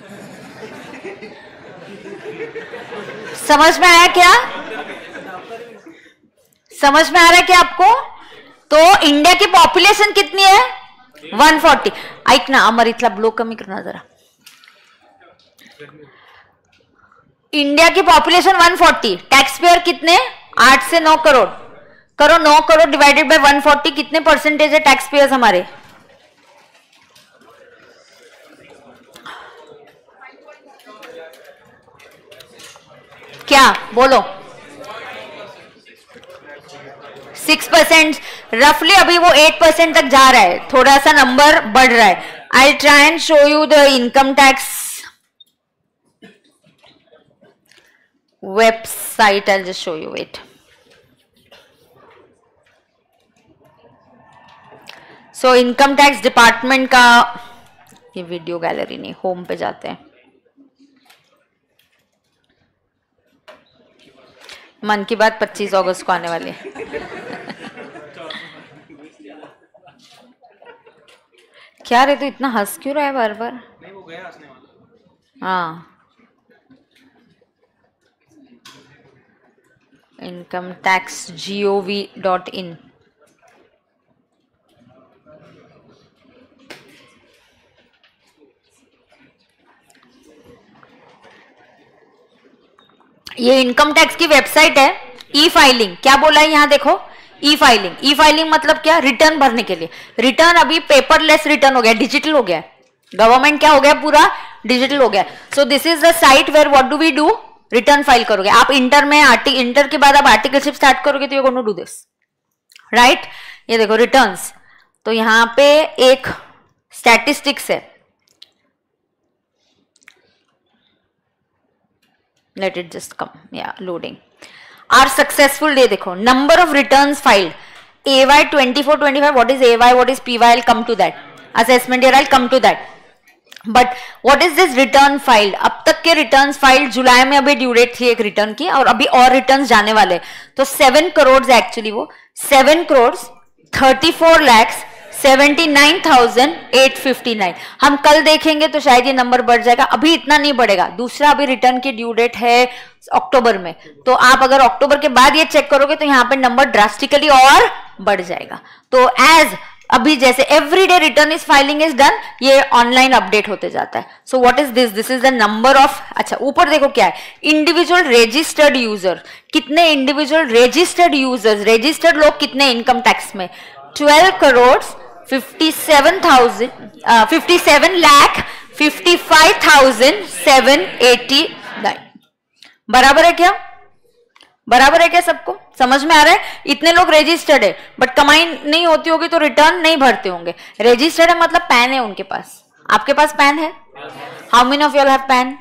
समझ में आया क्या? समझ में आ रहा है क्या आपको? तो इंडिया की पॉपुलेशन कितनी है? एक सौ चालीस। ऐक ना अमर, इथला ब्लो कमी करना जरा। इंडिया की पॉपुलेशन एक सौ चालीस, टैक्स पेयर कितने? आठ से नौ करोड़। करो नौ करोड़ डिवाइडेड बाय एक सौ चालीस, कितने परसेंटेज है टैक्स पेयर्स हमारे? क्या बोलो? सिक्स परसेंट रफली, अभी वो एट परसेंट तक जा रहा है, थोड़ा सा नंबर बढ़ रहा है. I try and show you the income tax website. I just show you it. So income tax department का, ये वीडियो गैलरी नहीं, होम पे जाते हैं. मन की बात पच्चीस अगस्त को आने वाली है. क्या रे, तू इतना हंस क्यों रहा है बार बार? नहीं, वो गया हंसने वाला. हाँ, income tax G O V dot in. ये इनकम टैक्स की वेबसाइट है. ई फाइलिंग क्या बोला है यहाँ देखो, ई फाइलिंग. ई फाइलिंग मतलब क्या? रिटर्न भरने के लिए. रिटर्न अभी पेपरलेस रिटर्न हो गया, डिजिटल हो गया. गवर्नमेंट क्या हो गया? पूरा डिजिटल हो गया. So this is the site where what do we do? Return file करोगे आप. इंटर में आर्टिक इंटर के बाद आप आर्टिकलशिप स्टार्ट करोगे तो you going to do this, right? ये देखो रिटर्न्स. तो यहाँ पे एक स्टैटिस्टिक्स है. Let it just come. Yeah, loading. Our successful day. देखो number of returns filed. A Y twenty-four twenty-five. What is A Y? What is P Y? I'll come to that. Assessment year. I'll come to that. But what is this return filed? अब तक के returns filed जुलाई में अभी due date थी एक return की, और अभी और रिटर्न्स जाने वाले. तो सेवन करोड़ एक्चुअली वो seven crore thirty four lakhs seventy nine thousand eight fifty nine. हम कल देखेंगे तो शायद ये नंबर बढ़ जाएगा, अभी इतना नहीं बढ़ेगा. दूसरा अभी रिटर्न की ड्यू डेट है अक्टूबर में, तो आप अगर अक्टूबर के बाद ये चेक करोगे तो यहाँ पे नंबर ड्रास्टिकली और बढ़ जाएगा. तो एज अभी जैसे everyday return is filing is done, ये ऑनलाइन अपडेट होते जाता है. So what is this? This is the number of. अच्छा, ऊपर देखो क्या है, इंडिविजुअल रजिस्टर्ड यूजर. कितने इंडिविजुअल रजिस्टर्ड यूजर्स, रजिस्टर्ड लोग कितने इनकम टैक्स में? Twelve crore fifty seven thousand fifty seven lakh fifty five thousand seven eighty nine. बराबर है क्या? बराबर है क्या? सबको समझ में आ रहा है? इतने लोग रजिस्टर्ड है, बट कमाई नहीं होती होगी तो रिटर्न नहीं भरते होंगे. रजिस्टर्ड है मतलब पैन है उनके पास. आपके पास पैन है? How many of you have PAN?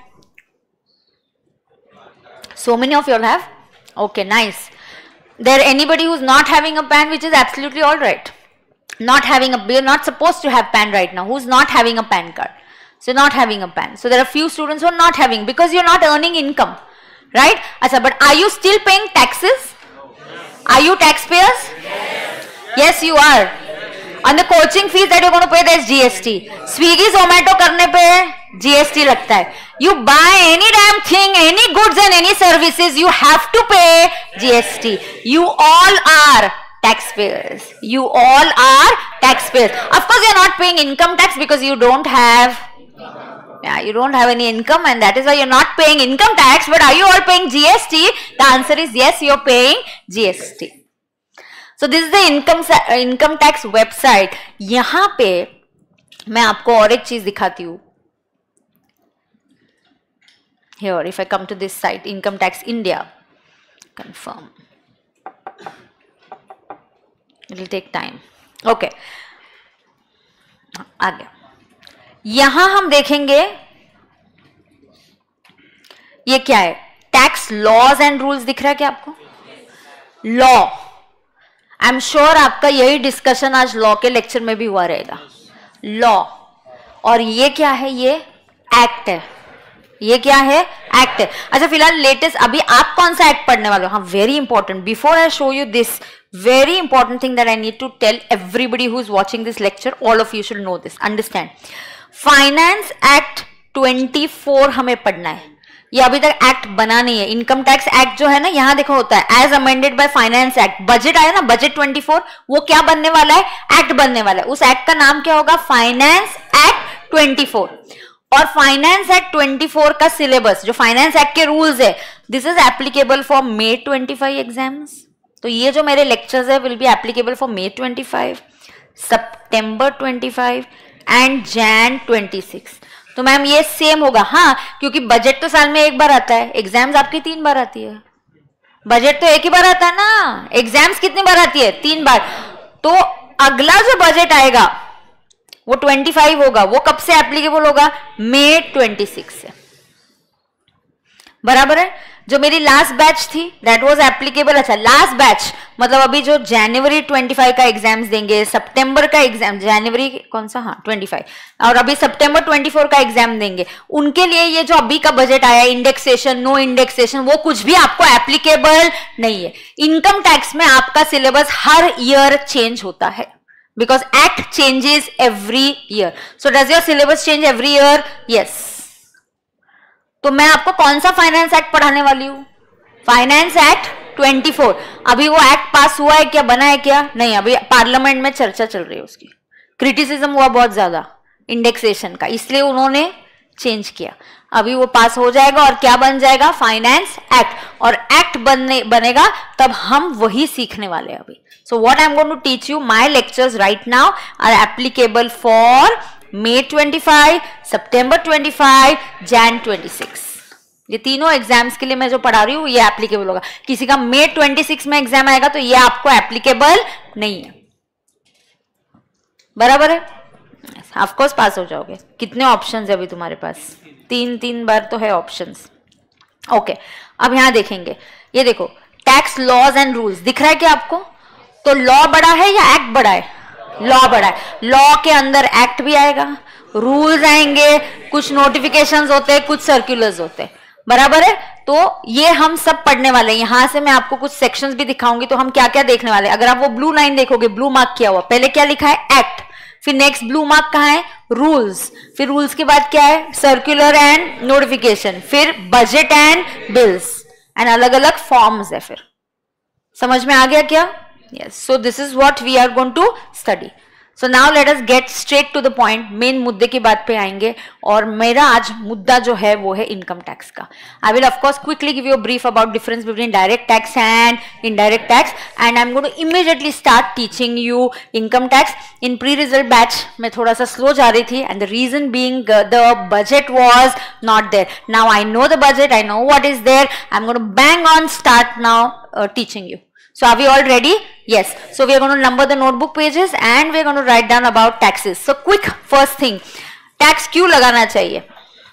So many of you have. Okay, nice. There anybody who is not having a PAN, which is absolutely all right. Not having a, you're not supposed to have PAN right now. Who's not having a PAN card? So not having a PAN. So there are few students who are not having because you're not earning income, right? Achha, but are you still paying taxes? Are you taxpayers? Yes. Yes, you are. And the coaching fees that you're going to pay, there's G S T. Swiggy, Zomato करने पे G S T लगता है. You buy any damn thing, any goods and any services, you have to pay G S T. You all are taxpayers. You all are taxpayers. Of course, you're not paying income tax because you don't have, yeah, you don't have any income, and that is why you're not paying income tax. But are you all paying G S T? The answer is yes, you're paying G S T. So this is the income income tax website. यहाँ पे मैं आपको और एक चीज दिखाती हूँ. Here, if I come to this site, Income Tax India, confirm. It will take time. Okay. आ गया. यहां हम देखेंगे ये क्या है. टैक्स लॉज एंड रूल्स दिख रहा है क्या आपको? लॉ. आई एम श्योर आपका यही डिस्कशन आज लॉ के लेक्चर में भी हुआ रहेगा. लॉ. और ये क्या है? ये एक्ट है. ये क्या है? एक्ट है. अच्छा, फिलहाल लेटेस्ट अभी आप कौन सा एक्ट पढ़ने वाले हो? हाँ, very important. Before I show you this very important thing that I need to tell everybody who's watching this lecture, all of you should know this, understand. Finance Act twenty-four हमें पढ़ना है. ये अभी तक एक्ट बना नहीं है. Income tax act जो है ना, यहाँ देखो होता है as amended by finance act. Budget आया ना, बजट चौबीस, वो क्या बनने वाला है? एक्ट बनने वाला है. उस एक्ट का नाम क्या होगा? फाइनेंस एक्ट चौबीस. और फाइनेंस एक्ट चौबीस का सिलेबस, जो फाइनेंस एक्ट के रूल्स है, this is applicable for May twenty five exams. तो ये जो मेरे लेक्चर्स है will be applicable for May twenty five, September twenty five and Jan twenty six. तो तो मैम ये सेम होगा, हाँ, क्योंकि बजट तो साल में एक बार आता है, एग्जाम्स आपकी तीन बार आती है। बजट तो एक ही बार आता है ना, एग्जाम्स कितनी बार आती है? तीन बार। तो अगला जो बजट आएगा वो पच्चीस होगा, वो कब से एप्लीकेबल होगा? मई छब्बीस से, बराबर है। जो मेरी लास्ट बैच थी दैट वाज एप्लीकेबल, अच्छा लास्ट बैच मतलब अभी जो जनवरी पच्चीस का एग्जाम्स देंगे, सितंबर का एग्जाम, जनवरी कौन सा, हाँ पच्चीस, और अभी सितंबर चौबीस का एग्जाम देंगे, उनके लिए ये जो अभी का बजट आया, इंडेक्सेशन नो इंडेक्सेशन, वो कुछ भी आपको एप्लीकेबल नहीं है। इनकम टैक्स में आपका सिलेबस हर ईयर चेंज होता है, because act changes every year. So does your syllabus change every year? Yes. तो मैं आपको कौन सा फाइनेंस एक्ट पढ़ाने वाली हूं? फाइनेंस एक्ट चौबीस। अभी वो एक्ट पास हुआ है क्या, बना है क्या? नहीं, अभी पार्लियामेंट में चर्चा चल रही है, उसकी क्रिटिसिज्म हुआ बहुत ज्यादा इंडेक्सेशन का, इसलिए उन्होंने चेंज किया। अभी वो पास हो जाएगा और क्या बन जाएगा? Finance act. और एक्ट बनने बनेगा तब हम वही सीखने वाले हैं अभी। So what I am going to teach you, my lectures right now are applicable for May पच्चीस, सितंबर पच्चीस, जैन छब्बीस। ये तीनों एग्जाम्स के लिए मैं जो पढ़ा रही हूँ ये एप्लीकेबल होगा। किसी का मई छब्बीस में एग्जाम आएगा तो ये आपको एप्लीकेबल नहीं है, बराबर है। ऑफ कोर्स पास हो जाओगे। कितने ऑप्शंस है अभी तुम्हारे पास? तीन तीन बार तो है ऑप्शंस। ओके, अब यहां देखेंगे, ये देखो टैक्स लॉज एंड रूल्स दिख रहा है क्या आपको? तो लॉ बड़ा है या एक्ट बड़ा है? लॉ बड़ा है। लॉ के अंदर एक्ट भी आएगा, रूल्स आएंगे, कुछ नोटिफिकेशंस होते हैं, कुछ सर्कुलर्स होते हैं, बराबर है। तो ये हम सब पढ़ने वाले हैं। यहां से मैं आपको कुछ सेक्शंस भी दिखाऊंगी, तो हम क्या क्या देखने वाले हैं। अगर आप वो ब्लू लाइन देखोगे, ब्लू मार्क किया हुआ, पहले क्या लिखा है? एक्ट, फिर नेक्स्ट ब्लू मार्क कहां है? रूल्स, फिर रूल्स के बाद क्या है? सर्कुलर एंड नोटिफिकेशन, फिर बजट एंड बिल्स, एंड अलग अलग फॉर्म्स है। फिर समझ में आ गया क्या? Yes, so this is what we are going to study. So now let us get straight to the point. Main मुद्दे की बात पे आएंगे, और मेरा आज मुद्दा जो है वो है इनकम टैक्स का। I will of course quickly give you a brief about difference between direct tax and indirect tax, and I'm going to immediately start teaching you income tax. In pre-result batch मैं थोड़ा सा slow जा रही थी, and the reason being uh, the budget was not there. Now I know the budget, I know what is there. I'm going to bang on start now uh, teaching you. So are we all ready? Yes. So we are going to number the notebook pages and we are going to write down about taxes. So quick first thing, tax क्यों लगाना चाहिए?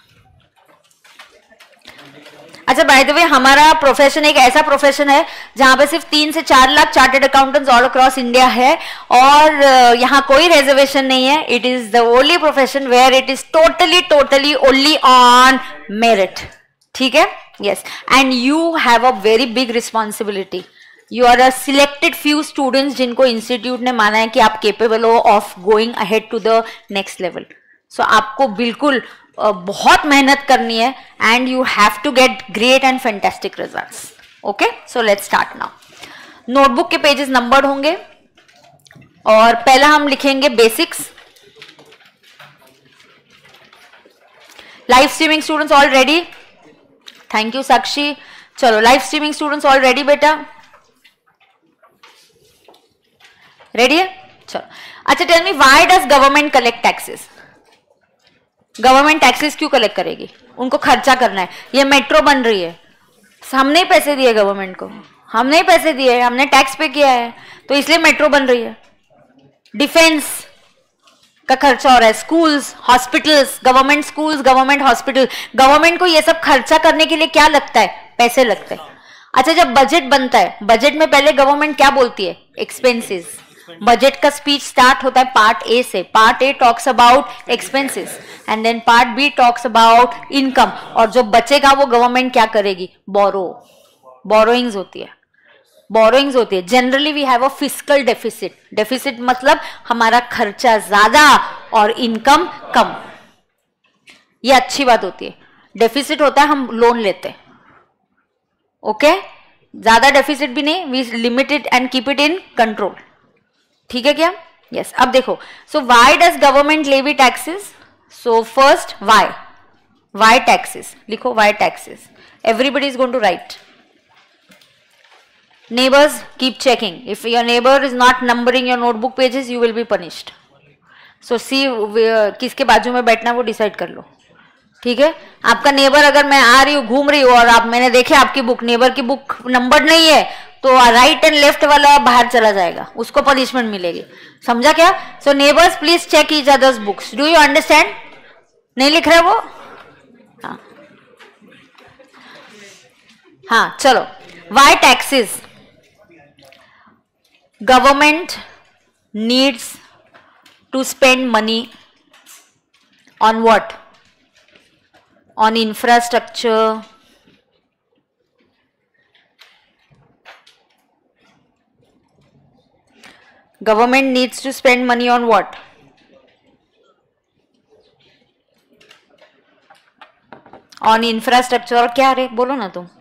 अच्छा, by the वे हमारा profession एक ऐसा profession है जहां पे सिर्फ तीन से चार lakh chartered accountants all across India है, और यहाँ कोई रिजर्वेशन नहीं है। It is the only profession where it is totally totally only on merit, ठीक है? Yes, and you have a very big responsibility. You are a selected few students जिनको institute ने माना है कि आप केपेबल हो of going ahead to the next level. So आपको बिल्कुल uh, बहुत मेहनत करनी है, and you have to get great and fantastic results. Okay, so let's start now. Notebook के पेजेस नंबर्ड होंगे, और पहला हम लिखेंगे basics. Live streaming students all ready? Thank you Sakshi. चलो, live streaming students all ready बेटा? रेडी है? चलो, अच्छा, tell me why does government collect taxes? Government taxes क्यों कलेक्ट करेगी? उनको खर्चा करना है। ये मेट्रो बन रही है, हमने ही पैसे दिए गवर्नमेंट को, हमने ही पैसे दिए, हमने टैक्स पे किया है, तो इसलिए मेट्रो बन रही है। डिफेंस का खर्चा हो रहा है, schools, hospitals, government schools, government hospital. Government को ये सब खर्चा करने के लिए क्या लगता है? पैसे लगते हैं। अच्छा, जब बजट बनता है, बजट में पहले गवर्नमेंट क्या बोलती है? एक्सपेंसेस। बजट का स्पीच स्टार्ट होता है पार्ट ए से। Part A talks about expenses, and then part B talks about income, और जो बचेगा वो गवर्नमेंट क्या करेगी? बोरो, बोरोइंग्स होती है, बोरोइंग्स होती है। Generally we have a fiscal deficit. Deficit मतलब हमारा खर्चा ज्यादा और इनकम कम। ये अच्छी बात होती है। डेफिसिट होता है हम लोन लेते हैं, ओके okay? ज्यादा डेफिसिट भी नहीं, we limit it and keep it in control, ठीक है क्या? Yes yes. अब देखो, so why does government levy taxes? So first why, why taxes लिखो, why taxes. Everybody is going to write. Neighbours keep checking, if your neighbour is not numbering your notebook pages you will be punished. So see किसके बाजू में बैठना वो decide कर लो। ठीक है, आपका नेबर, अगर मैं आ रही हूँ घूम रही हूँ और आप मैंने देखे आपकी बुक, नेबर की बुक नंबर नहीं है, तो राइट एंड लेफ्ट वाला बाहर चला जाएगा, उसको पनिशमेंट मिलेगी, समझा क्या? So neighbours please check each others books. Do you understand? नहीं लिख रहे वो? हाँ हाँ चलो, why taxes? Government needs to spend money on what? On infrastructure, government needs to spend money on what? On infrastructure और क्या रे, बोलो ना तुम।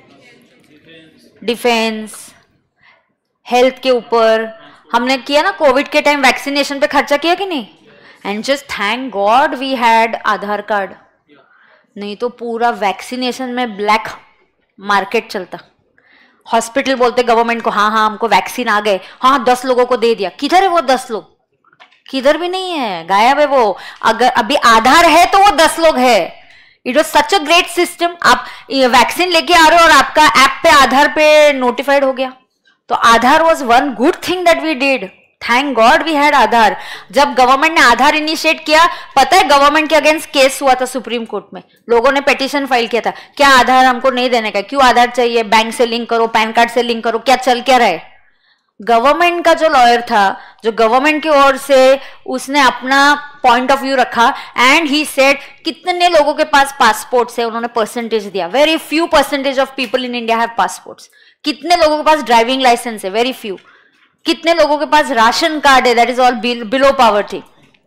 डिफेंस, हेल्थ के ऊपर। हमने किया ना कोविड के टाइम वैक्सीनेशन पे खर्चा किया कि नहीं? And just thank God we had Aadhaar card, नहीं तो पूरा वैक्सीनेशन में ब्लैक मार्केट चलता। हॉस्पिटल बोलते गवर्नमेंट को, हाँ हाँ हमको वैक्सीन आ गए, हाँ दस लोगों को दे दिया। किधर है वो दस लोग? किधर भी नहीं है, गायब है वो। अगर अभी आधार है तो वो दस लोग है। It was such a great system. आप वैक्सीन लेके आ रहे हो और आपका ऐप पे आधार पे नोटिफाइड हो गया, तो Aadhaar was one good thing that we did. Thank God we had Aadhaar. जब गवर्नमेंट ने आधार इनिशिएट किया, पता है गवर्नमेंट के अगेंस्ट केस हुआ था सुप्रीम कोर्ट में, लोगों ने पिटीशन फाइल किया था, क्या आधार हमको नहीं देने का, क्यों आधार चाहिए, बैंक से लिंक करो, पैन कार्ड से लिंक करो, क्या चल क्या रहे। गवर्नमेंट का जो लॉयर था, जो गवर्नमेंट की ओर से, उसने अपना पॉइंट ऑफ व्यू रखा एंड ही सेड कितने लोगों के पास पासपोर्ट्स है, उन्होंने परसेंटेज दिया, very few percentage of people in India have passports. कितने लोगों के पास ड्राइविंग लाइसेंस है, वेरी फ्यू। कितने लोगों के पास राशन कार्ड है, that is all below poverty.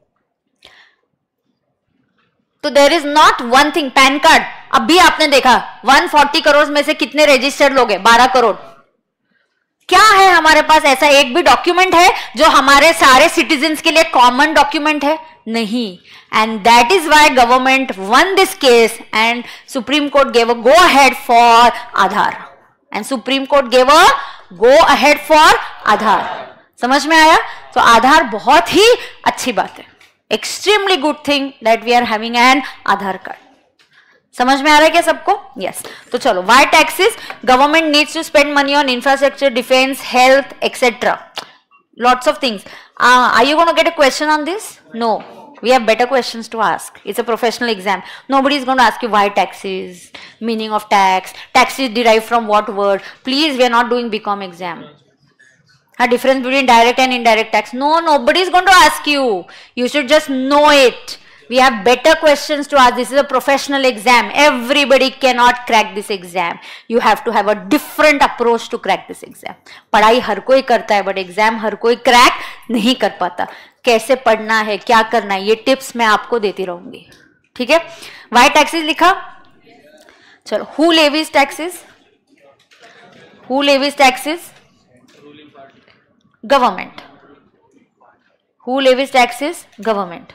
तो there is not one thing. PAN card, अभी आपने देखा एक सौ चालीस करोड़ में से कितने रजिस्टर्ड लोग हैं? बारह करोड़। क्या है हमारे पास ऐसा एक भी डॉक्यूमेंट है जो हमारे सारे सिटीजन्स के लिए कॉमन डॉक्यूमेंट है? नहीं। And that is why government won this case and Supreme Court gave a go ahead for Aadhaar, and Supreme Court gave a go ahead for Aadhaar. समझ में आया? तो आधार बहुत ही अच्छी बात है, extremely good thing that we are having an Aadhaar card. समझ में आ रहा है क्या सबको? Yes yes. तो चलो, why taxes? Government needs to spend money on infrastructure, defence, health etcetera, lots of things. Are you gonna get a question on this? No, we have better questions to ask. It's a professional exam. Nobody is going to ask you why taxes, meaning of tax, taxes derived from what word. Please, we are not doing B Com exam. A difference between direct and indirect tax. No, nobody is going to ask you. You should just know it. We have better questions to ask. This is a professional exam. Everybody cannot crack this exam. You have to have a different approach to crack this exam. पढ़ाई हर कोई करता है, but exam हर कोई crack नहीं कर पाता। कैसे पढ़ना है, क्या करना है, ये टिप्स मैं आपको देती रहूंगी, ठीक है? वाई टैक्सेस लिखा? चलो, who levies taxes? Who levies taxes? Government. Who levies taxes? Government.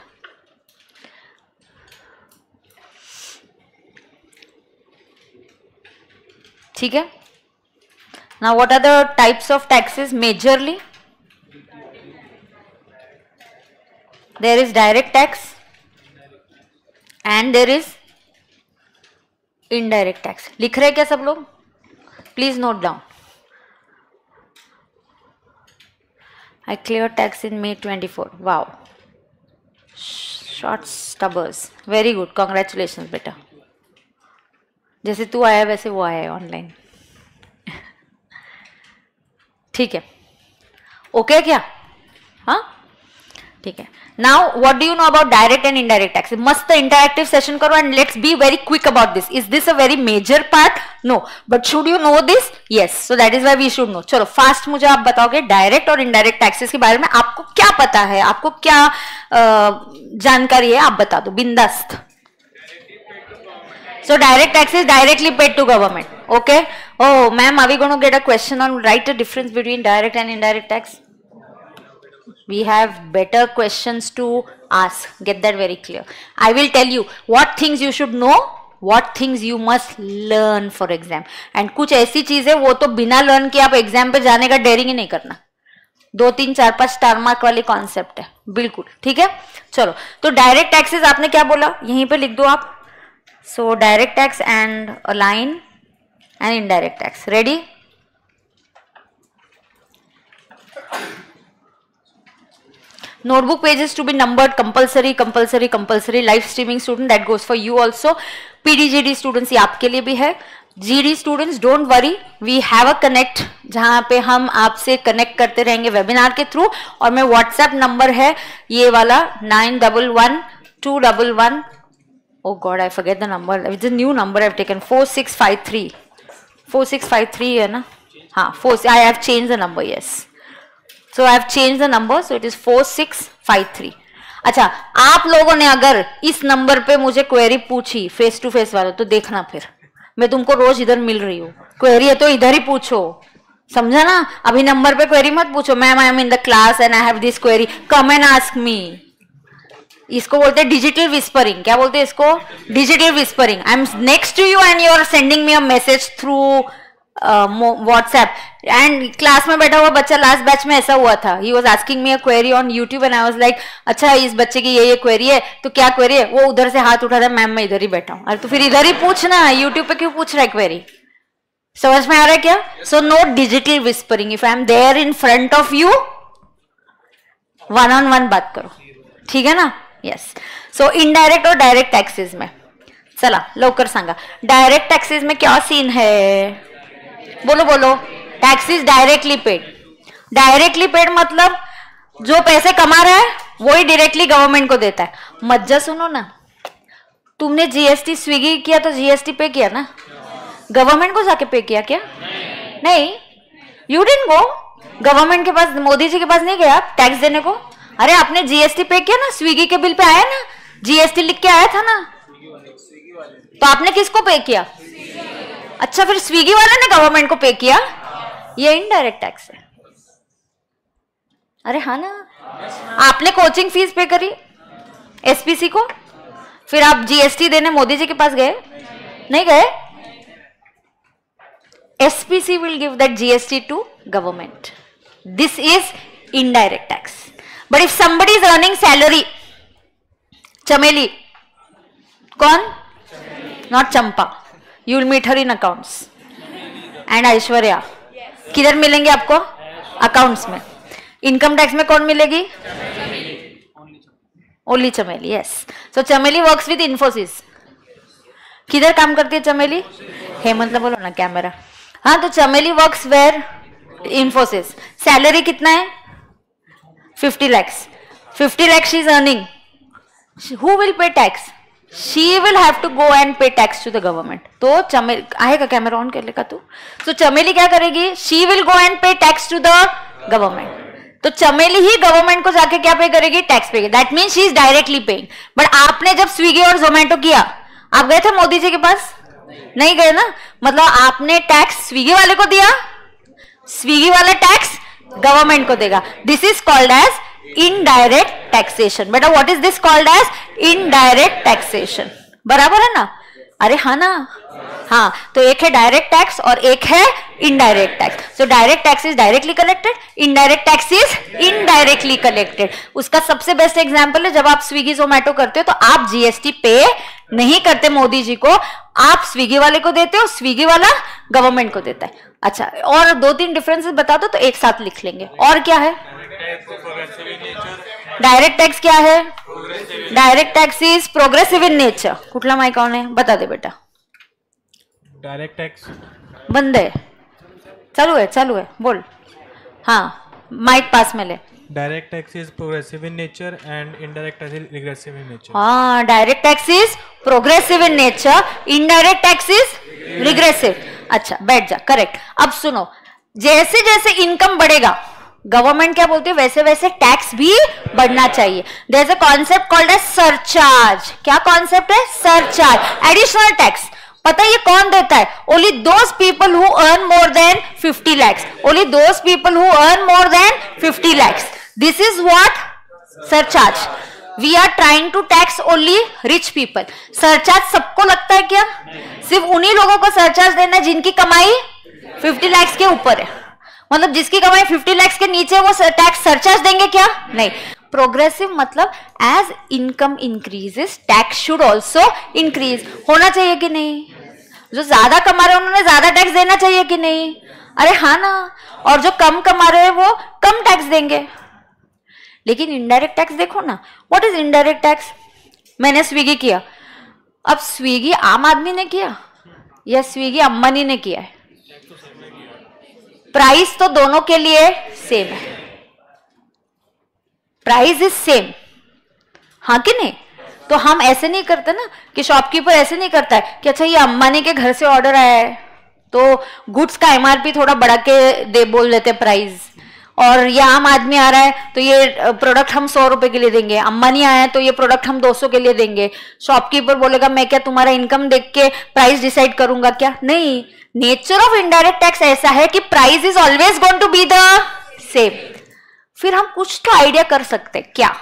ठीक है? Now what are the types of taxes? Majorly there is direct tax and there is indirect tax. लिख रहे क्या सब लोग? Please note down. I cleared tax in May twenty-four. Wow. Short stubbers. Very good. Congratulations बेटा. जैसे तू आया वैसे वो आया है ऑनलाइन। ठीक है, ओके क्या? हाँ ठीक है। Now, what do you know about direct and indirect taxes? मस्त interactive session करो and let's be very quick about this. Is this a very major part? No. But should you know this? Yes. So that is why we should know. चलो fast मुझे आप बताओगे direct और indirect taxes के बारे में आपको क्या पता है, आपको क्या जानकारी है, आप बता दो बिंदास्त। So direct tax is directly paid to government. Okay? Oh, ma'am, are we going to get a question on write the difference between direct and indirect tax? We have better questions to ask. Get that very clear. I will tell you what things you should know, what things you must learn for exam. And कुछ ऐसी चीजें वो तो बिना learn के आप exam पे जाने का डेयरिंग ही नहीं करना। दो तीन चार पांच स्टार मार्क वाली कॉन्सेप्ट है, बिल्कुल ठीक है। चलो, तो डायरेक्ट टैक्सेस आपने क्या बोला, यहीं पे लिख दो आप। So direct tax and a line and indirect tax. Ready? Notebook pages to be numbered, compulsory, compulsory, compulsory. Live streaming student, that goes for you also. P D G D students, ये आपके लिए भी है. G D students, don't worry, we have a connect जहाँ पे हम आपसे connect करते रहेंगे वेबिनार के थ्रू. और मैं व्हाट्सएप नंबर है ये वाला nine double one two double one. Oh God, I forget the number. It's a new number I've taken. four six five three. four six five three है ना? हाँ, four. I have changed the number. Yes. So I have changed the number. So it is four six five three. अच्छा, आप लोगों ने अगर इस number पे मुझे क्वेरी पूछी फेस टू फेस वाला तो देखना, फिर मैं तुमको रोज इधर मिल रही हूँ. क्वेरी है तो इधर ही पूछो, समझा ना? अभी नंबर पे क्वेरी मत पूछो. Ma'am I am in the class and I have this query, come and ask me. इसको बोलते हैं डिजिटल विस्परिंग. क्या बोलते हैं इसको? Digital whispering. I am next to you and you are sending me a message through WhatsApp. And class में बैठा हुआ बच्चा लास्ट बैच में ऐसा हुआ था. He was asking me a query on YouTube and I was like अच्छा इस बच्चे की ये ये क्वेरी है तो क्या क्वेरी है? वो उधर से हाथ उठा रहा है, मैम मैं इधर ही बैठा हूँ. अरे तो फिर इधर ही पूछना, यूट्यूब पे क्यों पूछ रहा है क्वेरी? समझ में आ रहा है क्या? So no digital whispering. If I am there in front of you, one on one बात करो, ठीक है ना? यस. सो इनडायरेक्ट और डायरेक्ट टैक्सेस में चला लवकर सांगा. डायरेक्ट टैक्सेस में क्या सीन है? बोलो बोलो. Taxes directly paid. Directly paid मतलब जो पैसे कमा रहा है वही डायरेक्टली गवर्नमेंट को देता है. मज्जा सुनो ना, तुमने जीएसटी स्विगी किया तो जीएसटी पे किया ना? गवर्नमेंट को जाके पे किया क्या? नहीं. यू डिडंट गो गवर्नमेंट के पास, मोदी जी के पास नहीं गया टैक्स देने को. अरे आपने जीएसटी पे किया ना, स्विगी के बिल पे आया ना, जीएसटी लिख के आया था ना, तो आपने किसको पे किया? अच्छा, फिर स्विगी वाले ने गवर्नमेंट को पे किया. ये इनडायरेक्ट टैक्स है. अरे हाँ ना. आपने कोचिंग फीस पे करी एसपीसी को, फिर आप जीएसटी देने मोदी जी के पास गए? नहीं गए. SPC will give that GST to government. This is indirect tax. But if somebody is earning salary, चमेली, कौन? Not Champa. You will meet her in accounts. And Aishwarya, किधर मिलेंगे आपको? अकाउंट्स में. इनकम टैक्स में कौन मिलेगी? ओनली चमेली. यस. सो चमेली वर्क्स विद इन्फोसिस. किधर काम करती है चमेली? हेमंत ने बोलो ना कैमरा. हाँ, तो चमेली वर्क्स वेयर? इन्फोसिस. सैलरी कितना है? fifty lakhs. fifty lakhs she is earning. Who will pay tax? She will have to go and pay tax to the government. तो चमेली आएगा, कैमरा ऑन कर लेगा तू. तो चमेली क्या करेगी? She will go and pay tax to the government. तो चमेली ही गवर्नमेंट को जाके क्या पे करेगी? Tax pay. That mean she is directly paying. But आपने जब स्विगी और जोमेटो किया, आप गए थे मोदी जी के पास? नहीं गए ना. मतलब आपने टैक्स स्विगी वाले को दिया, स्विगी वाला टैक्स गवर्नमेंट को देगा. This is called as indirect taxation. बेटा what is this called as? Indirect taxation. बराबर है ना? अरे हाँ ना. हाँ, तो एक है डायरेक्ट टैक्स और एक है indirect tax. So direct tax is directly collected, indirect tax is indirectly collected. उसका सबसे बेस्ट एग्जांपल है जब आप स्विगी जोमेटो करते हो तो आप जीएसटी पे नहीं करते मोदी जी को, आप स्विगी वाले को देते हो, स्विगी वाला गवर्नमेंट को देता है. अच्छा, और दो तीन डिफरेंसेस बता दो तो एक साथ लिख लेंगे. और क्या है? डायरेक्ट टैक्स क्या है? Direct tax is progressive in nature. कुठला माइक ऑन है? बता दे बेटा. डायरेक्ट टैक्स बंद है. चालू है, चालू है, बोल. हाँ, माइक पास में ले. Direct tax is progressive in nature and indirect tax is regressive in nature. हाँ, direct tax is progressive in nature, indirect tax is regressive. अच्छा, बैठ जा. करेक्ट. अब सुनो, जैसे जैसे इनकम बढ़ेगा गवर्नमेंट क्या बोलते हैं, वैसे वैसे टैक्स भी बढ़ना चाहिए. There is a concept called as surcharge. क्या कॉन्सेप्ट है? Surcharge, additional tax. पता है ये कौन देता है? Only those people who earn more than fifty lakhs. Only those people who earn more than fifty lakhs. This is what? Surcharge. We are trying to tax only rich people. Surcharge सबको लगता है क्या? सिर्फ उन्हीं लोगों को surcharge देना है जिनकी कमाई fifty lakhs के ऊपर है. मतलब जिसकी कमाई फिफ्टी लैक्स के नीचे वो टैक्स सरचार्ज देंगे क्या? नहीं. प्रोग्रेसिव मतलब as income increases tax should also increase. होना चाहिए कि नहीं? जो ज्यादा कमा रहे हैं उन्होंने ज्यादा टैक्स देना चाहिए कि नहीं? अरे हाँ ना. और जो कम कमा रहे हैं वो कम टैक्स देंगे. लेकिन इनडायरेक्ट टैक्स देखो ना. What is indirect tax? मैंने स्विगी किया. अब स्विगी आम आदमी ने किया या स्विगी अंबानी ने किया है? प्राइस तो दोनों के लिए सेम है. Price is same. हाँ कि नहीं? तो हम ऐसे नहीं करते ना कि शॉपकीपर ऐसे नहीं करता है कि अच्छा ये अंबानी के घर से ऑर्डर आया है तो गुड्स का एमआरपी थोड़ा बढ़ा के दे बोल देते प्राइस, और ये आम आदमी आ रहा है तो ये प्रोडक्ट हम सौ रुपए के लिए देंगे, अंबानी आया है तो ये प्रोडक्ट हम दो सौ के लिए देंगे. शॉपकीपर बोलेगा मैं क्या तुम्हारा इनकम देख के प्राइस डिसाइड करूंगा क्या? नहीं. नेचर ऑफ इनडायरेक्ट टैक्स ऐसा है कि price is always going to be the same. फिर हम कुछ तो आइडिया कर सकते हैं क्या?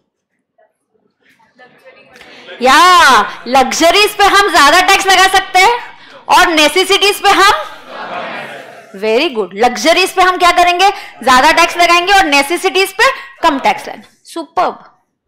या लग्जरीज पे हम ज्यादा टैक्स लगा सकते हैं और नेसेसिटीज पे हम, वेरी गुड, लग्जरीज पे हम क्या करेंगे? ज्यादा टैक्स लगाएंगे और नेसेसिटीज पे कम टैक्स लगाएंगे. Superb,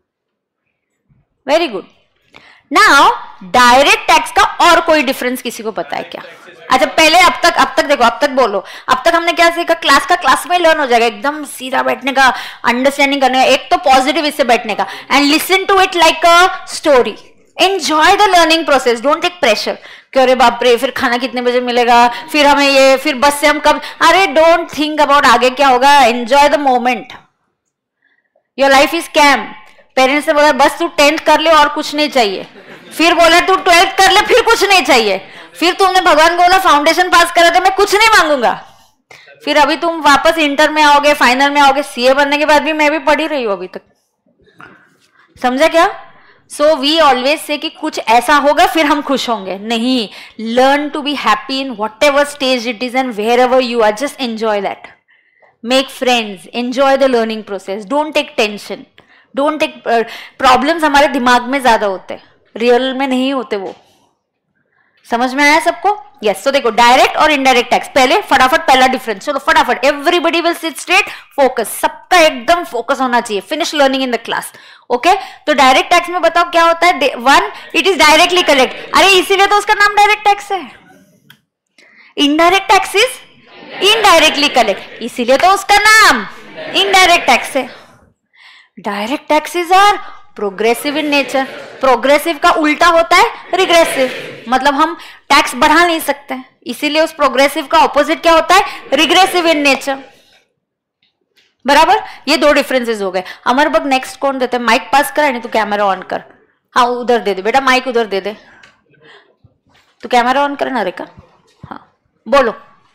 very good. Now direct tax का और कोई डिफरेंस किसी को पता है क्या? अच्छा पहले अब तक अब तक देखो, अब तक बोलो. अब तक हमने क्या सीखा? क्लास का क्लास में लर्न हो जाएगा, एकदम सीधा बैठने का, अंडरस्टैंडिंग करने का. एक तो पॉजिटिव इससे बैठने का, and listen to it like a story. Enjoy the learning process, don't take pressure कि अरे बाप रे फिर खाना कितने बजे मिलेगा, फिर हमें ये, फिर बस से हम कब. अरे डोंट थिंक अबाउट आगे क्या होगा. Enjoy the moment. Your life is calm. Parents ने बोला बस तू टेंथ कर ले और कुछ नहीं चाहिए, फिर बोला तू ट्वेल्थ कर ले फिर कुछ नहीं चाहिए, फिर तुमने भगवान को बोला फाउंडेशन पास करा तो मैं कुछ नहीं मांगूंगा, फिर अभी तुम वापस इंटर में आओगे, फाइनल में आओगे. सीए बनने के बाद भी मैं भी पढ़ ही रही हूं अभी तक. समझा क्या? सो वी ऑलवेज से कि कुछ ऐसा होगा फिर हम खुश होंगे. नहीं. Learn to be happy in whatever stage it is and wherever you are. Just enjoy that. Make friends. Enjoy the learning process. Don't take tension. Don't take problems. हमारे दिमाग में ज्यादा होते हैं, रियल में नहीं होते वो. समझ में आया सबको? यस. तो देखो डायरेक्ट और इनडायरेक्ट टैक्स. पहले फटाफट पहला डिफरेंस. चलो फटाफट. Everybody will sit straight. Focus. सबका एकदम फोकस होना चाहिए. Finish learning in the class. Okay. तो डायरेक्ट टैक्स में बताओ क्या होता है? One, it is directly collect. अरे इसीलिए तो उसका नाम डायरेक्ट टैक्स है. Indirect tax is indirectly collect, इसीलिए तो उसका नाम इनडायरेक्ट टैक्स है. Direct taxes are progressive in nature. Progressive का उल्टा होता है रिग्रेसिव. मतलब हम टैक्स बढ़ा नहीं सकते, इसीलिए उस प्रोग्रेसिव का ऑपोजिट क्या होता है? Regressive in nature. बराबर. ये दो डिफरेंसेस हो गए. अमर बग नेक्स्ट कौन देते? माइक पास करा नहीं तो कैमरा ऑन कर. हाँ उधर दे दे बेटा, माइक उधर दे दे. तो कैमरा ऑन कर ना रेखा. हाँ बोलो,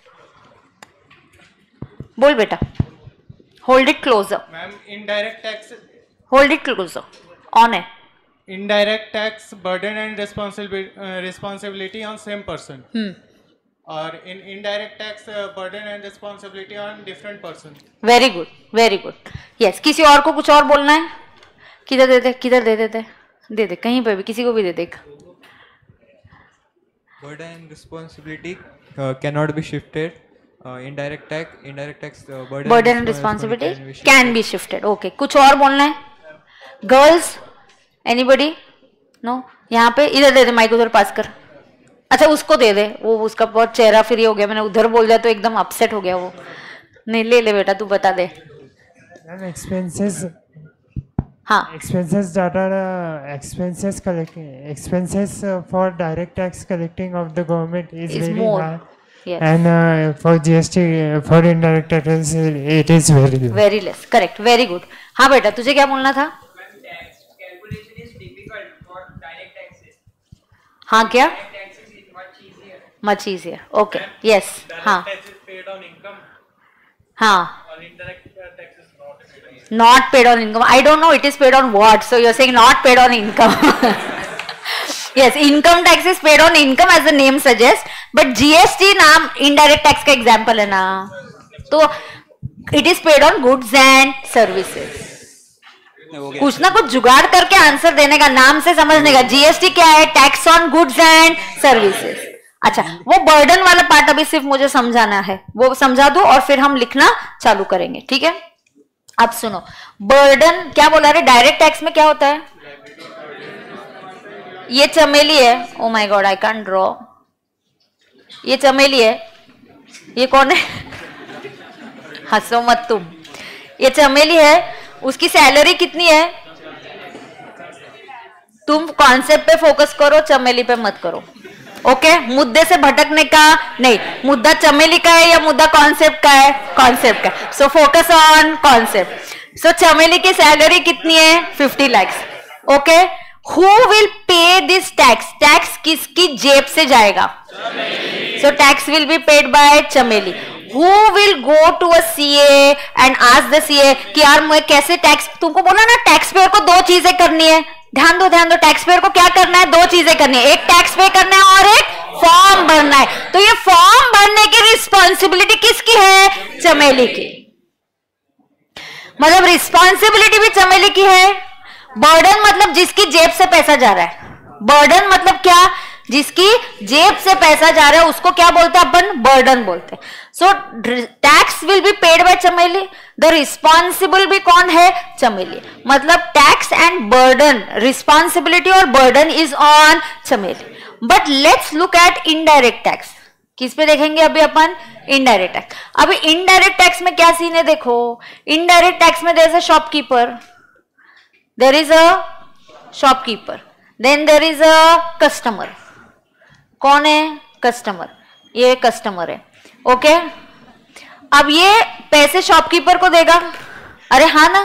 बोल बेटा. Hold it closer. Ma'am indirect tax, hold it closer. On है. Indirect tax burden and responsibility on same person, और in indirect tax burden and responsibility on different person. Very good, very good. Yes. किसी और को कुछ और बोलना है? किधर दे दे, किधर दे देते, दे दे कहीं पे भी, किसी को भी दे दे. Burden and responsibility uh, cannot be shifted. Uh, indirect tax, indirect tax, uh, burden, burden and responsibility can be shifted. Okay. कुछ और बोलना है? Girls, anybody? नो. यहाँ पे इधर दे दे माइक, उधर पास कर. अच्छा उसको दे दे, वो उसका बहुत चेहरा फ्री हो गया. मैंने उधर बोल दिया तो एकदम अपसेट हो गया वो. नहीं ले ले बेटा, तू बता दे. एक्सपेंसेस. हाँ. Expenses that are uh, expenses collecting expenses uh, for direct tax collecting of the government is, Is very more. high, Yes. and uh, for G S T uh, for indirect taxes it is very low. Very less. Correct. Very good. हाँ बेटा तुझे क्या बोलना था? हाँ क्या? Much easier. Okay. Yes. हाँ हाँ. Not paid on income. I don't know it is paid on what. So you're saying not paid on income. Yes, income tax is paid on income as the name suggests. But G S T नाम indirect tax का example है ना. तो it is paid on goods and services. कुछ ना कुछ जुगाड़ करके आंसर देने का, नाम से समझने का. जीएसटी क्या है? Tax on goods and services. अच्छा, वो बर्डन वाला पार्ट अभी सिर्फ मुझे समझाना है, वो समझा दो और फिर हम लिखना चालू करेंगे, ठीक है? अब सुनो, बर्डन क्या बोला रे? डायरेक्ट टैक्स में क्या होता है? ये चमेली है, oh my god I can draw, ये चमेली है, ये कौन है? हंसो मत तुम, ये चमेली है, उसकी सैलरी कितनी है? तुम कॉन्सेप्ट पे फोकस करो, चमेली पे मत करो, ओके? मुद्दे से भटकने का नहीं, मुद्दा चमेली का है या मुद्दा कॉन्सेप्ट का है? कॉन्सेप्ट का, so focus on concept. So Chameli की सैलरी कितनी है? Fifty lakhs, okay? Who will pay this tax? Tax किसकी जेब से जाएगा? So tax will be paid by Chameli. Who will go to a C A and ask the C A कि यार मैं कैसे टैक्स, तुमको बोला ना टैक्स पेयर को दो चीजें करनी है, ध्यान दो ध्यान दो, टैक्स पेयर को क्या करना है? दो चीजें करनी है, एक टैक्स पे करना है और एक फॉर्म भरना है। तो ये फॉर्म भरने की रिस्पॉन्सिबिलिटी किसकी है? चमेली की। मतलब रिस्पॉन्सिबिलिटी भी चमेली की है। बर्डन मतलब जिसकी जेब से पैसा जा रहा है, बर्डन मतलब क्या? जिसकी जेब से पैसा जा रहा है उसको क्या बोलते हैं अपन? बर्डन बोलते हैं। So tax will be paid by Chameli, the responsible भी कौन है? चमेली। मतलब टैक्स एंड बर्डन, रिस्पॉन्सिबिलिटी और burden is on Chameli. But let's look at indirect tax. किस पे देखेंगे अभी अपन? Indirect tax. अभी इनडायरेक्ट टैक्स में क्या सीन है देखो। इनडायरेक्ट टैक्स में there is a shopkeeper, there is a shopkeeper, then there is a customer. कौन है? कस्टमर। ये कस्टमर है, ओके? अब ये पैसे शॉपकीपर को देगा, अरे हाँ ना?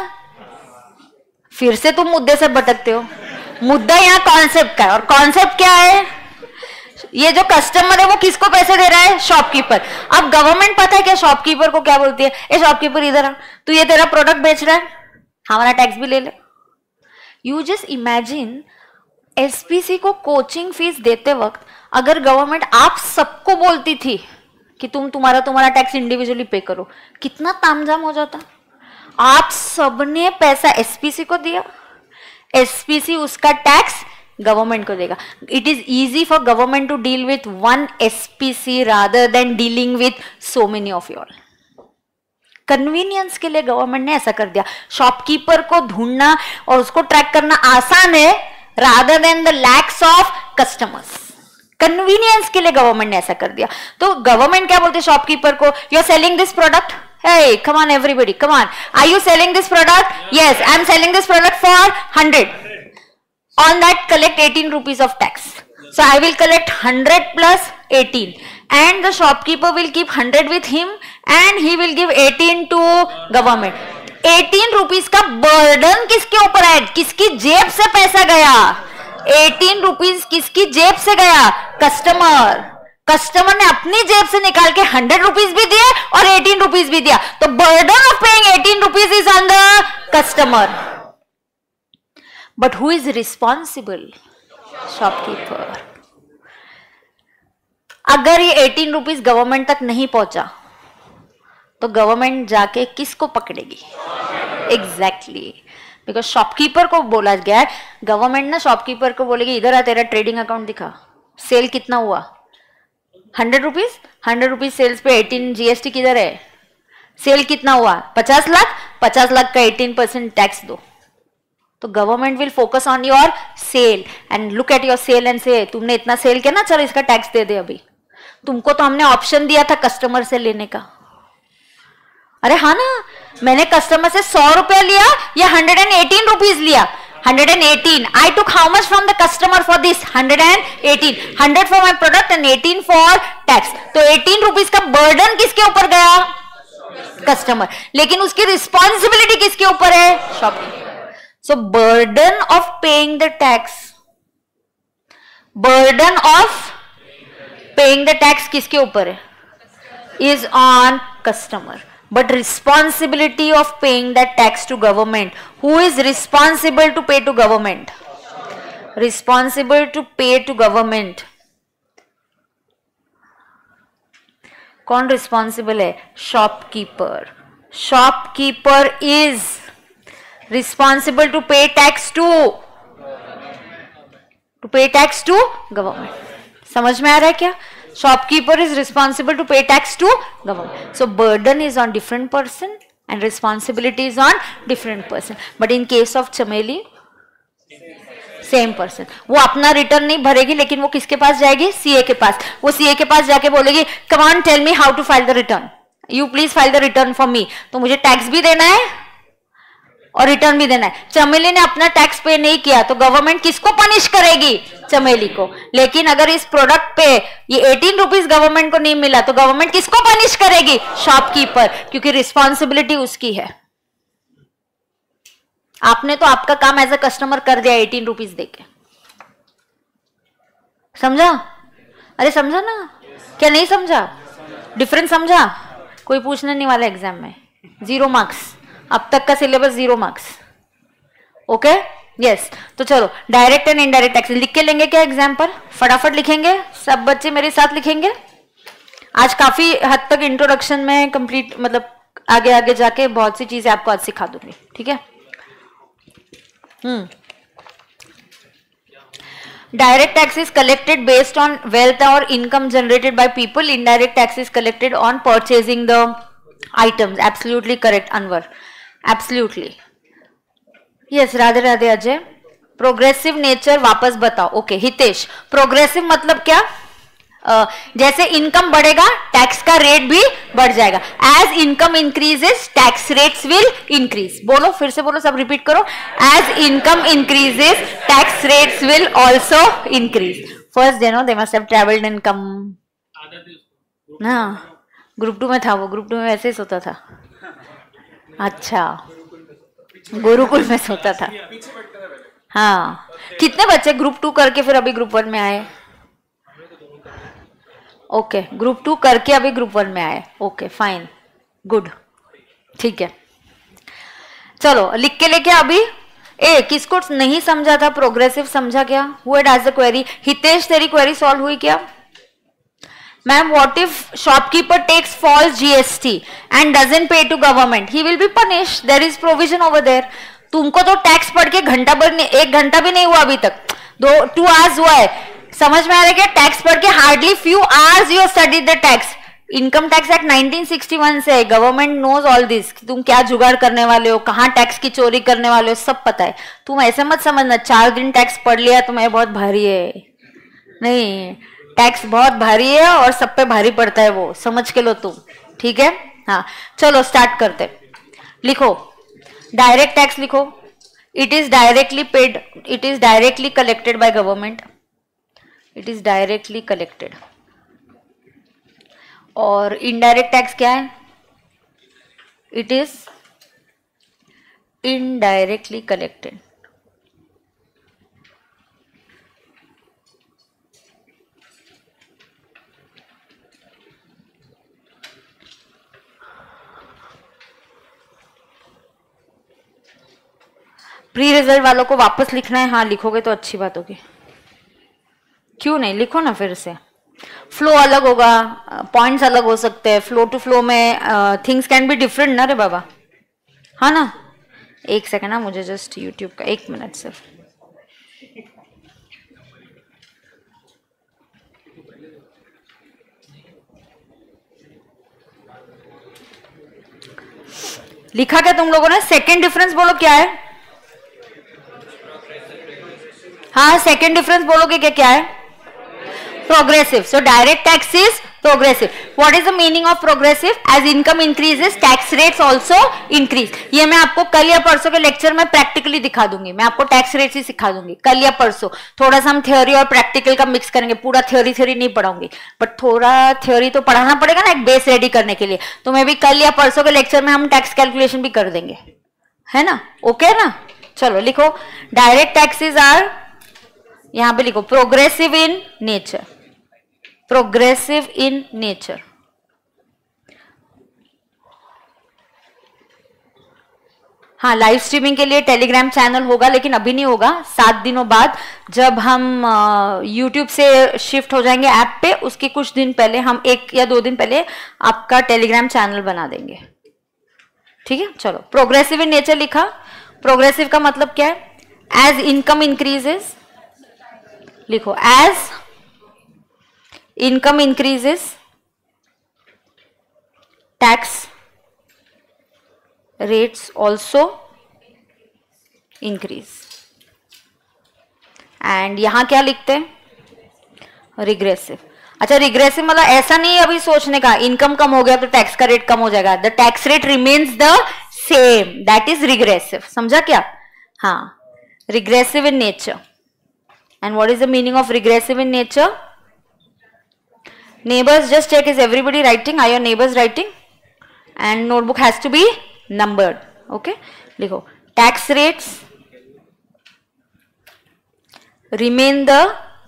फिर से तुम मुद्दे से भटकते हो। मुद्दा यहाँ कॉन्सेप्ट का है, और कॉन्सेप्ट क्या है? ये जो कस्टमर है वो किसको पैसे दे रहा है? शॉपकीपर। अब गवर्नमेंट पता है क्या शॉपकीपर को क्या बोलती है? ए शॉपकीपर इधर आ, तू ये तेरा प्रोडक्ट बेच रहा है, हमारा टैक्स भी ले ले। यू जस्ट इमेजिन एसपीसी को कोचिंग फीस देते वक्त अगर गवर्नमेंट आप सबको बोलती थी कि तुम तुम्हारा तुम्हारा टैक्स इंडिविजुअली पे करो, कितना तामझाम हो जाता। आप सबने पैसा एसपीसी को दिया, एसपीसी उसका टैक्स गवर्नमेंट को देगा। It is easy for government to deal with one SPC rather than dealing with so many of you all. Convenience के लिए गवर्नमेंट ने ऐसा कर दिया। शॉपकीपर को ढूंढना और उसको ट्रैक करना आसान है rather than the lakhs of customers. Convenience के लिए गवर्नमेंट ने ऐसा कर दिया। तो गवर्नमेंट क्या बोलते हैं शॉपकीपर को? You are selling this product, hey come on everybody, come on, are you selling this product? Yes, I am selling this product for one hundred. On that collect eighteen rupees of tax. So I will collect one hundred plus eighteen, and the shopkeeper will keep one hundred with him and he will give eighteen to government. eighteen rupees का burden किसके ऊपर है? किसकी जेब से पैसा गया? eighteen rupees किसकी जेब से गया? कस्टमर। कस्टमर ने अपनी जेब से निकाल के हंड्रेड रुपीज भी दिए और एटीन रुपीज भी दिया, तो burden of paying eighteen rupees is on the customer. But who is responsible? Shopkeeper. अगर ये एटीन रुपीज गवर्नमेंट तक नहीं पहुंचा तो गवर्नमेंट जाके किसको पकड़ेगी? एग्जैक्टली, बिकॉज शॉपकीपर को बोला गया है, गवर्नमेंट ना शॉपकीपर को बोलेगी इधर आ, तेरा ट्रेडिंग अकाउंट दिखा, सेल कितना हुआ? Hundred rupees hundred rupees sales पे एटीन जीएसटी किधर है? सेल कितना हुआ? पचास लाख पचास लाख का एटीन परसेंट टैक्स दो। तो government will focus on your sale and look at your sale and say तुमने इतना सेल किया ना, चलो इसका टैक्स दे दे। अभी तुमको तो हमने ऑप्शन दिया था कस्टमर से लेने का। अरे हाँ ना, मैंने कस्टमर से सौ रुपया लिया या हंड्रेड एंड एटीन रुपीज लिया? one hundred eighteen. I took how much from the customer for this? one hundred eighteen. one hundred for my product and eighteen for tax. तो eighteen रुपीस का burden किसके ऊपर गया? Customer. लेकिन उसकी responsibility किसके ऊपर है? Shopkeeper. So burden of paying the tax, burden of paying the tax किसके ऊपर है? Is on customer. But responsibility of paying that tax to government, who is responsible to pay to government? Responsible to pay to government. कौन responsible है? Shopkeeper. Shopkeeper is responsible to pay tax to to pay tax to government. समझ में आ रहा है क्या? Shopkeeper is responsible to pay tax to government. So burden is on different person and responsibility is on different person. But in case of Chameli, same person, वो अपना return नहीं भरेगी, लेकिन वो किसके पास जाएगी? सीए के पास. वो सीए के पास जाके बोलेगी come on tell me how to file the return, you please file the return for me. तो मुझे टैक्स भी देना है और रिटर्न भी देना है. चमेली ने अपना टैक्स पे नहीं किया तो गवर्नमेंट किसको पनिश करेगी? चमेली को. लेकिन अगर इस प्रोडक्ट पे ये एटीन रुपीज गवर्नमेंट को नहीं मिला तो गवर्नमेंट किसको पनिश करेगी? शॉपकीपर, क्योंकि रिस्पॉन्सिबिलिटी उसकी है. आपने तो आपका काम एज अ कस्टमर कर दिया एटीन रुपीज देके. समझा? अरे समझा ना? क्या नहीं समझा? डिफरेंस समझा? कोई पूछने नहीं वाला एग्जाम में. जीरो मार्क्स, अब तक का syllabus zero marks. Okay yes. तो चलो डायरेक्ट एंड इनडायरेक्ट टैक्स लिख के लेंगे क्या एग्जाम पर? फटाफट लिखेंगे सब बच्चे, मेरे साथ लिखेंगे. आज काफी हद तक इंट्रोडक्शन में कंप्लीट, मतलब आगे आगे जाके बहुत सी चीजें आपको आज सिखा दूंगी. ठीक है. Hmm. Direct tax is collected based on wealth or income generated by people. Indirect tax is collected on purchasing the items. Absolutely correct, Anwar. Absolutely. Yes, Radhe Radhe Ajay. Progressive nature वापस बताओ. Okay, हितेश. Progressive मतलब क्या? Uh, जैसे income बढ़ेगा tax का rate भी बढ़ जाएगा. As income increases tax rates will increase. बोलो फिर से बोलो, सब रिपीट करो. As income increases tax rates will also increase. First day no they must have travelled in come. हाँ ग्रुप टू में था वो. ग्रुप टू में वैसे ही सोता था. अच्छा गुरुकुल में सोता था. हाँ कितने बच्चे ग्रुप टू करके फिर अभी ग्रुप वन में आए? ओके okay, ग्रुप टू करके अभी ग्रुप वन में आए. Okay fine good. ठीक है चलो लिख के लेके अभी. ए किसको नहीं समझा था प्रोग्रेसिव? समझा क्या? Who had asked the query? Hitesh तेरी क्वेरी सॉल्व हुई क्या? Ma'am what if shopkeeper takes false GST and doesn't pay to government? He will be punished. There is provision over there. तुमको तो टैक्स पढ़ के घंटा भर, एक घंटा भी नहीं हुआ अभी तक, दो टू आवर्स हुआ है. समझ में आ रहा है क्या? टैक्स पढ़ के hardly few hours you study the tax. Income tax act nineteen sixty one से गवर्नमेंट नोज ऑल दिस. तुम क्या जुगाड़ करने वाले हो, कहाँ टैक्स की चोरी करने वाले हो, सब पता है. तुम ऐसे मत समझना चार दिन टैक्स पढ़ लिया तुम्हें बहुत भारी है. नहीं, टैक्स बहुत भारी है और सब पे भारी पड़ता है, वो समझ के लो तुम. ठीक है हाँ चलो स्टार्ट करते. लिखो डायरेक्ट टैक्स. लिखो it is directly paid, it is directly collected by government. It is directly collected. और इनडायरेक्ट टैक्स क्या है? It is indirectly collected. Pre result वालों को वापस लिखना है? हाँ लिखोगे तो अच्छी बात होगी. क्यों नहीं, लिखो ना फिर से. फ्लो अलग होगा, पॉइंट्स अलग हो सकते हैं. फ्लो टू फ्लो में थिंग्स कैन बी डिफरेंट ना रे बाबा. हाँ ना. एक सेकंड ना, मुझे जस्ट यूट्यूब का एक मिनट सिर्फ. लिखा क्या तुम लोगों ने? सेकेंड डिफरेंस बोलो क्या है? हाँ सेकेंड डिफरेंस बोलोगे क्या क्या है? Progressive. So direct tax is progressive. What is the meaning of progressive? As income increases tax rates also increase. ये मैं आपको कल या परसों के लेक्चर में प्रैक्टिकली दिखा दूंगी. मैं आपको टैक्स रेट्स ही सिखा दूंगी कल या परसों. थोड़ा सा हम थ्योरी और प्रैक्टिकल का मिक्स करेंगे. पूरा थ्योरी थ्योरी नहीं पढ़ाऊंगी, बट थोड़ा थ्योरी तो पढ़ाना पड़ेगा ना एक बेस रेडी करने के लिए. तो मैं भी कल या परसों के लेक्चर में हम टैक्स कैलकुलेशन भी कर देंगे, है ना? ओके ना. चलो लिखो डायरेक्ट टैक्सेस आर, यहां पे लिखो progressive in nature. Progressive in nature. हाँ लाइव स्ट्रीमिंग के लिए टेलीग्राम चैनल होगा, लेकिन अभी नहीं होगा. सात दिनों बाद जब हम यूट्यूब से शिफ्ट हो जाएंगे ऐप पे, उसके कुछ दिन पहले हम एक या दो दिन पहले आपका टेलीग्राम चैनल बना देंगे. ठीक है चलो. प्रोग्रेसिव इन नेचर लिखा. प्रोग्रेसिव का मतलब क्या है? As income increases. लिखो as income increases, tax rates also increase. And यहां क्या लिखते हैं? रिग्रेसिव. अच्छा, रिग्रेसिव मतलब ऐसा नहीं है अभी सोचने का इनकम कम हो गया तो टैक्स का रेट कम हो जाएगा. The tax rate remains the same, that is regressive. समझा क्या? हाँ, regressive in nature. And what is the meaning of regressive in nature? Neighbors, just check, is everybody writing? Are your neighbors writing? And notebook has to be numbered. Okay, लिखो. Tax rates remain the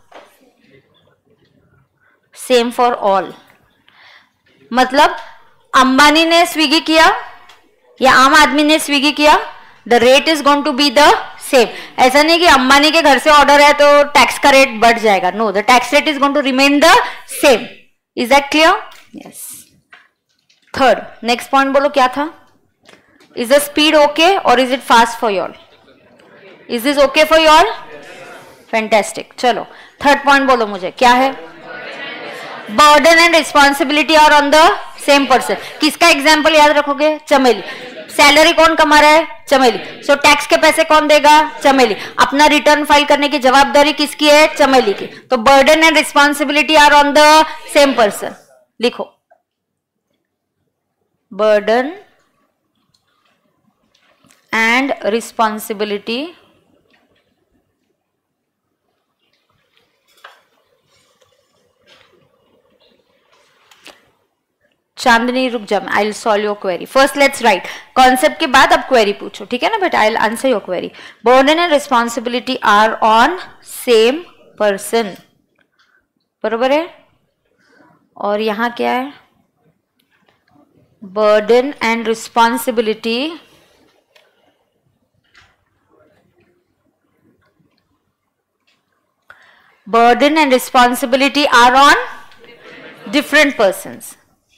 same for all. मतलब अंबानी ने Swiggy किया या आम आदमी ने Swiggy किया, the rate is going to be the same. ऐसा नहीं कि अंबानी के घर से ऑर्डर है तो टैक्स का रेट बढ़ जाएगा. No, the tax rate is going to remain the same. Is that clear? Yes. Third, next point बोलो क्या था? Is the speed okay or is it fast for you all? Is this okay for you all? Fantastic. चलो, third point बोलो मुझे क्या है? Burden and responsibility are on the same person. किसका example याद रखोगे? चमेली. सैलरी कौन कमा रहा है? चमेली. सो so, टैक्स के पैसे कौन देगा? चमेली. अपना रिटर्न फाइल करने की जवाबदारी किसकी है? चमेली की. तो burden and responsibility are on the same person. लिखो, बर्डन एंड रिस्पॉन्सिबिलिटी चांदनी रुक जा, I will solve your query. First let's write concept के बाद अब क्वेरी पूछो, ठीक है ना बेटा? I will answer your query. Burden and responsibility are on same person, बरोबर है? और यहां क्या है? Burden and responsibility burden and responsibility are on different persons.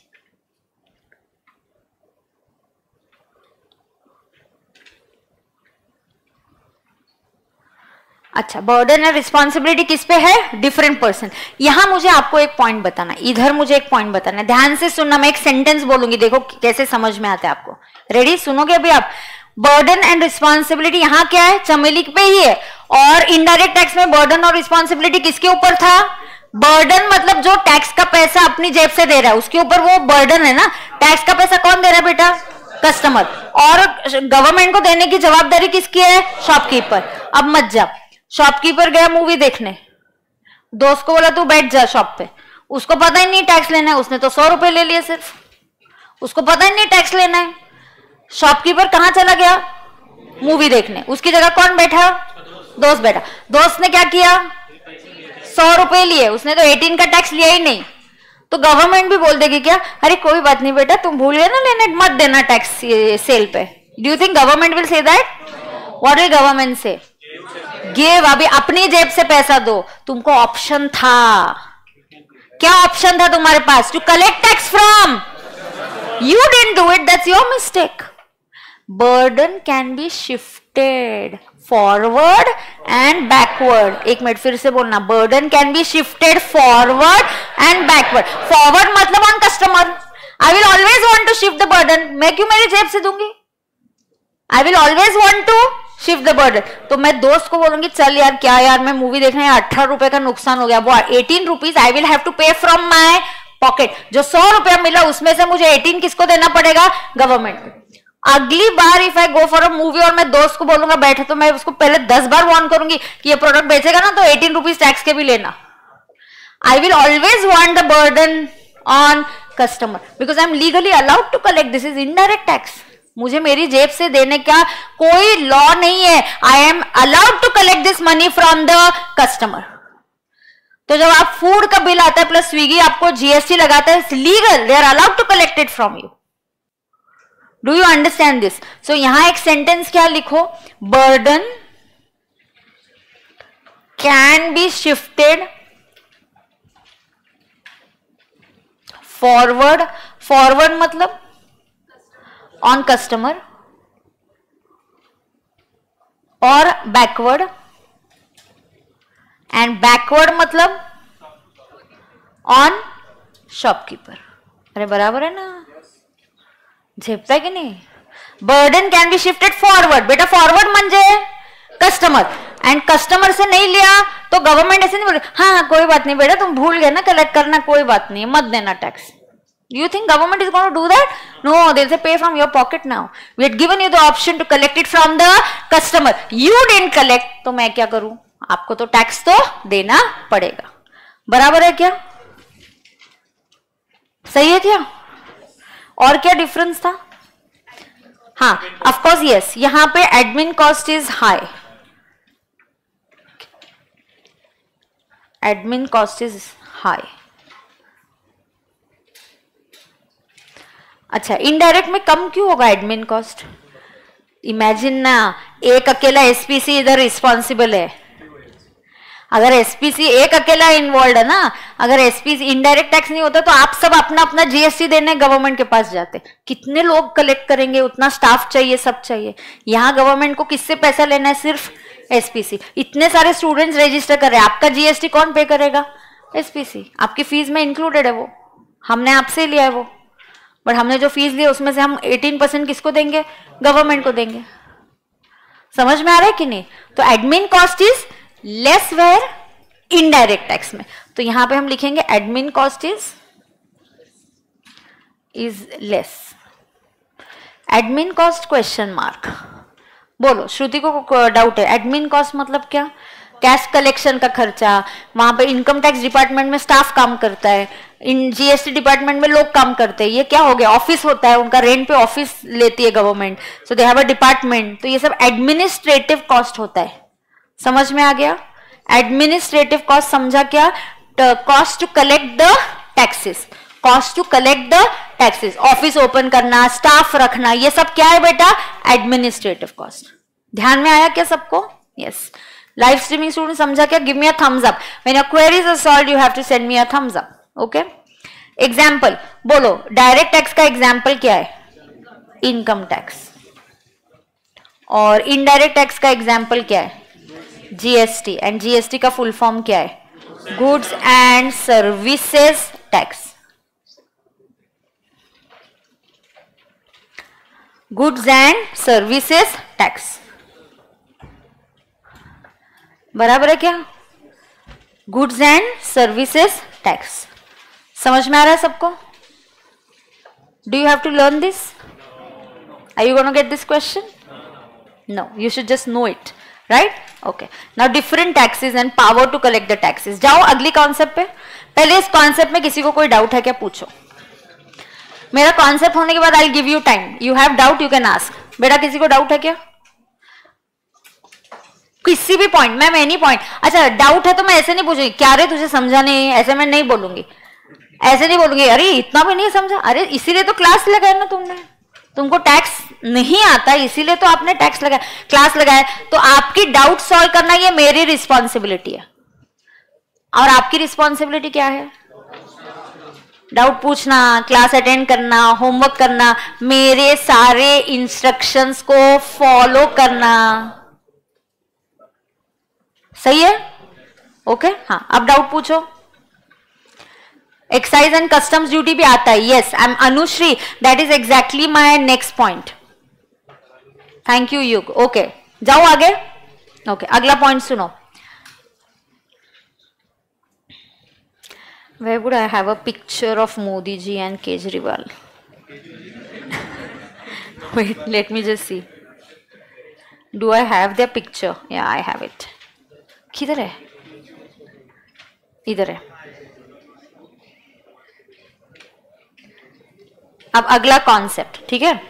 अच्छा, बर्डन एंड रिस्पॉन्सिबिलिटी किस पे है? Different person. यहां मुझे आपको एक पॉइंट बताना, इधर मुझे एक पॉइंट बताना. ध्यान से सुनना, मैं एक सेंटेंस बोलूंगी, देखो कैसे समझ में आता है आपको. रेडी? सुनोगे अभी आप? बर्डन एंड रिस्पॉन्सिबिलिटी यहां क्या है? चमेली पे ही है. और इनडायरेक्ट टैक्स में बर्डन और रिस्पॉन्सिबिलिटी किसके ऊपर था? बर्डन मतलब जो टैक्स का पैसा अपनी जेब से दे रहा है उसके ऊपर वो बर्डन है ना. टैक्स का पैसा कौन दे रहा है बेटा? कस्टमर. और गवर्नमेंट को देने की जवाबदारी किसकी है? शॉपकीपर. अब मत जा, शॉपकीपर गया मूवी देखने, दोस्त को बोला तू बैठ जा शॉप पे. उसको पता ही नहीं टैक्स लेना है, उसने तो सौ रुपए ले लिए सिर्फ. उसको पता ही नहीं टैक्स लेना है. शॉपकीपर कहां चला गया? मूवी देखने. उसकी जगह कौन बैठा? दोस्त बैठा. दोस्त ने क्या किया? सौ रुपए लिए, उसने तो एटीन का टैक्स लिया ही नहीं. तो गवर्नमेंट भी बोल देगी क्या? अरे कोई बात नहीं बेटा, तुम भूल गए ना लेने, मत देना टैक्स सेल पे. Do you think government will say that? What will government say? Give. अभी अपनी जेब से पैसा दो. तुमको ऑप्शन था. क्या ऑप्शन था तुम्हारे पास? To collect tax from. You didn't do it, that's your mistake. Burden can be shifted forward and backward. एक मिनट फिर से बोलना. Burden can be shifted forward and backward. Forward मतलब on customer. I will always want to shift the burden. मैं क्यों मेरी जेब से दूंगी? I will always want to shift the burden. तो मैं दोस्त को बोलूंगी चल यार, क्या यार, मैं मूवी देखने अठारह रुपए का नुकसान हो गया, वो eighteen rupees I will have to pay from my pocket. जो सौ रुपया मिला उसमें से मुझे एटीन किसको देना पड़ेगा? गवर्नमेंट को. अगली बार if I go for a movie और मैं दोस्त को बोलूंगा बैठे, तो मैं उसको पहले दस बार वार्न करूंगी कि ये प्रोडक्ट बेचेगा ना तो एटीन रुपीज टैक्स के भी लेना. I will always want the burden on customer because I am legally allowed to collect. This is indirect tax. मुझे मेरी जेब से देने का कोई लॉ नहीं है. I am allowed to collect this money from the customer. तो जब आप फूड का बिल आता है प्लस स्विगी आपको जीएसटी लगाता है, legal, they are allowed to collect it from you. Do you understand this? So यहां एक सेंटेंस क्या लिखो? Burden can be shifted forward. Forward मतलब ऑन कस्टमर, और बैकवर्ड. एंड बैकवर्ड मतलब ऑन शॉपकीपर. अरे बराबर है ना, झेपता है की नाही. Burden can be shifted forward. बेटा फॉरवर्ड म्हणजे कस्टमर, एंड कस्टमर से नहीं लिया तो गवर्नमेंट ऐसे नहीं बोले हाँ कोई बात नहीं बेटा तुम भूल गए ना कलेक्ट करना, कोई बात नहीं मत देना tax. You think government is going to do that? No, they'll say pay from your pocket now. We had given you the option to collect it from the customer. You didn't collect, तो मैं क्या करूं? आपको तो tax तो देना पड़ेगा. बराबर है क्या? सही है क्या? और क्या डिफरेंस था? हाँ, of course yes. यहाँ पे admin cost is high. Admin cost is high. अच्छा, इनडायरेक्ट में कम क्यों होगा एडमिन कॉस्ट? इमेजिन ना, एक अकेला एसपीसी इधर रिस्पॉन्सिबल है. अगर एसपीसी एक अकेला इन्वॉल्व है ना, अगर एसपीसी इनडायरेक्ट टैक्स नहीं होता तो आप सब अपना अपना जीएसटी देने गवर्नमेंट के पास जाते. कितने लोग कलेक्ट करेंगे, उतना स्टाफ चाहिए, सब चाहिए. यहाँ गवर्नमेंट को किससे पैसा लेना है? सिर्फ एसपीसी. इतने सारे स्टूडेंट्स रजिस्टर कर रहे हैं, आपका जीएसटी कौन पे करेगा? एसपीसी. आपकी फीस में इंक्लूडेड है वो, हमने आपसे लिया है वो, बट हमने जो फीस ली उसमें से हम अठारह परसेंट किसको देंगे? गवर्नमेंट को देंगे. समझ में आ रहा है कि नहीं? तो admin cost is less where indirect tax में. तो यहां पे हम लिखेंगे admin cost is is less. Admin cost question mark. बोलो, श्रुति को डाउट है. एडमिन कॉस्ट मतलब क्या? कैश कलेक्शन का खर्चा, वहां पे इनकम टैक्स डिपार्टमेंट में स्टाफ काम करता है, इन जीएसटी डिपार्टमेंट में लोग काम करते हैं. ये क्या हो गया? ऑफिस होता है उनका, रेंट पे ऑफिस लेती है government, so they have a department. तो ये सब एडमिनिस्ट्रेटिव कॉस्ट होता है. समझ में आ गया? एडमिनिस्ट्रेटिव कॉस्ट समझा क्या? Cost to collect the taxes. Cost to collect the taxes. Office open करना, स्टाफ रखना, ये सब क्या है बेटा? Administrative cost. ध्यान में आया क्या सबको? यस. लाइव स्ट्रीमिंग स्टूडेंट समझा क्या? Give me a thumbs up. When your queries are solved you have to send me a thumbs up. Okay. Example बोलो. डायरेक्ट टैक्स का एग्जाम्पल क्या है? Income tax. और इनडायरेक्ट टैक्स का example क्या है? जीएसटी. एंड जीएसटी का full form क्या है? Goods and services tax. Goods and services tax. बराबर है क्या? Goods and services tax. समझ में आ रहा है सबको? Do you have to learn this? Are you gonna get this question? No, you should just know it, right? Okay. Now different taxes and power to collect the taxes. जाओ अगली concept पे. पहले इस कॉन्सेप्ट में किसी को कोई doubt है क्या? पूछो. मेरा कॉन्सेप्ट होने के बाद I give you time. You have doubt you can ask. बेटा किसी को डाउट है क्या? किसी भी पॉइंट, मैम एनी पॉइंट. अच्छा डाउट है तो मैं ऐसे नहीं पूछूंगी क्या रे तुझे समझा नहीं, ऐसे मैं नहीं बोलूंगी. ऐसे नहीं बोलूंगी अरे इतना भी नहीं समझा. अरे इसीलिए तो क्लास लगाया ना तुमने. तुमको टैक्स नहीं आता इसीलिए तो आपने टैक्स लगाया, क्लास लगाया. तो आपकी डाउट सॉल्व करना ये मेरी रिस्पॉन्सिबिलिटी है. और आपकी रिस्पॉन्सिबिलिटी क्या है? डाउट पूछना, क्लास अटेंड करना, होमवर्क करना, मेरे सारे इंस्ट्रक्शंस को फॉलो करना. सही है? ओके. हाँ, अब डाउट पूछो. एक्साइज एंड कस्टम्स ड्यूटी भी आता है. Yes, I am Anushri. That is exactly my next point. Thank you Yug. Okay, जाओ आगे. ओके okay, अगला पॉइंट सुनो. Where would I have a picture of Modi ji and Kejriwal? Wait, let me just see. Do I have their picture? Yeah, I have it. किधर है? इधर है. अब अगला कॉन्सेप्ट, ठीक है?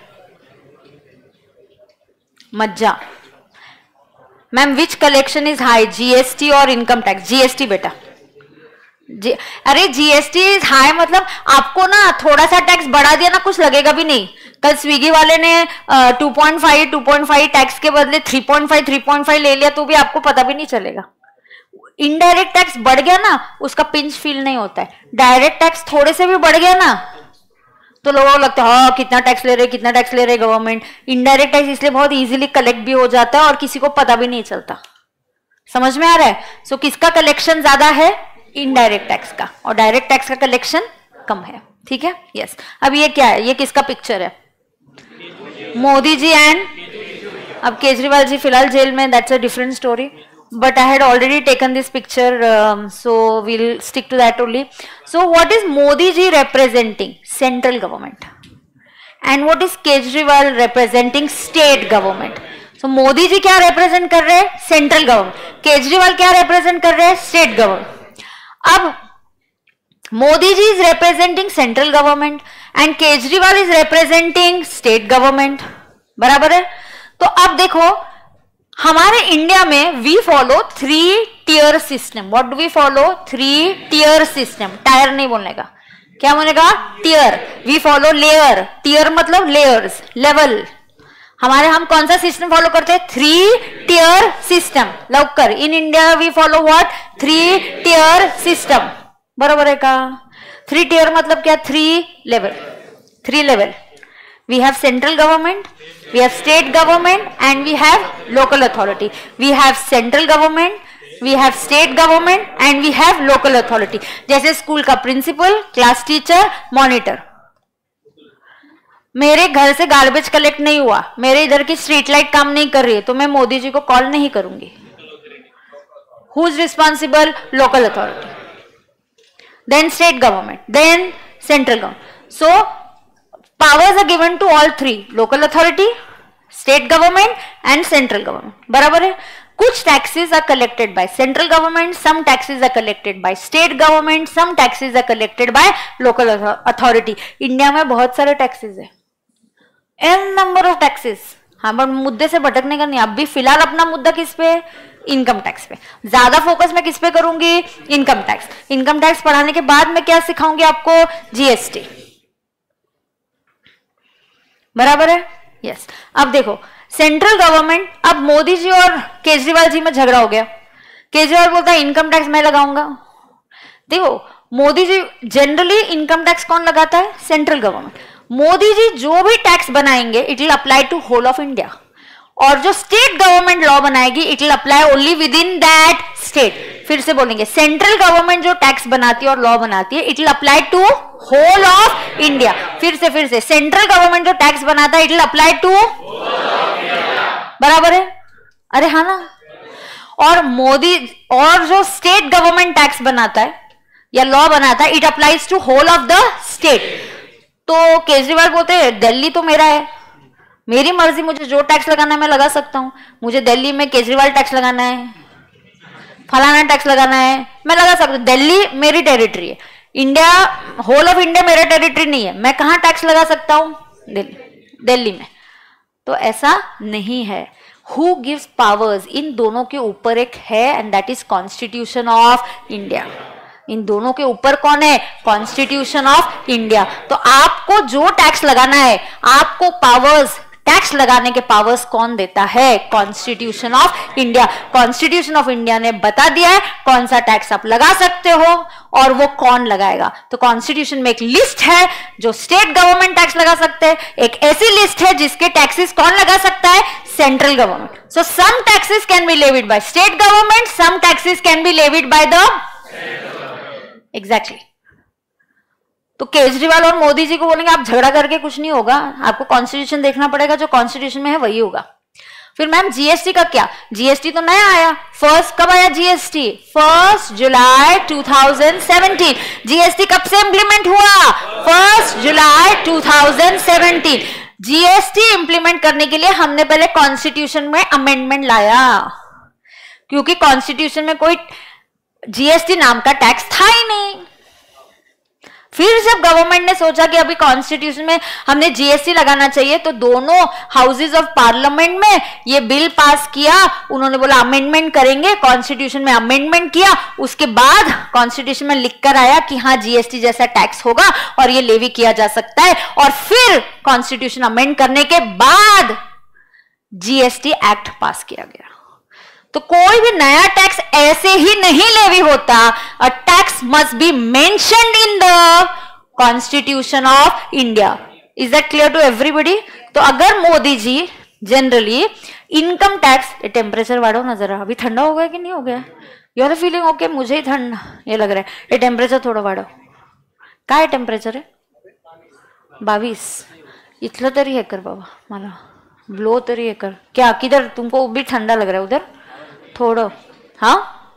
मज्जा. Ma'am which collection is high, GST और इनकम टैक्स? जीएसटी बेटा. जी, अरे जीएसटी इज हाई मतलब आपको ना थोड़ा सा टैक्स बढ़ा दिया ना कुछ लगेगा भी नहीं. कल स्विगी वाले ने two point five two point five tax के बदले three point five three point five ले लिया तो भी आपको पता भी नहीं चलेगा. इनडायरेक्ट टैक्स बढ़ गया ना उसका पिंच फील नहीं होता है. डायरेक्ट टैक्स थोड़े से भी बढ़ गया ना तो लोगों को लगता है हाँ कितना टैक्स ले रहे कितना टैक्स ले रहे गवर्नमेंट. इनडायरेक्ट टैक्स इसलिए बहुत इजीली कलेक्ट भी हो जाता है और किसी को पता भी नहीं चलता. समझ में आ रहा है? सो so, किसका कलेक्शन ज्यादा है? इनडायरेक्ट टैक्स का, और डायरेक्ट टैक्स का कलेक्शन कम है, ठीक है। यस, अब ये क्या है, ये किसका पिक्चर है, मोदी जी एंड, अब केजरीवाल जी फिलहाल जेल में, that's a different story, but I had already taken this picture, um, so we'll stick to that only. So what is Modi ji representing? Central government. And what is Kejriwal representing? State government. So Modi ji क्या represent कर रहे हैं? Central government. Kejriwal क्या represent कर रहे हैं? State government. अब Modi ji is representing central government and Kejriwal is representing state government. बराबर है? तो अब देखो हमारे इंडिया में we follow three tier system. What do we follow? Three tier system. Tyre नहीं बोलने का, क्या बोलने का? Tier. We follow layer, tier मतलब लेयर्स, लेवल। हमारे हम कौन सा सिस्टम फॉलो करते हैं? Three tier system. लवकर, in India we follow what? Three tier system. बरोबर है का? थ्री टीयर मतलब क्या? Three level, three level. We have central government, we have state government, and we have local authority. We have central government, we have state government, and we have local authority. जैसे school का principal, class teacher, monitor. मेरे घर से garbage collect नहीं हुआ, मेरे इधर की स्ट्रीट लाइट काम नहीं कर रही है, तो मैं मोदी जी को कॉल नहीं करूंगी। Who is responsible? Local authority. Then state government, then central government. So powers are given to all three: local authority, state government and central government. बराबर है? कुछ taxes are collected by central government, some taxes are collected by state government, some taxes are collected by local authority. India में बहुत सारे taxes है, n number of taxes. हाँ, पर मुद्दे से भटकने का नहीं। अभी फिलहाल अपना मुद्दा किस पे? इनकम टैक्स पे। ज्यादा फोकस मैं किस पे करूंगी? Income tax. इनकम टैक्स पढ़ाने के बाद मैं क्या सिखाऊंगी आपको? जीएसटी। बराबर है? Yes yes. अब देखो सेंट्रल गवर्नमेंट, अब मोदी जी और केजरीवाल जी में झगड़ा हो गया। केजरीवाल बोलता है इनकम टैक्स मैं लगाऊंगा। देखो Modi ji generally income tax कौन लगाता है? Central government. मोदी जी जो भी टैक्स बनाएंगे it will apply to whole of India, और जो स्टेट गवर्नमेंट लॉ बनाएगी it will apply only within that state. फिर से बोलेंगे, सेंट्रल गवर्नमेंट जो टैक्स बनाती है और लॉ बनाती है it will apply to whole of India. फिर से फिर से सेंट्रल गवर्नमेंट जो टैक्स बनाता है इट विल अप्लाई टू, बराबर है? अरे हाँ ना। और मोदी और जो स्टेट गवर्नमेंट टैक्स बनाता है या लॉ बनाता है it applies to whole of the state. तो केजरीवाल बोलते हैं दिल्ली तो मेरा है, मेरी मर्जी, मुझे जो टैक्स लगाना है मैं लगा सकता हूं। मुझे दिल्ली में केजरीवाल टैक्स लगाना है, फलाना टैक्स लगाना है, मैं लगा सकता हूं। दिल्ली मेरी टेरिटरी है, इंडिया, होल ऑफ इंडिया मेरा टेरिटरी नहीं है, मैं कहां टैक्स लगा सकता हूं? दिल्ली, दिल्ली में। तो ऐसा नहीं है। Who gives powers? इन दोनों के ऊपर एक है and that is constitution of India. इन दोनों के ऊपर कौन है? Constitution of India. तो आपको जो टैक्स लगाना है, आपको पावर्स, टैक्स लगाने के पावर्स कौन देता है? Constitution of India. Constitution of India ने बता दिया है कौन सा टैक्स आप लगा सकते हो और वो कौन लगाएगा। तो कॉन्स्टिट्यूशन में एक लिस्ट है जो स्टेट गवर्नमेंट टैक्स लगा सकते हैं, एक ऐसी लिस्ट है जिसके टैक्सेस कौन लगा सकता है? Central government. So some taxes can be levied by state government, some taxes can be levied by the exactly. तो केजरीवाल और मोदी जी को बोलेंगे आप झगड़ा करके कुछ नहीं होगा, आपको कॉन्स्टिट्यूशन देखना पड़ेगा, जो कॉन्स्टिट्यूशन में है वही होगा। फिर मैम जीएसटी का क्या? जीएसटी तो नया आया। फर्स्ट कब आया GST? First July two thousand seventeen. GST कब से इंप्लीमेंट हुआ? First July two thousand seventeen. GST implement करने के लिए हमने पहले कॉन्स्टिट्यूशन में अमेंडमेंट लाया, क्योंकि कॉन्स्टिट्यूशन में कोई जीएसटी नाम का टैक्स था ही नहीं। फिर जब गवर्नमेंट ने सोचा कि अभी कॉन्स्टिट्यूशन में हमने जीएसटी लगाना चाहिए, तो दोनों हाउसेज ऑफ पार्लियामेंट में ये बिल पास किया। उन्होंने बोला अमेंडमेंट करेंगे, कॉन्स्टिट्यूशन में अमेंडमेंट किया, उसके बाद कॉन्स्टिट्यूशन में लिखकर आया कि हाँ जीएसटी जैसा टैक्स होगा और ये लेवी किया जा सकता है। और फिर कॉन्स्टिट्यूशन अमेंड करने के बाद जीएसटी एक्ट पास किया गया। तो कोई भी नया टैक्स ऐसे ही नहीं लेवी होता। A tax must be mentioned in the constitution of India. Is that clear to everybody? तो अगर Modi ji generally income tax, temperature वाढ़ो ना जरा, अभी ठंडा हो गया कि नहीं हो गया? You are feeling okay? मुझे ही ठंड ये लग रहा है. ये टेम्परेचर थोडं वाढव. काय टेम्परेचर आहे? बावीस. इथलं तरी हे कर बाबा, मला ब्लो तरी हे कर. क्या किधर तुमको भी ठंडा लग रहा है? उधर थोडं. हाँ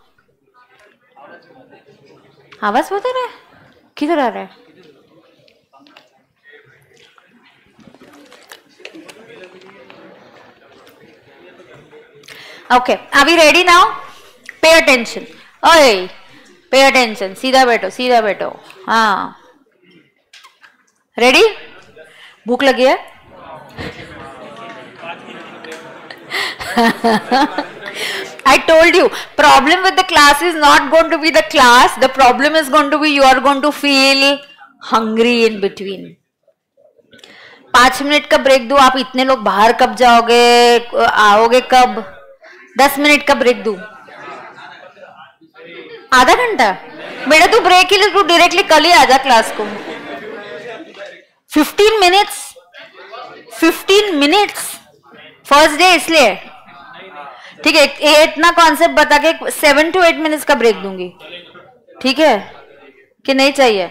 आवाज बता रहा है, किधर आ रहा है? Okay, are we ready now? Pay attention. ओए पे अटेंशन. सीधा बैठो, सीधा बैठो. हाँ रेडी? भूख लगी है? I told you, problem with the class is not going to be the class. The problem is going to be you are going to feel hungry in between. पांच minute का ब्रेक दो. आप इतने लोग बाहर कब जाओगे, आओगे कब? दस मिनट का ब्रेक दो. आधा घंटा बेटा तू ब्रेक के लिए तू डायरेक्टली कल ही आजा क्लास को. Fifteen minutes fifteen minutes first day, इसलिए ठीक है. ये इतना कॉन्सेप्ट बता के सेवन टू एट मिनट्स का ब्रेक दूंगी. ठीक है कि नहीं चाहिए?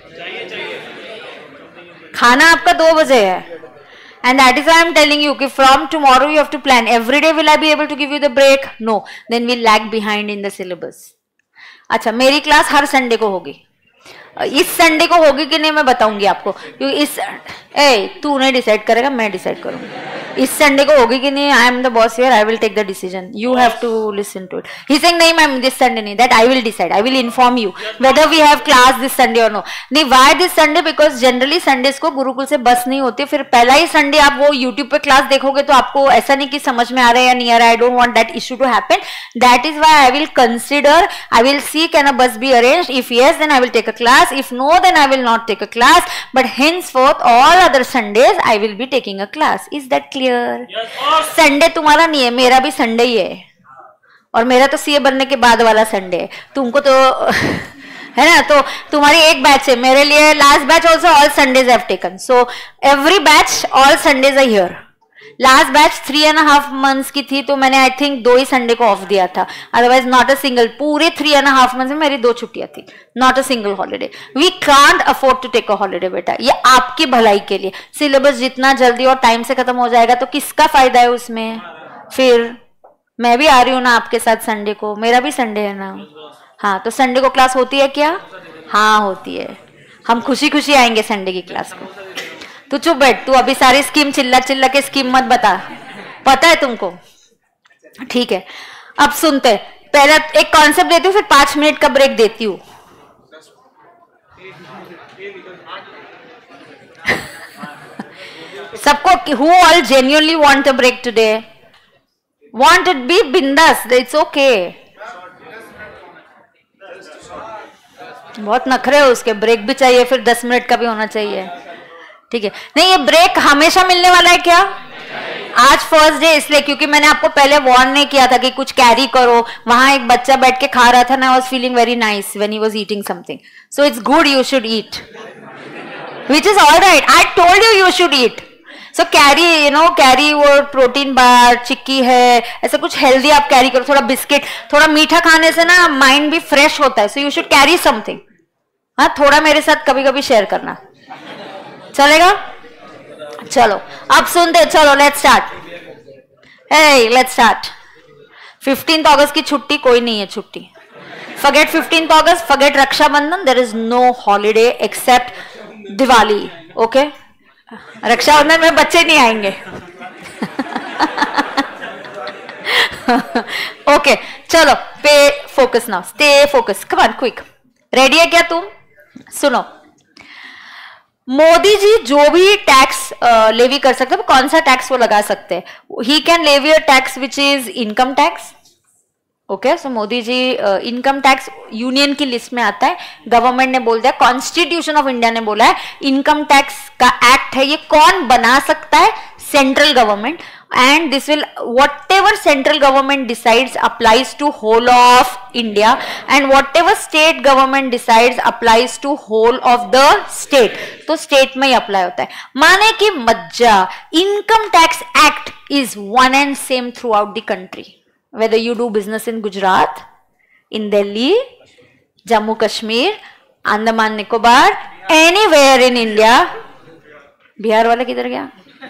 खाना आपका दो बजे है. And that is why I am telling you कि from tomorrow you have to plan. Every day will I be able to give you the break? No. Then we'll lag behind in the syllabus. अच्छा, मेरी class हर Sunday को होगी. इस Sunday को होगी कि नहीं मैं बताऊंगी आपको. क्योंकि इस ए तू नहीं डिसाइड करेगा, मैं डिसाइड करूंगी. इस संडे को होगी कि नहीं? I am the boss here, I will take the decision. You have to listen to it. He saying नहीं मैम दिस संडे नहीं. That I will decide. I will inform you whether we have class this Sunday और नो. नहीं, why this Sunday? Because generally Sundays को गुरुकुल से बस नहीं होती. फिर पहला ही संडे आप वो यूट्यूब पे क्लास देखोगे तो आपको ऐसा नहीं कि समझ में आ रहा है या नहीं आ रहा है. I don't want that issue to happen. That is why I will consider, I will see can a bus be arranged. If yes then I will take a class. If no then I will not take a class, but henceforth all other Sundays I will be taking a class. Is that clear? Yes, Sunday तुम्हारा नहीं है, मेरा भी Sunday ही है. और मेरा तो CA बनने के बाद वाला संडे है. तुमको तो है ना, तो तुम्हारी एक बैच है. मेरे लिए last batch also all Sundays have taken. So every batch all Sundays are here. Last batch three and half months की थी तो मैंने आई थिंक दो ही संडे को ऑफ दिया था. Otherwise not a single. पूरे थ्री एंड हाफ मंथ्स में मेरी दो छुट्टियां थी. Not a single holiday. We can't afford to take a holiday बेटा. ये आपकी भलाई के लिए. सिलेबस जितना जल्दी और टाइम से खत्म हो जाएगा तो किसका फायदा है उसमें? फिर मैं भी आ रही हूँ ना आपके साथ संडे को. मेरा भी संडे है ना. हाँ, तो संडे को क्लास होती है क्या? हाँ होती है. हम खुशी खुशी आएंगे संडे की क्लास को. तू चुप बैठ. तू अभी सारी स्कीम चिल्ला चिल्ला के स्कीम मत बता. पता है तुमको? ठीक है, अब सुनते. पहले एक कॉन्सेप्ट देती हूँ, फिर पांच मिनट का ब्रेक देती हूँ. सबको who all genuinely want a break today? Want it be बिंदास. It's okay. बहुत नखरे हो उसके. ब्रेक भी चाहिए, फिर दस मिनट का भी होना चाहिए. ठीक है. नहीं, ये ब्रेक हमेशा मिलने वाला है क्या? आज फर्स्ट डे इसलिए क्योंकि मैंने आपको पहले वार्न नहीं किया था कि कुछ कैरी करो. वहां एक बच्चा बैठ के खा रहा था ना. I was feeling very nice when he was eating something. So it's good, you should eat, which is all right. I told you you should eat. So carry, you know, carry वो protein bar, chikki है, ऐसा कुछ healthy आप carry करो. थोड़ा biscuit, थोड़ा मीठा खाने से ना माइंड भी फ्रेश होता है. So you should carry something. हाँ, थोड़ा मेरे साथ कभी कभी शेयर करना चलेगा? चलो अब सुनते. चलो let's start. Hey let's start. Fifteenth August की छुट्टी कोई नहीं है. छुट्टी forget fifteenth August, forget Rakshabandhan. There is no holiday except Diwali. Okay, Rakshabandhan में बच्चे नहीं आएंगे. ओके okay, चलो pay focus now. Stay focus. Come on quick. Ready है क्या तुम? सुनो, मोदी जी जो भी टैक्स लेवी कर सकते हैं, कौन सा टैक्स वो लगा सकते हैं? He can levy a tax which is income tax. Okay, so Modi ji income tax union की लिस्ट में आता है. गवर्नमेंट ने बोल दिया, कॉन्स्टिट्यूशन ऑफ इंडिया ने बोला है इनकम टैक्स का एक्ट है. ये कौन बना सकता है? Central government. and this will, whatever central government decides applies to whole of India, and whatever state government decides applies to whole of the state. तो state में ही apply होता है. माने कि मज्जा, income tax act is one and same throughout the country, whether you do business in Gujarat, in Delhi, Jammu Kashmir, Andaman Nicobar, anywhere in India. Bihar वाला किधर गया?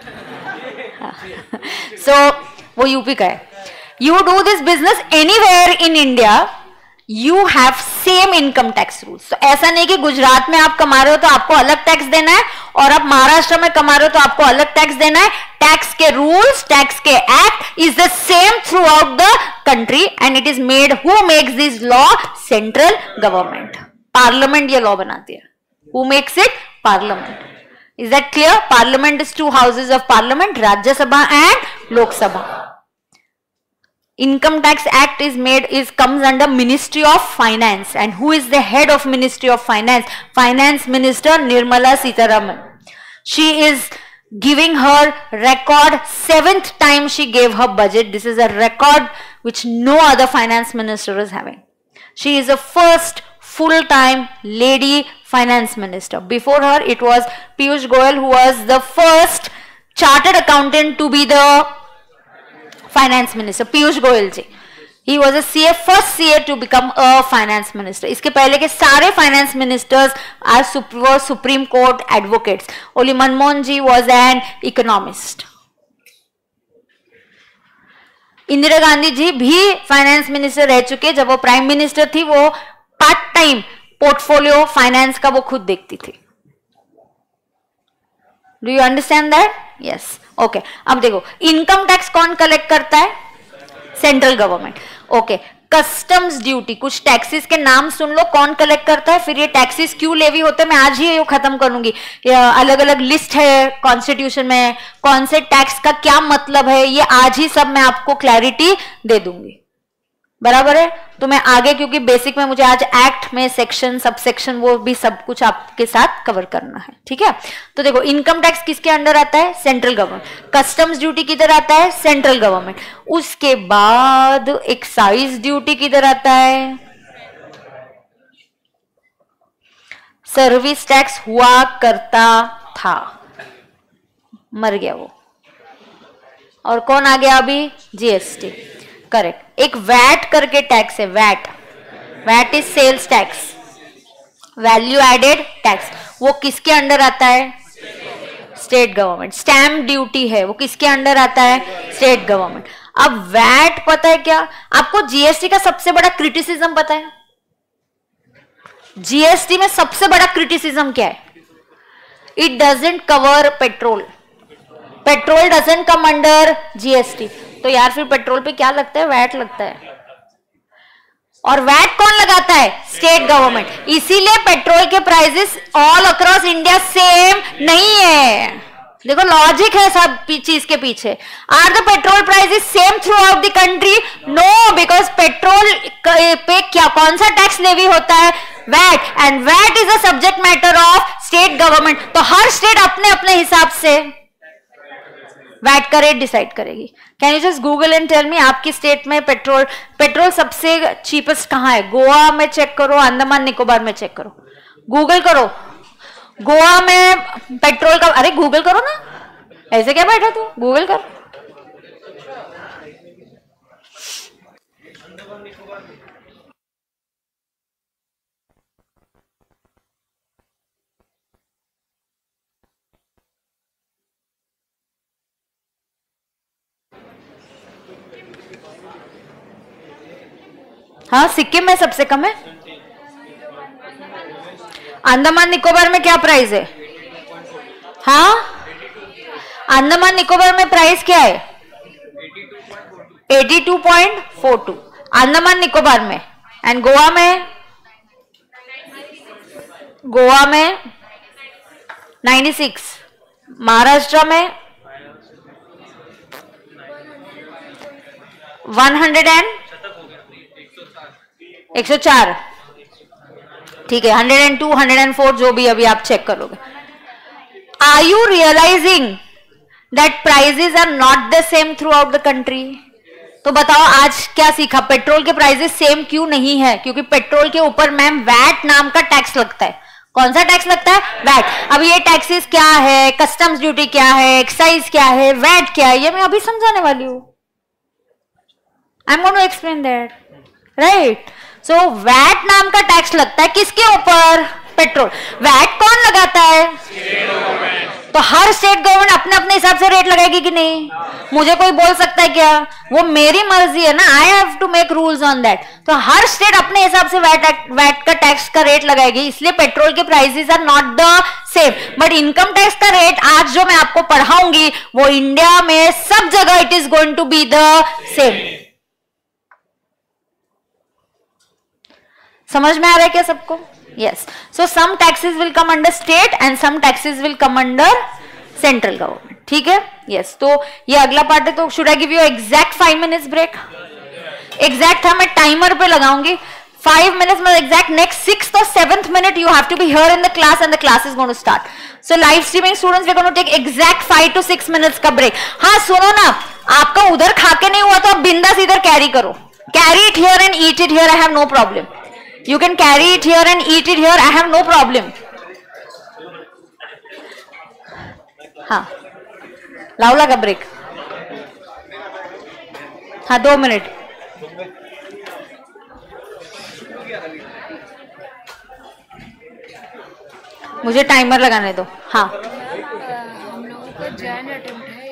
So वो यूपी का है. You do this business anywhere in India, you have same income tax rules. So ऐसा नहीं कि गुजरात में आप कमा रहे हो तो आपको अलग टैक्स देना है और आप महाराष्ट्र में कमा रहे हो तो आपको अलग टैक्स देना है. टैक्स के रूल्स, टैक्स के act is the same throughout the country and it is made. Who makes this law? Central government. Parliament ये लॉ बनाती है. Who makes it? Parliament. Is that clear? Parliament is two houses of parliament, Rajya Sabha and Lok Sabha. Income Tax Act is made is comes under Ministry of Finance, and who is the head of Ministry of Finance? Finance Minister Nirmala Sitharaman. She is giving her record seventh time she gave her budget. This is a record which no other finance minister is having. She is the first full-time lady finance minister. Before her, it was Piyush Goyal, who was the first chartered accountant to be the finance minister. Piyush Goyal ji, he was a CA, first CA to become a finance minister. इसके पहले के सारे finance ministers are supreme court advocates. Only Manmohan ji was an economist. Indira Gandhi ji भी finance minister रह चुके. जब वो prime minister थी वो पार्ट टाइम पोर्टफोलियो फाइनेंस का वो खुद देखती थी. Do you understand that? Yes. Okay, अब देखो इनकम टैक्स कौन कलेक्ट करता है? Central government. Okay, customs duty, कुछ टैक्सेस के नाम सुन लो कौन कलेक्ट करता है, फिर ये टैक्सेस क्यों लेवी होते हैं मैं आज ही ये खत्म करूंगी. अलग अलग लिस्ट है कॉन्स्टिट्यूशन में, कौन से टैक्स का क्या मतलब है, ये आज ही सब मैं आपको क्लैरिटी दे दूंगी. बराबर है? तो मैं आगे, क्योंकि बेसिक में मुझे आज एक्ट में सेक्शन, सब सेक्शन, वो भी सब कुछ आपके साथ कवर करना है. ठीक है? तो देखो इनकम टैक्स किसके अंडर आता है? Central government. कस्टम्स ड्यूटी किधर आता है? Central government. उसके बाद एक्साइज ड्यूटी किधर आता है? सर्विस टैक्स हुआ करता था, मर गया वो, और कौन आ गया अभी? जीएसटी. करेक्ट. एक वैट करके टैक्स है, VAT. VAT is sales tax, value added tax. वो किसके अंडर आता है? State government. स्टैम्प ड्यूटी है, वो किसके अंडर आता है? State government. अब वैट पता है क्या आपको? जीएसटी का सबसे बड़ा क्रिटिसिज्म पता है? जीएसटी में सबसे बड़ा क्रिटिसिज्म क्या है? It doesn't cover petrol. Petrol doesn't come under GST. तो यार फिर पेट्रोल पे क्या लगता है? वैट लगता है. और वैट कौन लगाता है? State government. इसीलिए पेट्रोल के prices all across India same नहीं है. देखो लॉजिक है सब चीज के पीछे. Are the petrol prices same throughout the country? No, because petrol पे क्या कौन सा टैक्स लेवी होता है? VAT. And VAT is a subject matter of state government. तो हर स्टेट अपने अपने हिसाब से वैट का रेट डिसाइड करेगी. Can you just Google and tell me आपकी स्टेट में पेट्रोल पेट्रोल सबसे चीपेस्ट कहां है? गोवा में चेक करो, अंडमान निकोबार में चेक करो, गूगल करो. गोवा में पेट्रोल का, अरे गूगल करो ना, ऐसे क्या बैठा तू? गूगल कर. हाँ, सिक्किम में सबसे कम है. अंडमान निकोबार में क्या प्राइस है? हाँ, अंडमान निकोबार में प्राइस क्या है? बयासी point four two Andaman Nicobar में. एंड गोवा में? गोवा में छियानवे. महाराष्ट्र में हंड्रेड एंड एक सौ चार. ठीक है, hundred and two, hundred and four, जो भी अभी आप चेक करोगे. Are you realising that prices are not the same throughout the country? तो बताओ आज क्या सीखा? पेट्रोल के प्राइजेस सेम क्यों नहीं है? क्योंकि पेट्रोल के ऊपर मैम वैट नाम का टैक्स लगता है. कौन सा टैक्स लगता है? वैट. अब ये टैक्सेस क्या है? कस्टम्स ड्यूटी क्या है? एक्साइज क्या है? वैट क्या है? ये मैं अभी समझाने वाली हूं. I am going to explain that, right? So VAT नाम का टैक्स लगता है किसके ऊपर? पेट्रोल। वैट कौन लगाता है? तो हर स्टेट गवर्नमेंट अपने अपने हिसाब से रेट लगाएगी कि नहीं? मुझे कोई बोल सकता है क्या? वो मेरी मर्जी है ना, I have to make rules on that. तो हर स्टेट अपने हिसाब से वैट वैट का टैक्स का रेट लगाएगी, इसलिए पेट्रोल के prices are not the same. But income tax का रेट आज जो मैं आपको पढ़ाऊंगी वो इंडिया में सब जगह it is going to be the same. समझ में आ रहा है क्या सबको? Yes. So some taxes will come under state and some taxes will come under central government. ठीक है? Yes. तो ये अगला पार्ट है। तो should I give you exact five minutes break? Exact था, मैं टाइमर पे लगाऊंगी five minutes में exact next sixth or seventh minute you have to be here in the class and the class is going to start. So live streaming students we're going to take exact five to six minutes का break. हाँ सुनो ना, आपका उधर खा के नहीं हुआ तो आप बिंदास इधर कैरी करो. Carry it here and eat it here. I have no problem. You can carry it here and eat it here. I have no problem. हाँ, लाओला का ब्रेक. हाँ दो मिनट. मुझे टाइमर लगाने दो. हाँ. हम लोगों का जैन अटेम्प्ट है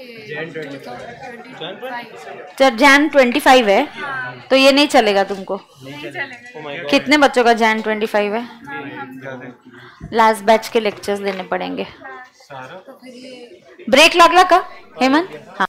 ये जैन ट्वेंटी फाइव है. तो ये नहीं चलेगा तुमको? नहीं चलेगा. कितने बच्चों का जैन ट्वेंटी फाइव है? लास्ट बैच के लेक्चर्स देने पड़ेंगे. ब्रेक लागला का हेमंत? हाँ.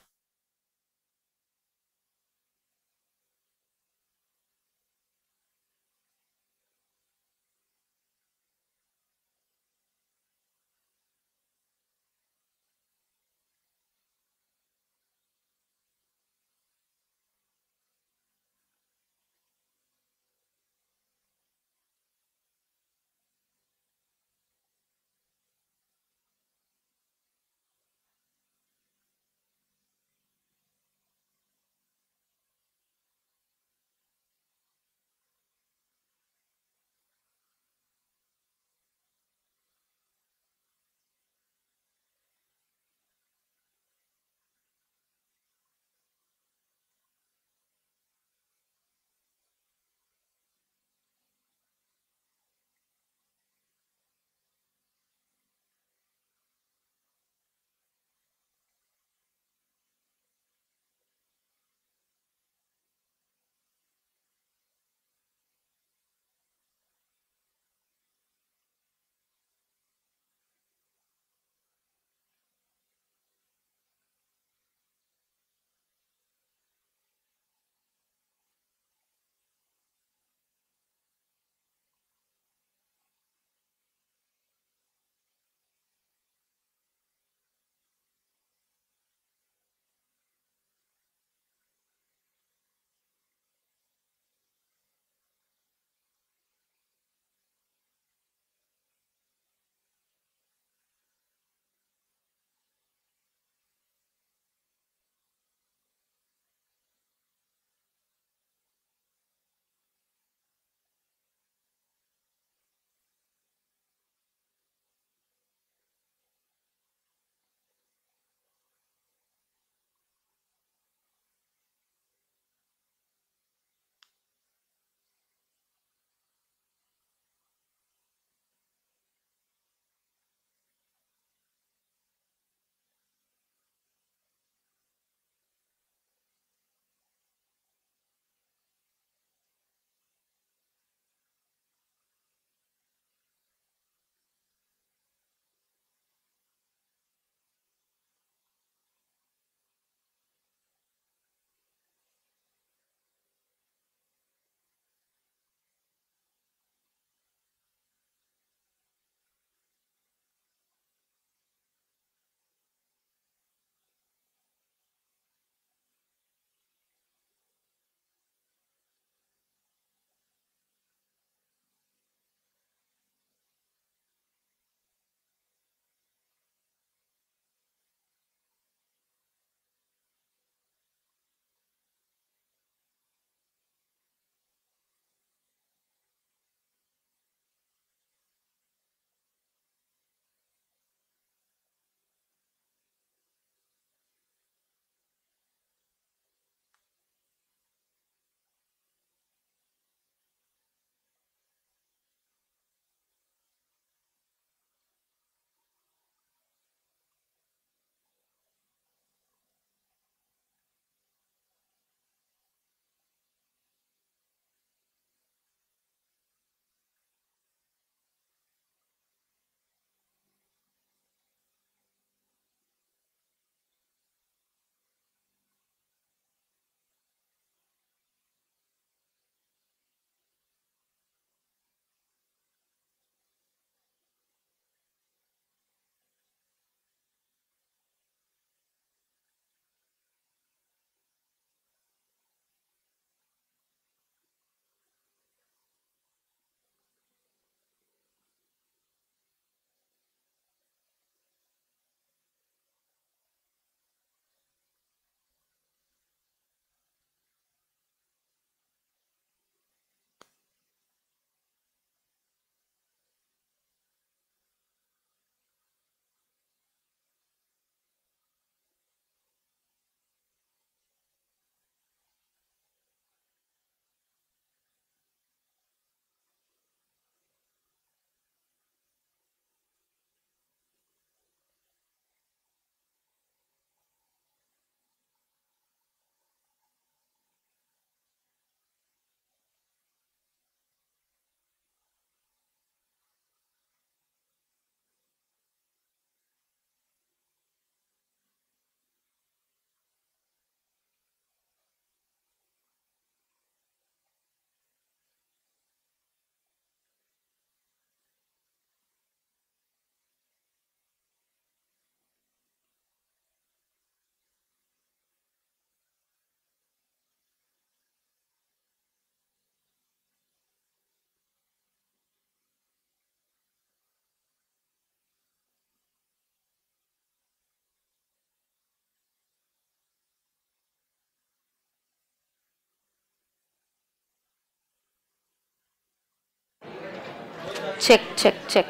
Check check check.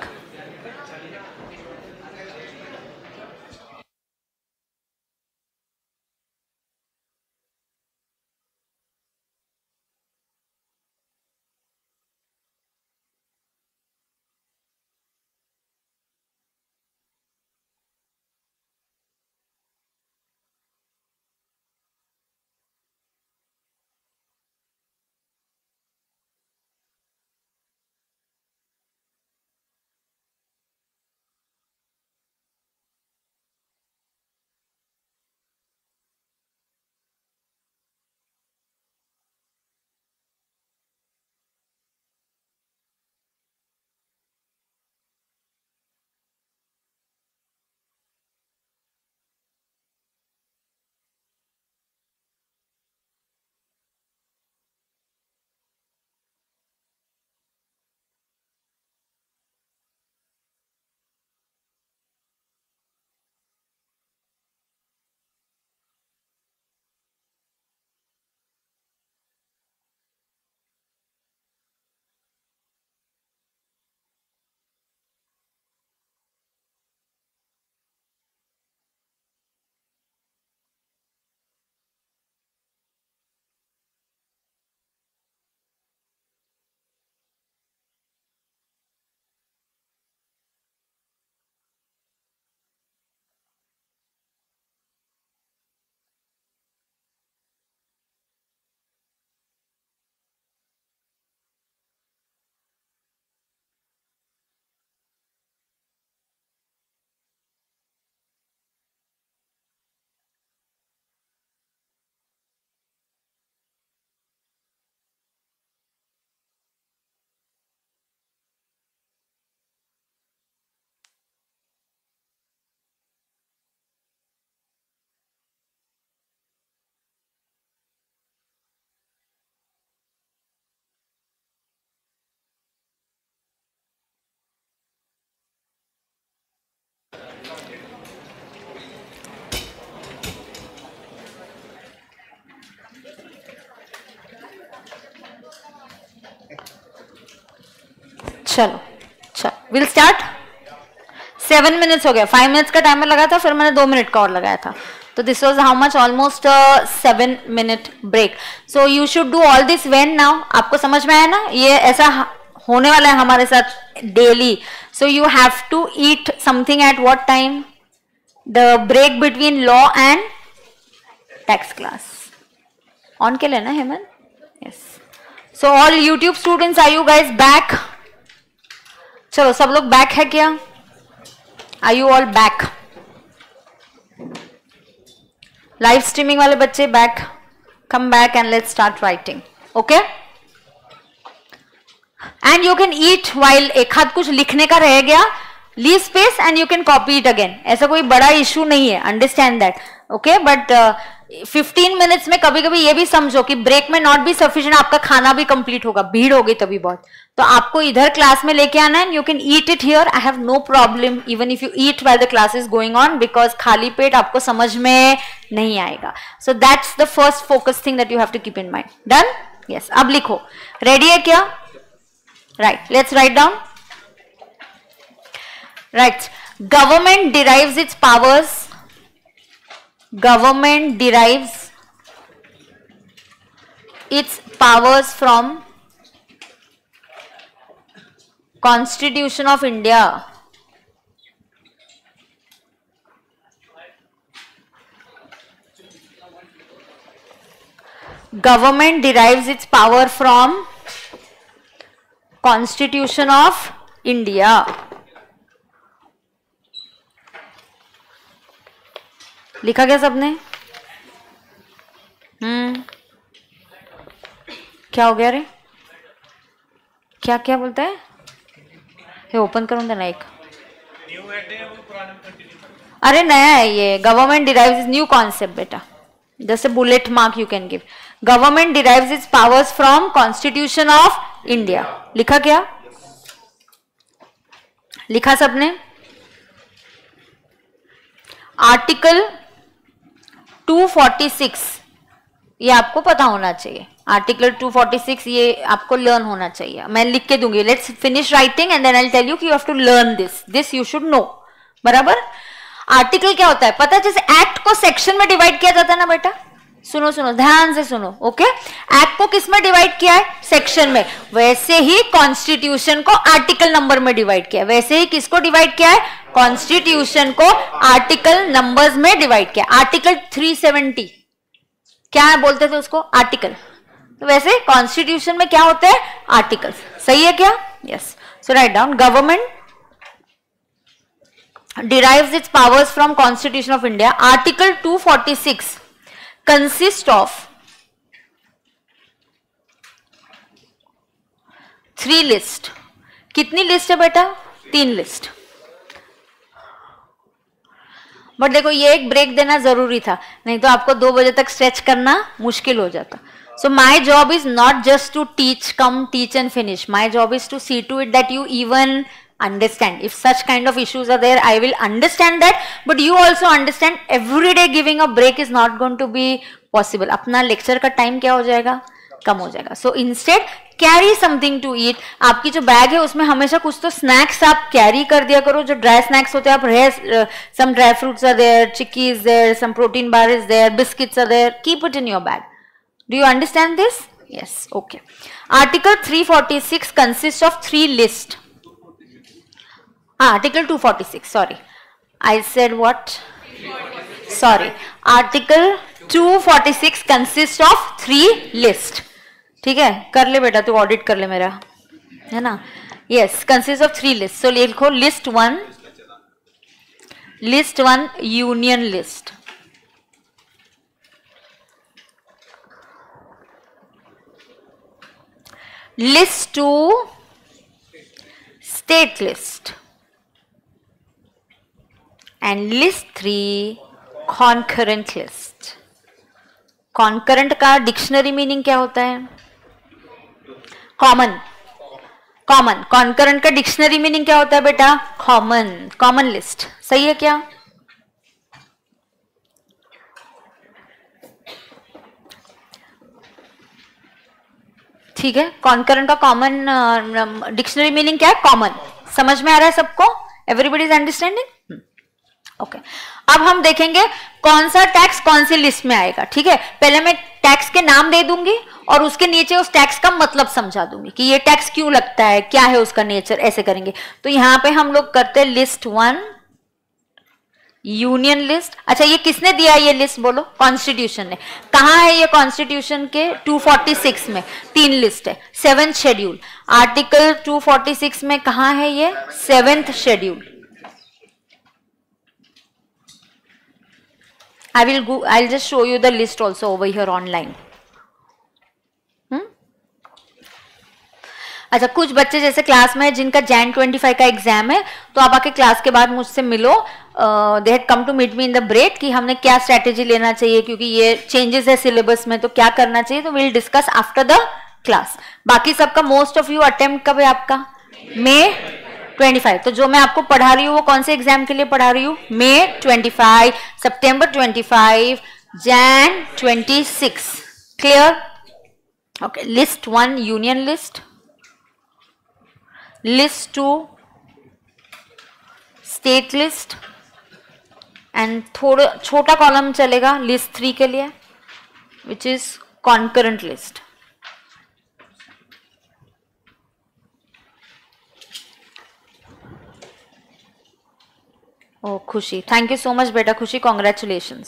चलो चलो विल स्टार्ट। सेवन मिनट्स हो गया, फाइव मिनट्स का टाइमर लगा था, फिर मैंने दो मिनट का और लगाया था, तो this was how much, almost seven minute break. So you should do all this when now. आपको समझ में आया ना, ये ऐसा होने वाला है हमारे साथ daily. So you have to eat something at what time, the break between law and tax class. On के लेना Hemant, yes. So all YouTube students, are you guys back? चलो सब लोग बैक है क्या? Are you all back? Live streaming वाले बच्चे back, come back and let's start writing, okay? And you can eat while, एक हाथ कुछ लिखने का रह गया, leave space and you can copy it again, ऐसा कोई बड़ा इशू नहीं है, understand that, okay? But fifteen minutes में कभी कभी ये भी समझो कि ब्रेक में नॉट भी सफिशिएंट, आपका खाना भी कंप्लीट होगा, भीड़ होगी तभी बहुत, तो आपको इधर क्लास में लेके आना है, you can eat it here, I have no problem even if you eat while the class is going on, because खाली पेट आपको समझ में नहीं आएगा। So that's the first focus thing that you have to keep in mind. Done? Yes. अब लिखो, ready है क्या? Right, let's write down. Right, government derives its powers, government derives its powers from Constitution of India. Government derives its power from Constitution of India. लिखा क्या सबने? हम्म क्या हो गया रे? क्या क्या बोलता है? ये ओपन करूँ ना एक, अरे नया है ये, government derives is new concept बेटा, जैसे bullet mark you can give. Government derives its powers from constitution of India. लिखा क्या? लिखा सबने? आर्टिकल टू फोर्टी सिक्स, ये आपको पता होना चाहिए, आर्टिकल टू फोर्टी सिक्स ये आपको लर्न होना चाहिए, मैं लिख के दूंगी. Let's finish writing and then I will tell you कि you have to learn this, this you should know. बराबर. आर्टिकल क्या होता है पता है? जैसे एक्ट को सेक्शन में डिवाइड किया जाता है ना बेटा, सुनो सुनो ध्यान से सुनो. ओके, एक्ट को किस में डिवाइड किया है? सेक्शन में. वैसे ही कॉन्स्टिट्यूशन को आर्टिकल नंबर में डिवाइड किया है. वैसे ही किसको डिवाइड किया है? कॉन्स्टिट्यूशन को आर्टिकल नंबर्स में डिवाइड किया. आर्टिकल थ्री सेवेंटी क्या बोलते थे उसको? आर्टिकल. तो वैसे कॉन्स्टिट्यूशन में क्या होते हैं? आर्टिकल्स. सही है क्या? Yes. So write down. Government derives its powers from Constitution of India. Article two forty-six consists of three list. कितनी लिस्ट है बेटा? तीन लिस्ट. बट देखो ये एक ब्रेक देना जरूरी था, नहीं तो आपको दो बजे तक स्ट्रेच करना मुश्किल हो जाता. So my job is not just to teach, come teach and finish. My job is to see to it that you even understand. If such kind of issues are there, I will understand that, but you also understand every day giving a break is not going to be possible. अपना lecture का time क्या हो जाएगा? कम हो जाएगा. So instead carry something to eat. आपकी जो bag है उसमें हमेशा कुछ तो स्नैक्स आप कैरी कर दिया करो. जो ड्राई स्नैक्स होते हैं आप रहे, some dry fruits are there, chicky is there, some protein bar is there, biscuits are there. Keep it in your bag. Do you understand this? Yes. Okay. Article three forty-six consists of three lists. Ah, Article two forty-six, sorry. I said what? Sorry. Article two forty-six consists of three lists. ठीक है, कर ले बेटा, तू audit कर ले मेरा, है ना? Yes, consists of three lists. So लिखो list one, list one union list. List two state list. And list three concurrent list. Concurrent का डिक्शनरी मीनिंग क्या होता है? कॉमन. कॉमन. कॉन्करेंट का डिक्शनरी मीनिंग क्या होता है बेटा? कॉमन. Common list. सही है क्या? ठीक है. कॉन्करेंट का कॉमन डिक्शनरी मीनिंग क्या है? कॉमन. समझ में आ रहा है सबको? Everybody is understanding? Okay okay. अब हम देखेंगे कौन सा टैक्स कौन सी लिस्ट में आएगा. ठीक है, पहले मैं टैक्स के नाम दे दूंगी और उसके नीचे उस टैक्स का मतलब समझा दूंगी कि ये टैक्स क्यों लगता है, क्या है उसका नेचर, ऐसे करेंगे. तो यहां पे हम लोग करते हैं लिस्ट वन यूनियन लिस्ट. अच्छा, ये किसने दिया ये लिस्ट? बोलो. कॉन्स्टिट्यूशन ने. कहां है ये? कॉन्स्टिट्यूशन के टू फोर्टी सिक्स में तीन लिस्ट है. Seventh schedule. Article two forty six में कहां है ये? Seventh schedule. I will go, I'll just show you the list also over here online. hmm? अच्छा, कुछ बच्चे जैसे क्लास में जिनका जैन ट्वेंटी फाइव का एग्जाम है, तो आप आके क्लास के बाद मुझसे मिलो. They had come to meet me in the break कि हमने क्या स्ट्रेटेजी लेना चाहिए, क्योंकि ये चेंजेस है सिलेबस में, तो क्या करना चाहिए. तो will discuss after the class. बाकी सबका मोस्ट ऑफ यू अटेम्प्ट कब है आपका? May twenty five. तो जो मैं आपको पढ़ा रही हूँ वो कौन से एग्जाम के लिए पढ़ा रही हूँ? May twenty five, September twenty five, Jan twenty six. Clear? Okay. List one union list, list two state list, and थोड़ा छोटा कॉलम चलेगा लिस्ट थ्री के लिए, विच इज कॉन्करेंट लिस्ट. ओ Khushi, thank you so much बेटा. Khushi, congratulations.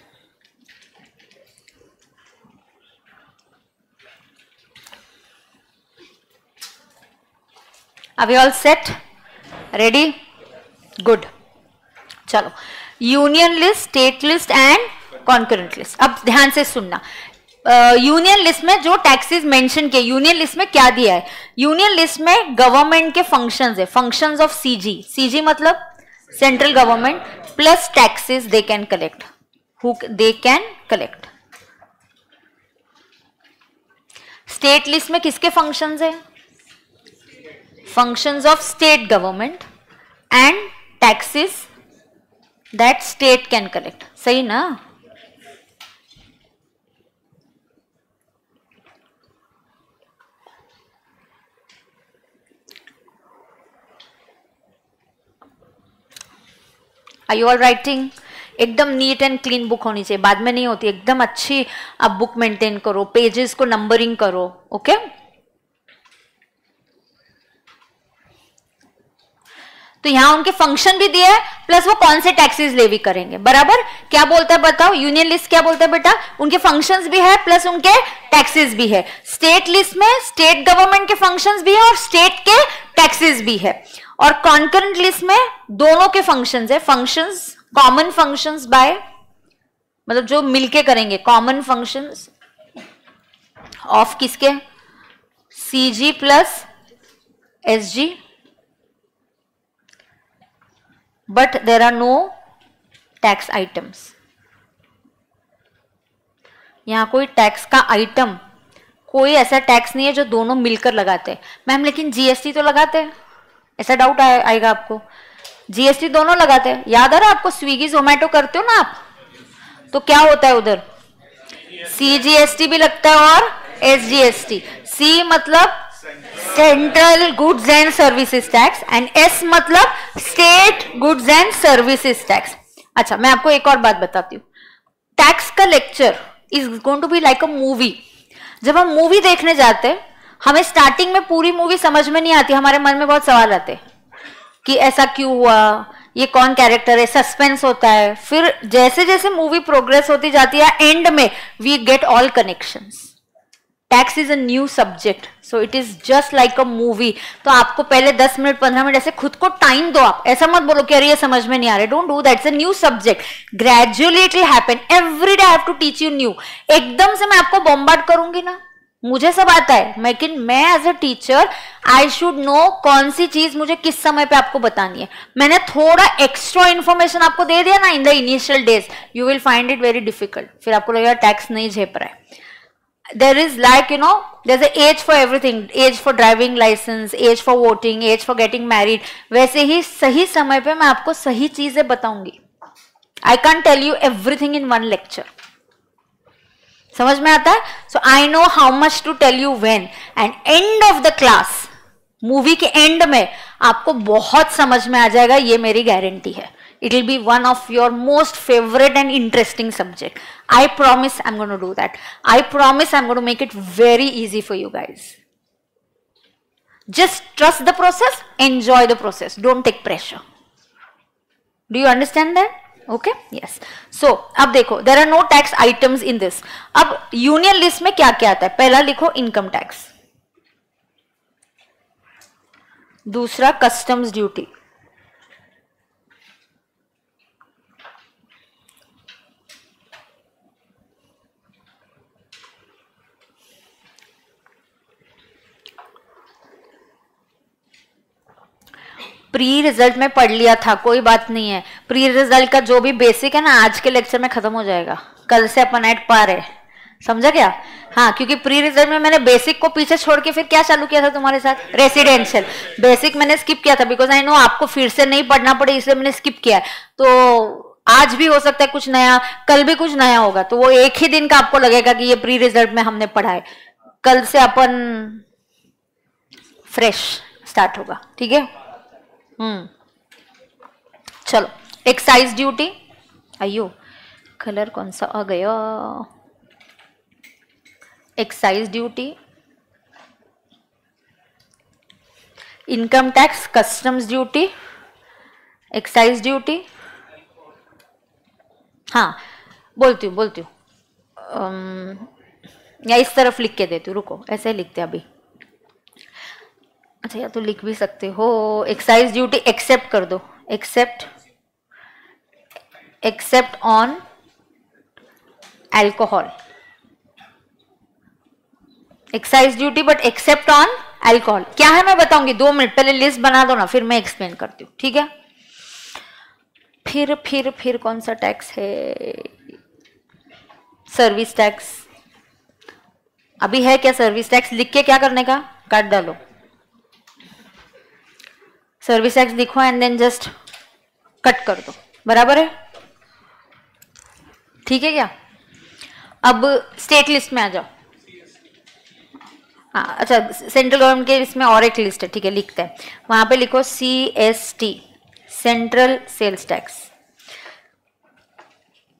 Are we all set? Ready? Good. चलो. Union list, state list and concurrent list. अब ध्यान से सुनना. यूनियन uh, लिस्ट में जो टैक्सेस मेंशन किए, यूनियन लिस्ट में क्या दिया है? यूनियन लिस्ट में गवर्नमेंट के फंक्शंस है. Functions of CG. सीजी मतलब central government plus taxes they can collect. Who they can collect. State list में किसके फंक्शंस है? Functions of state government and taxes that state can collect. सही ना? Are you all writing? एकदम neat and clean book होनी चाहिए, बाद में नहीं होती, एकदम अच्छी आप बुक मेंटेन करो, पेजेस को नंबरिंग करो, ओके okay? तो यहां उनके फंक्शन भी दिए है, प्लस वो कौन से टैक्सेस लेवी करेंगे, बराबर? क्या बोलता है बताओ, यूनियन लिस्ट क्या बोलता है बेटा? उनके फंक्शंस भी है प्लस उनके टैक्सेस भी है। स्टेट लिस्ट में स्टेट गवर्नमेंट के फंक्शंस भी है और स्टेट के टैक्सेस भी है, और कॉन्करेंट लिस्ट में दोनों के फंक्शंस है। फंक्शंस कॉमन फंक्शंस बाय, मतलब जो मिलके करेंगे, कॉमन फंक्शंस ऑफ किसके? CG plus SG, but there are no tax items. यहां कोई टैक्स का आइटम, कोई ऐसा टैक्स नहीं है जो दोनों मिलकर लगाते हैं। मैम लेकिन जीएसटी तो लगाते हैं, ऐसा डाउट आएगा आपको। जीएसटी दोनों लगाते हैं, याद आ रहा है आपको? स्विगी जोमेटो करते हो ना आप, तो क्या होता है उधर? सीजीएसटी भी लगता है और एसजीएसटी। सी मतलब central goods and services tax and S मतलब state goods and services tax. अच्छा, मैं आपको एक और बात बताती हूँ। टैक्स का lecture is going to be like a movie. जब हम मूवी देखने जाते हैं, हमें स्टार्टिंग में पूरी मूवी समझ में नहीं आती, हमारे मन में बहुत सवाल आते हैं कि ऐसा क्यों हुआ, ये कौन कैरेक्टर है, सस्पेंस होता है। फिर जैसे जैसे मूवी प्रोग्रेस होती जाती है, एंड में we get all connections. Tax is a new subject, so it is just like a movie. तो आपको पहले दस मिनट पंद्रह मिनट ऐसे खुद को टाइम दो। आप ऐसा मत बोलो कि अरे ये समझ में नहीं आ रहा, don't do that, it's a new subject. Gradually it will happen, every day I have to teach you new. एकदम से मैं आपको बॉम्बार्ड करूंगी ना, मुझे सब आता है, लेकिन मैं as a teacher I should know कौन सी चीज मुझे किस समय पे आपको बतानी है। मैंने थोड़ा एक्स्ट्रा इन्फॉर्मेशन आपको दे दिया ना in the initial days, you will find it very difficult. फिर आपको लगेगा टैक्स नहीं झेप रहा है। There is like, you know, there's an age for everything, age for driving license, age for voting, age for getting married. वैसे ही सही समय पे मैं आपको सही चीजें बताऊंगी। I can't tell you everything in one lecture. समझ में आता है? So I know how much to tell you when. And end of the class, movie के एंड में आपको बहुत समझ में आ जाएगा, ये मेरी गारंटी है। It will be one of your most favorite and interesting subject. I promise I'm going to do that. I promise I'm going to make it very easy for you guys. Just trust the process, enjoy the process. Don't take pressure. Do you understand that? Okay? Yes. So, अब देखो, there are no tax items in this. अब union list में क्या क्या आता है? पहला लिखो income tax. दूसरा customs duty. प्री रिजल्ट में पढ़ लिया था, कोई बात नहीं है। प्री रिजल्ट का जो भी बेसिक है ना, आज के लेक्चर में खत्म हो जाएगा। कल से अपन एट पार है, समझा क्या? हाँ, क्योंकि प्री रिजल्ट में मैंने बेसिक को पीछे छोड़ के फिर क्या चालू किया था तुम्हारे साथ? रेसिडेंशियल। बेसिक मैंने स्किप किया था बिकॉज आई नो आपको फिर से नहीं पढ़ना पड़े, इसलिए मैंने स्किप किया। तो आज भी हो सकता है कुछ नया, कल भी कुछ नया होगा, तो वो एक ही दिन का आपको लगेगा कि ये प्री रिजल्ट में हमने पढ़ा है। कल से अपन फ्रेश स्टार्ट होगा, ठीक है? हम्म, चलो। एक्साइज ड्यूटी, अयो कलर कौन सा आ गया? Excise duty, income tax, customs duty, excise duty. हाँ, बोलती हूँ बोलती हूँ या इस तरफ लिख के देती हूँ, रुको, ऐसे लिखते अभी। अच्छा, या तो लिख भी सकते हो। एक्साइज ड्यूटी एक्सेप्ट कर दो, except except on alcohol. Excise duty but except on alcohol क्या है मैं बताऊंगी, दो मिनट पहले लिस्ट बना दो ना, फिर मैं एक्सप्लेन करती हूँ, ठीक है? फिर फिर फिर कौन सा टैक्स है? Service tax. अभी है क्या सर्विस टैक्स? लिख के क्या करने का, काट डालो। सर्विस टैक्स लिखो एंड देन जस्ट कट कर दो, बराबर है? ठीक है क्या? अब स्टेट लिस्ट में आ जाओ। हाँ, अच्छा, सेंट्रल गवर्नमेंट के इसमें और एक लिस्ट है, ठीक है, लिखते हैं। वहां पे लिखो C S T, central sales tax.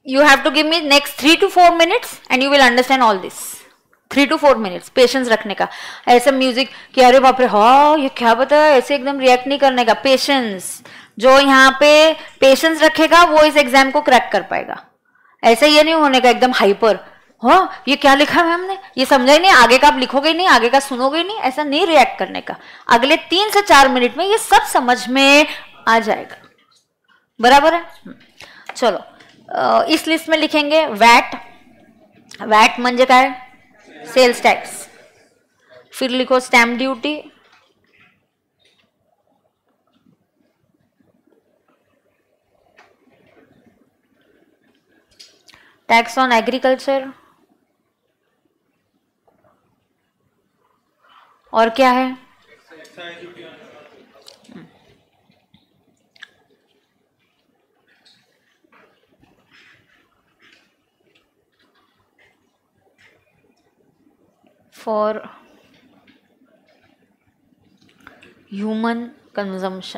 You have to give me next three to four minutes and you will understand all this. Three to four minutes patience रखने का. ऐसा म्यूजिक कि अरे बाप रे हाँ ये क्या बता है, ऐसे एकदम रिएक्ट नहीं करने का. पेशेंस, जो यहाँ पे पेशेंस रखेगा वो इस एग्जाम को क्रैक कर पाएगा. ऐसा ये नहीं होने का एकदम हाइपर, हाँ ये क्या लिखा है हमने, ये समझा ही नहीं, आगे का आप लिखोगे नहीं, आगे का सुनोगे नहीं. ऐसा नहीं रिएक्ट करने का. अगले तीन से चार मिनट में ये सब समझ में आ जाएगा. बराबर है. चलो इस लिस्ट में लिखेंगे वैट. वैट म्हणजे काय, सेल्स टैक्स. फिर लिखो stamp duty, tax on agriculture, और क्या है, फॉर ह्यूमन कंजम्पशन.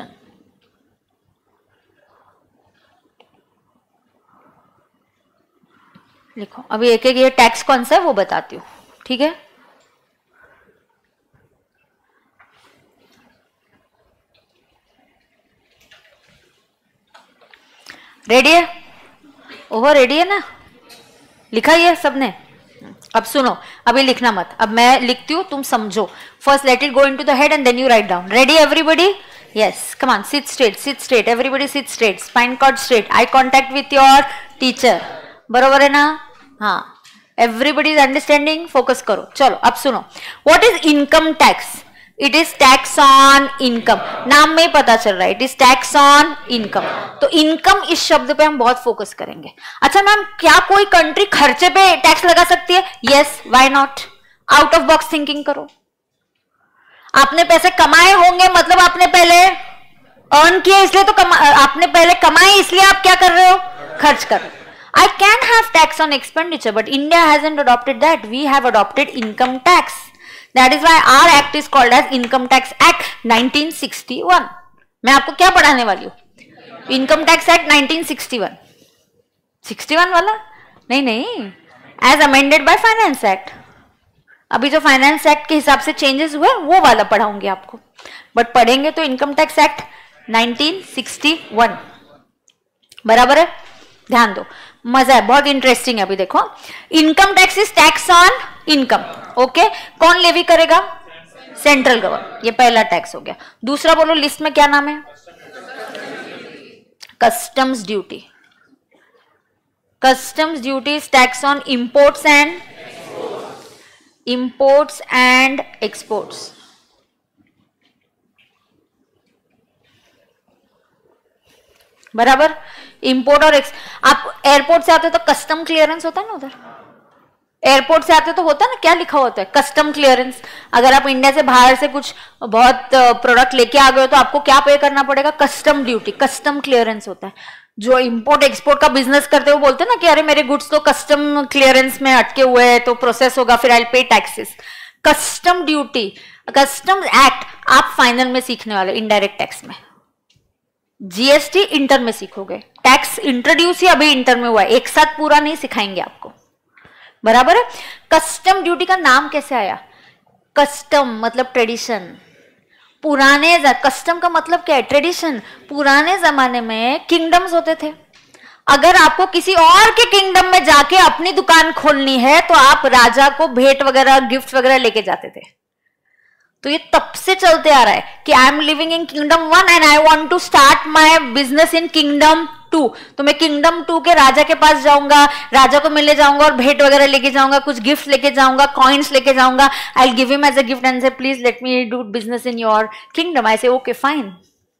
लिखो. अभी एक एक ये टैक्स कौन सा है वो बताती हूँ. ठीक है. रेडी है? ओहो रेडी है ना? लिखा ही है सबने. अब सुनो, अभी लिखना मत, अब मैं लिखती हूँ तुम समझो. First let it go into the head and then you write down. Ready everybody? Yes, come on, sit straight, sit straight, everybody sit straight, spine cord straight, eye contact with your teacher. बरोबर है ना? हाँ, everybody is understanding. Focus करो. चलो अब सुनो. What is income tax? It is tax on income. नाम में ही पता चल रहा है, it is tax on income. तो इनकम इस शब्द पे हम बहुत फोकस करेंगे. अच्छा मैम, क्या कोई कंट्री खर्चे पे टैक्स लगा सकती है? Yes, why not. Out of box thinking करो. आपने पैसे कमाए होंगे, मतलब आपने पहले अर्न किए, इसलिए तो कमा, आपने पहले कमाए इसलिए आप क्या कर रहे हो? खर्च कर रहे हो. I can have tax on expenditure, but India hasn't adopted that. We have adopted income tax. That is why our act is called as Income Tax Act nineteen sixty-one. मैं आपको क्या पढ़ाने वाली हूँ? Income Tax Act nineteen sixty-one. sixty-one वाला? नहीं नहीं, as amended by Finance Act. अभी जो फाइनेंस एक्ट के हिसाब से चेंजेस हुए वो वाला पढ़ाऊंगी आपको, बट पढ़ेंगे तो income tax act nineteen sixty one. बराबर है? ध्यान दो, मजा है, बहुत इंटरेस्टिंग है. अभी देखो, income tax is tax on income. Okay, कौन लेवी करेगा? Central government. ये पहला टैक्स हो गया. दूसरा बोलो लिस्ट में क्या नाम है? Customs duty. Customs duty is tax on imports and imports and exports. बराबर. इंपोर्ट और एक्स, आप एयरपोर्ट से आते हो तो कस्टम क्लियरेंस होता है ना उधर. एयरपोर्ट से आते हो तो होता है ना, क्या लिखा होता है? Custom clearance. अगर आप इंडिया से बाहर से कुछ बहुत प्रोडक्ट लेके आ गए हो तो आपको क्या पे करना पड़ेगा? Custom duty. कस्टम क्लियरेंस होता है. जो इंपोर्ट एक्सपोर्ट का बिजनेस करते हो बोलते हैं ना कि अरे मेरे गुड्स तो कस्टम क्लियरेंस में अटके हुए हैं, तो प्रोसेस होगा, फिर I pay taxes. Custom duty, customs act आप फाइनल में सीखने वाले, इनडायरेक्ट टैक्स में. जीएसटी इंटर में सीखोगे. टैक्स इंट्रोड्यूस ही अभी इंटर में हुआ है, एक साथ पूरा नहीं सिखाएंगे आपको. बराबर है? कस्टम ड्यूटी का नाम कैसे आया? कस्टम मतलब ट्रेडिशन. पुराने, कस्टम का मतलब क्या है? ट्रेडिशन. पुराने जमाने में किंगडम्स होते थे. अगर आपको किसी और के किंगडम में जाके अपनी दुकान खोलनी है तो आप राजा को भेंट वगैरह, गिफ्ट वगैरह लेके जाते थे. तो ये तब से चलते आ रहा है कि I am living in kingdom one and I want to start my business in kingdom two. तो मैं किंगडम टू के राजा के पास जाऊंगा, राजा को मिलने जाऊंगा और भेंट वगैरह लेके जाऊंगा, कुछ गिफ्ट लेके जाऊंगा, कॉइन्स लेके जाऊंगा. I will give him as a gift and say please let me do business in your kingdom. I say okay fine.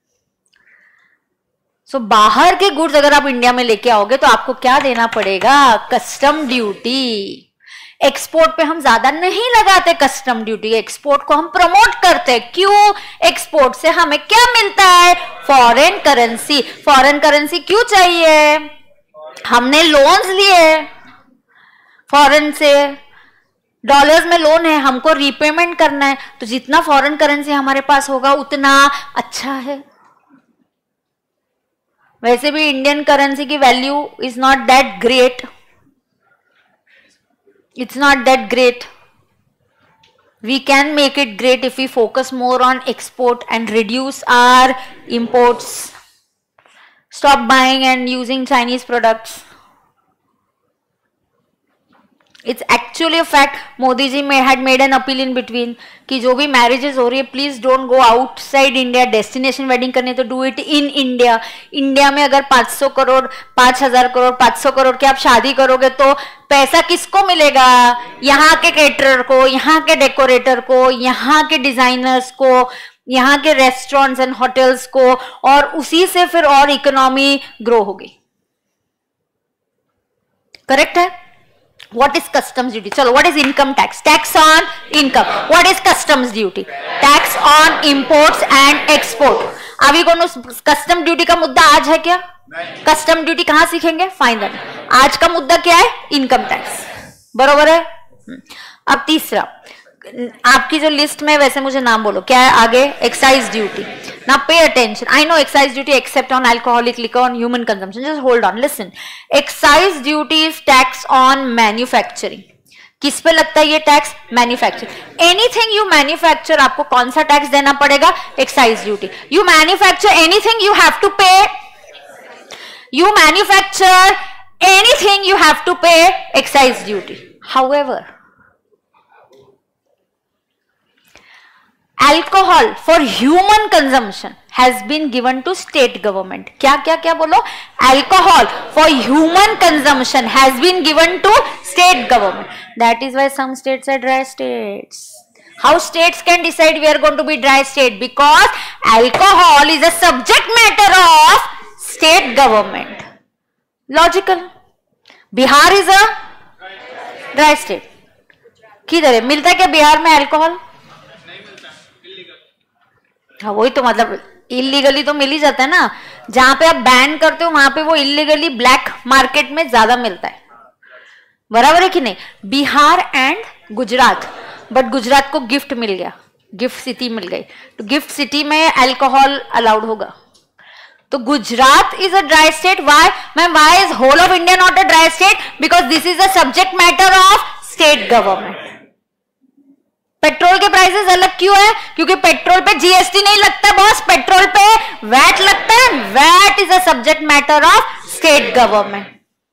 सो बाहर के गुड्स अगर आप इंडिया में लेके आओगे तो आपको क्या देना पड़ेगा? Custom duty. एक्सपोर्ट पे हम ज्यादा नहीं लगाते कस्टम ड्यूटी. एक्सपोर्ट को हम प्रमोट करते हैं. क्यों? एक्सपोर्ट से हमें क्या मिलता है? Foreign currency. फॉरेन करेंसी क्यों चाहिए? हमने लोन्स लिए फॉरेन से, डॉलर्स में लोन है, हमको रीपेमेंट करना है, तो जितना फॉरेन करेंसी हमारे पास होगा उतना अच्छा है. वैसे भी इंडियन करेंसी की value is not that great, it's not that great. We can make it great if we focus more on export and reduce our imports. Stop buying and using Chinese products. It's actually a fact. Modi ji may had made an appeal in between कि जो भी marriages हो रही है please don't go outside India. Destination wedding करनी तो do it in India. India में अगर पाँच सौ करोड़, पाँच हजार करोड़, पाँच सौ करोड़ की आप शादी करोगे तो पैसा किसको मिलेगा? यहाँ के केटरर को, यहाँ के डेकोरेटर को, यहाँ के डिजाइनर्स को, यहाँ के रेस्टोरेंट्स एंड होटल्स को, और उसी से फिर और इकोनॉमी ग्रो होगी. करेक्ट है? What is customs duty? चलो, what is income tax? Tax on income. What is customs duty? Tax on imports and export. अभी कौन कस्टम ड्यूटी का मुद्दा आज है क्या? कस्टम ड्यूटी कहाँ सीखेंगे? Fine that. आज का मुद्दा क्या है? Income tax. बरोबर है? अब तीसरा, आपकी जो लिस्ट में वैसे मुझे नाम बोलो क्या है आगे? Excise duty. Now pay attention. I know excise duty except on alcoholic liquor on human consumption. Just hold on. Listen. Excise duty is tax on manufacturing. किस पे लगता है ये टैक्स? मैन्युफैक्चर. एनीथिंग यू मैन्युफैक्चर आपको कौन सा टैक्स देना पड़ेगा? Excise duty. You manufacture anything you have to pay. You manufacture anything you have to pay excise duty. However, alcohol for human consumption has been given to state government. क्या क्या क्या बोलो? Alcohol for human consumption has been given to state government. That is why some states are dry states. How states can decide we are going to be dry state? Because alcohol is a subject matter of state government. Logical. Bihar is a dry state. किधर है? मिलता है क्या बिहार में alcohol? हाँ, वही तो मतलब इलीगली तो मिल ही जाता है ना. जहां पे आप बैन करते हो वहां पे वो इलीगली ब्लैक मार्केट में ज्यादा मिलता है. बराबर है कि नहीं? बिहार एंड गुजरात. बट गुजरात को गिफ्ट मिल गया, गिफ्ट सिटी मिल गई, तो गिफ्ट सिटी में अल्कोहल अलाउड होगा. तो Gujarat is a dry state. Why ma'am? Why is whole of India not a dry state? Because this is a subject matter of state government. Petrol के prices अलग क्यों है? क्योंकि पेट्रोल पे GST नहीं लगता बॉस, पेट्रोल पे वैट लगता है. VAT is a subject matter of state government.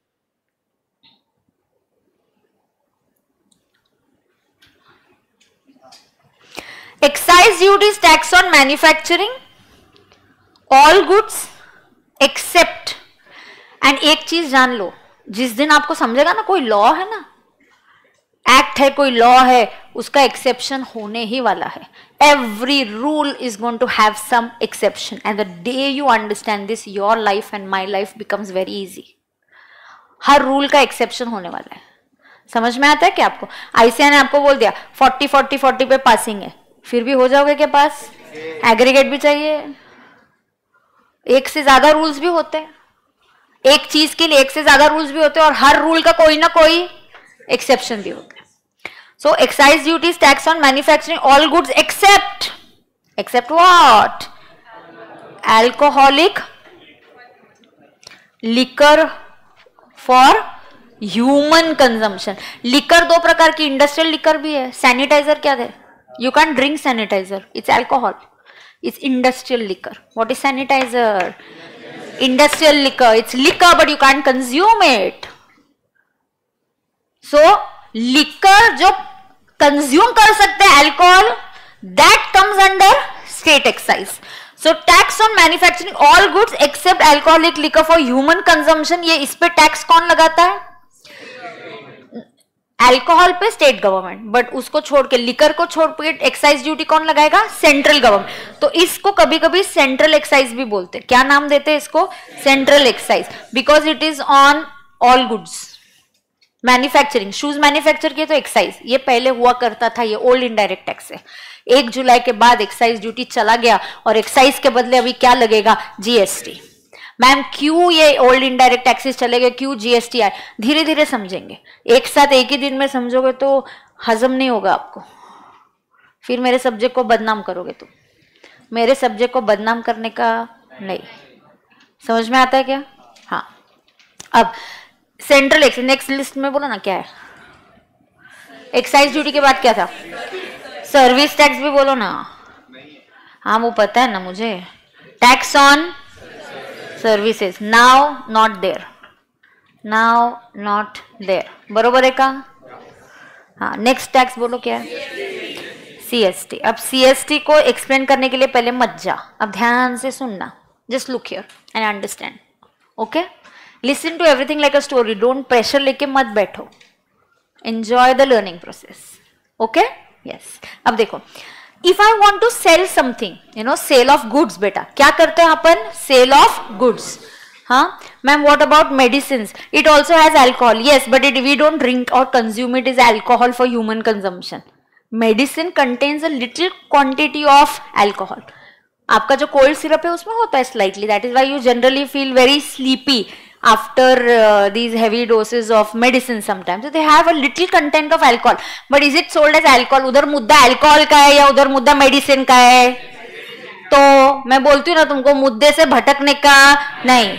Excise duty is tax on manufacturing all goods except. एंड एक चीज जान लो, जिस दिन आपको समझेगा ना कोई लॉ है ना, एक्ट है, कोई लॉ है, उसका एक्सेप्शन होने ही वाला है. Every rule is going to have some exception and the day you understand this your life and my life becomes very easy. हर रूल का एक्सेप्शन होने वाला है. समझ में आता है क्या आपको? आईसीआई ने आपको बोल दिया फोर्टी फोर्टी फोर्टी पे पासिंग है, फिर भी हो जाओगे क्या पास? एग्रीगेट भी चाहिए. एक से ज्यादा रूल्स भी होते हैं, एक चीज के लिए एक से ज्यादा रूल्स भी होते हैं, और हर रूल का कोई ना कोई एक्सेप्शन भी होता है. So excise duty is tax on manufacturing all goods except, except what? Alcoholic liquor for human consumption. Liquor दो प्रकार की, इंडस्ट्रियल लिकर भी है. सैनिटाइजर क्या है? You can't drink sanitizer. It's alcohol. It's industrial liquor. What is sanitizer? Industrial liquor. It's liquor but you can't consume it. So liquor जो consume कर सकते हैं alcohol, that comes under state excise. So tax on manufacturing all goods except alcoholic liquor for human consumption. ये इस पे tax कौन लगाता है? अल्कोहल पे स्टेट गवर्नमेंट, बट उसको छोड़ के, लिकर को छोड़ के एक्साइज ड्यूटी कौन लगाएगा? Central government. तो इसको कभी कभी सेंट्रल एक्साइज भी बोलते हैं. क्या नाम देते हैं इसको? Central excise, because it is on all goods. Manufacturing, shoes manufacture किए तो एक्साइज, ये पहले हुआ करता था, ये ओल्ड इनडायरेक्ट टैक्स है. एक जुलाई के बाद एक्साइज ड्यूटी चला गया और एक्साइज के बदले अभी क्या लगेगा? जीएसटी. मैम क्यों ये ओल्ड इनडायरेक्ट टैक्सेस चले गए, क्यों जीएसटी आए? धीरे धीरे समझेंगे. एक साथ एक ही दिन में समझोगे तो हजम नहीं होगा आपको, फिर मेरे सब्जेक्ट को बदनाम करोगे. तुम मेरे सब्जेक्ट को बदनाम करने का नहीं, समझ में आता है क्या? हाँ, अब सेंट्रल एक्साइज, नेक्स्ट लिस्ट में बोलो ना क्या है। एक्साइज ड्यूटी के बाद क्या था? सर्विस टैक्स भी बोलो ना। हाँ वो पता है ना मुझे, tax on services, now not there, now not there, बरोबर है का? हाँ, नेक्स्ट टैक्स बोलो क्या है? सीएसटी। अब सीएसटी को एक्सप्लेन करने के लिए पहले मत जा, अब ध्यान से सुनना, just look here and understand, okay? Listen to everything like a story, don't pressure लेके मत बैठो, enjoy the learning process, okay? Yes. अब देखो, if I want to sell something, you know, sale of goods, बेटा क्या करते हैं अपन? Sale of goods. हाँ ma'am, what about medicine? It also has alcohol, yes, but it we don't drink और consume it is alcohol for human consumption. Medicine contains a little quantity of alcohol. आपका जो cold syrup है उसमें होता है slightly, that is why you generally feel very sleepy after uh, these heavy doses of medicine sometimes. So they have a little content of alcohol, but is it sold as alcohol? उधर मुद्दा alcohol का है या उधर मुद्दा medicine का है? तो मैं बोलती हूँ ना तुमको, मुद्दे से भटकने का नहीं,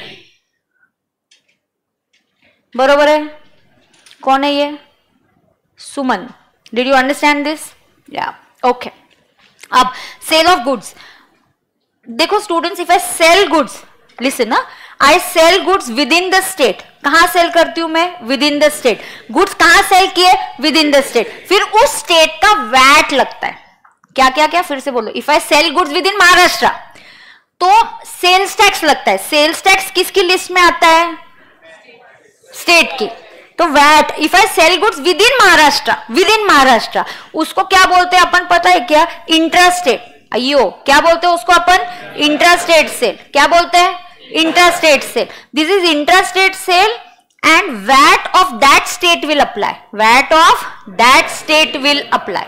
बरोबर है? कौन है ये? Suman, did you understand this? Yeah, okay. अब sale of goods, देखो students, if I sell goods, listen ना, I sell goods within the state. कहां सेल करती हूं मैं? within the state. गुड्स कहां सेल किए? within the state. फिर उस स्टेट का वैट लगता है। क्या क्या क्या? फिर से बोलो। If I sell goods within Maharashtra तो सेल्स टैक्स लगता है। सेल्स टैक्स किसकी लिस्ट में आता है? स्टेट की। तो VAT, if I sell goods within Maharashtra, within Maharashtra, उसको क्या बोलते हैं अपन पता है क्या? Intra state. अयो, क्या बोलते हैं उसको अपन? Intra state sale. क्या बोलते हैं? Intrastate sale. This is intrastate sale and V A T of that state will apply. V A T of that state will apply.